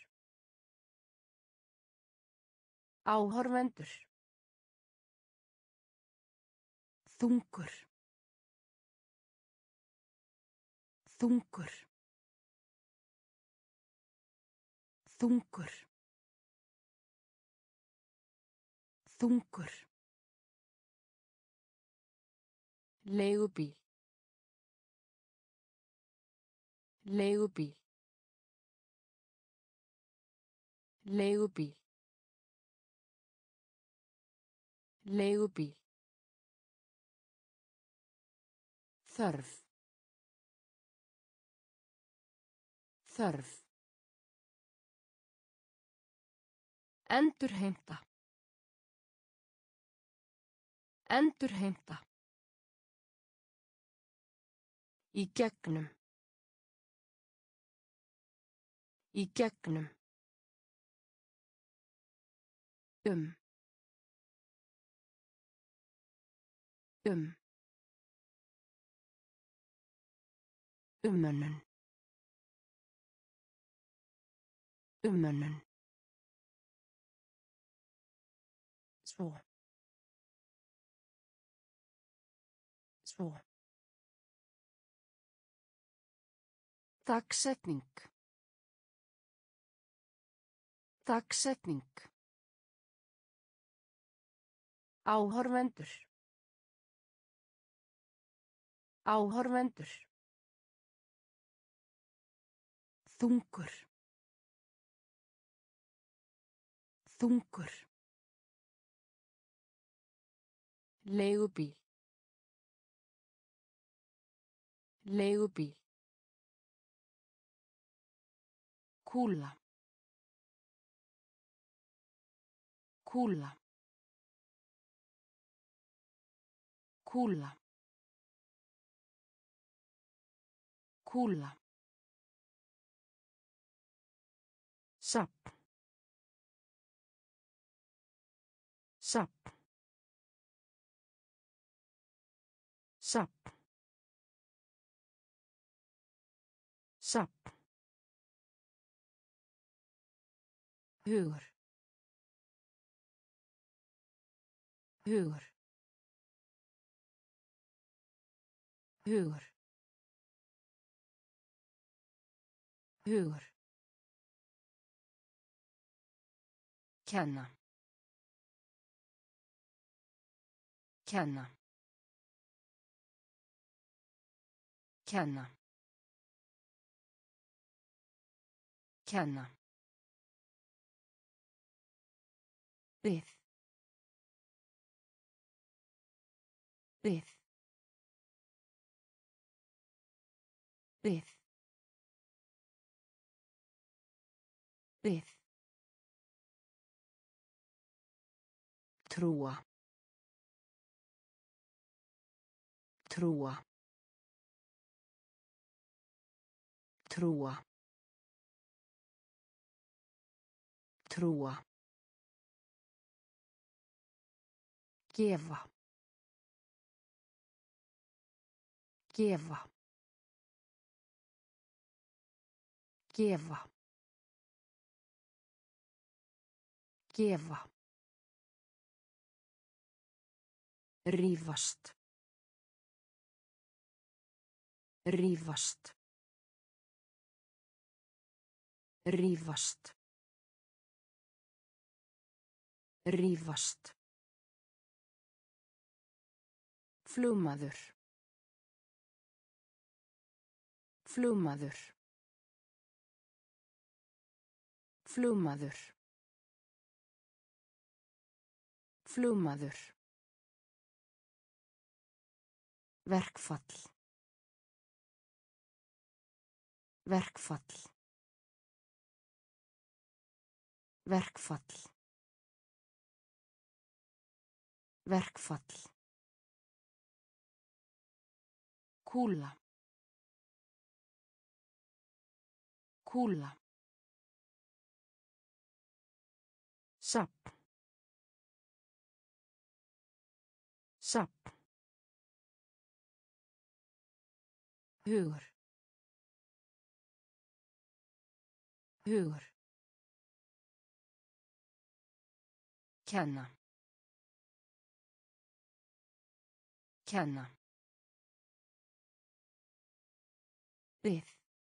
Áhorfendur. Þungur. Þungur. Þungur. Þungur. Leigubíl. Leigubíl. Leigubíl. Leigubíl. Þörf. Þörf. Endurheimta. Endurheimta. Í gegnum. Í gegnum. Um. Um. Umönnun. Umönnun. Svo. Svo. Dagsetning. Dagsetning. Áhorfendur. Áhorfendur. Þungur. Þungur. Leigubíl. Leigubíl. Kúla. Kúla. Kúla. Kúla. Safn. Safn. Safn. Safn. Hugur. Hugur. Hugur. Hugur. Kenna. Kenna. Kenna. Kenna. Við. Við. Við. Við. Trúa. Trúa. Trúa. Trúa. Gefa. Gefa. Gefa. Gefa. Rífast. Rífast. Rífast. Rífast. Flugmaður. Flugmaður. Flugmaður. Flugmaður. Verkfall. Verkfall. Verkfall. Verkfall. Kúla. Kúla. Safn. Safn. Hugur. Hugur. Kenna. Kenna. Við.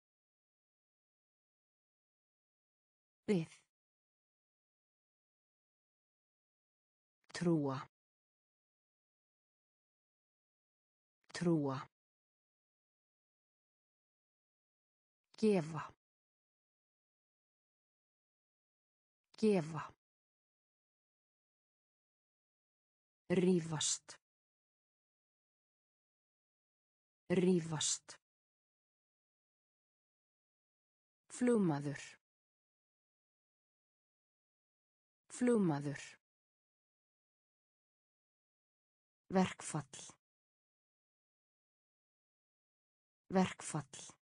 Við. Trúa. Trúa. Gefa. Gefa. Rífast. Rífast. Flugmaður. Flugmaður. Verkfall. Verkfall.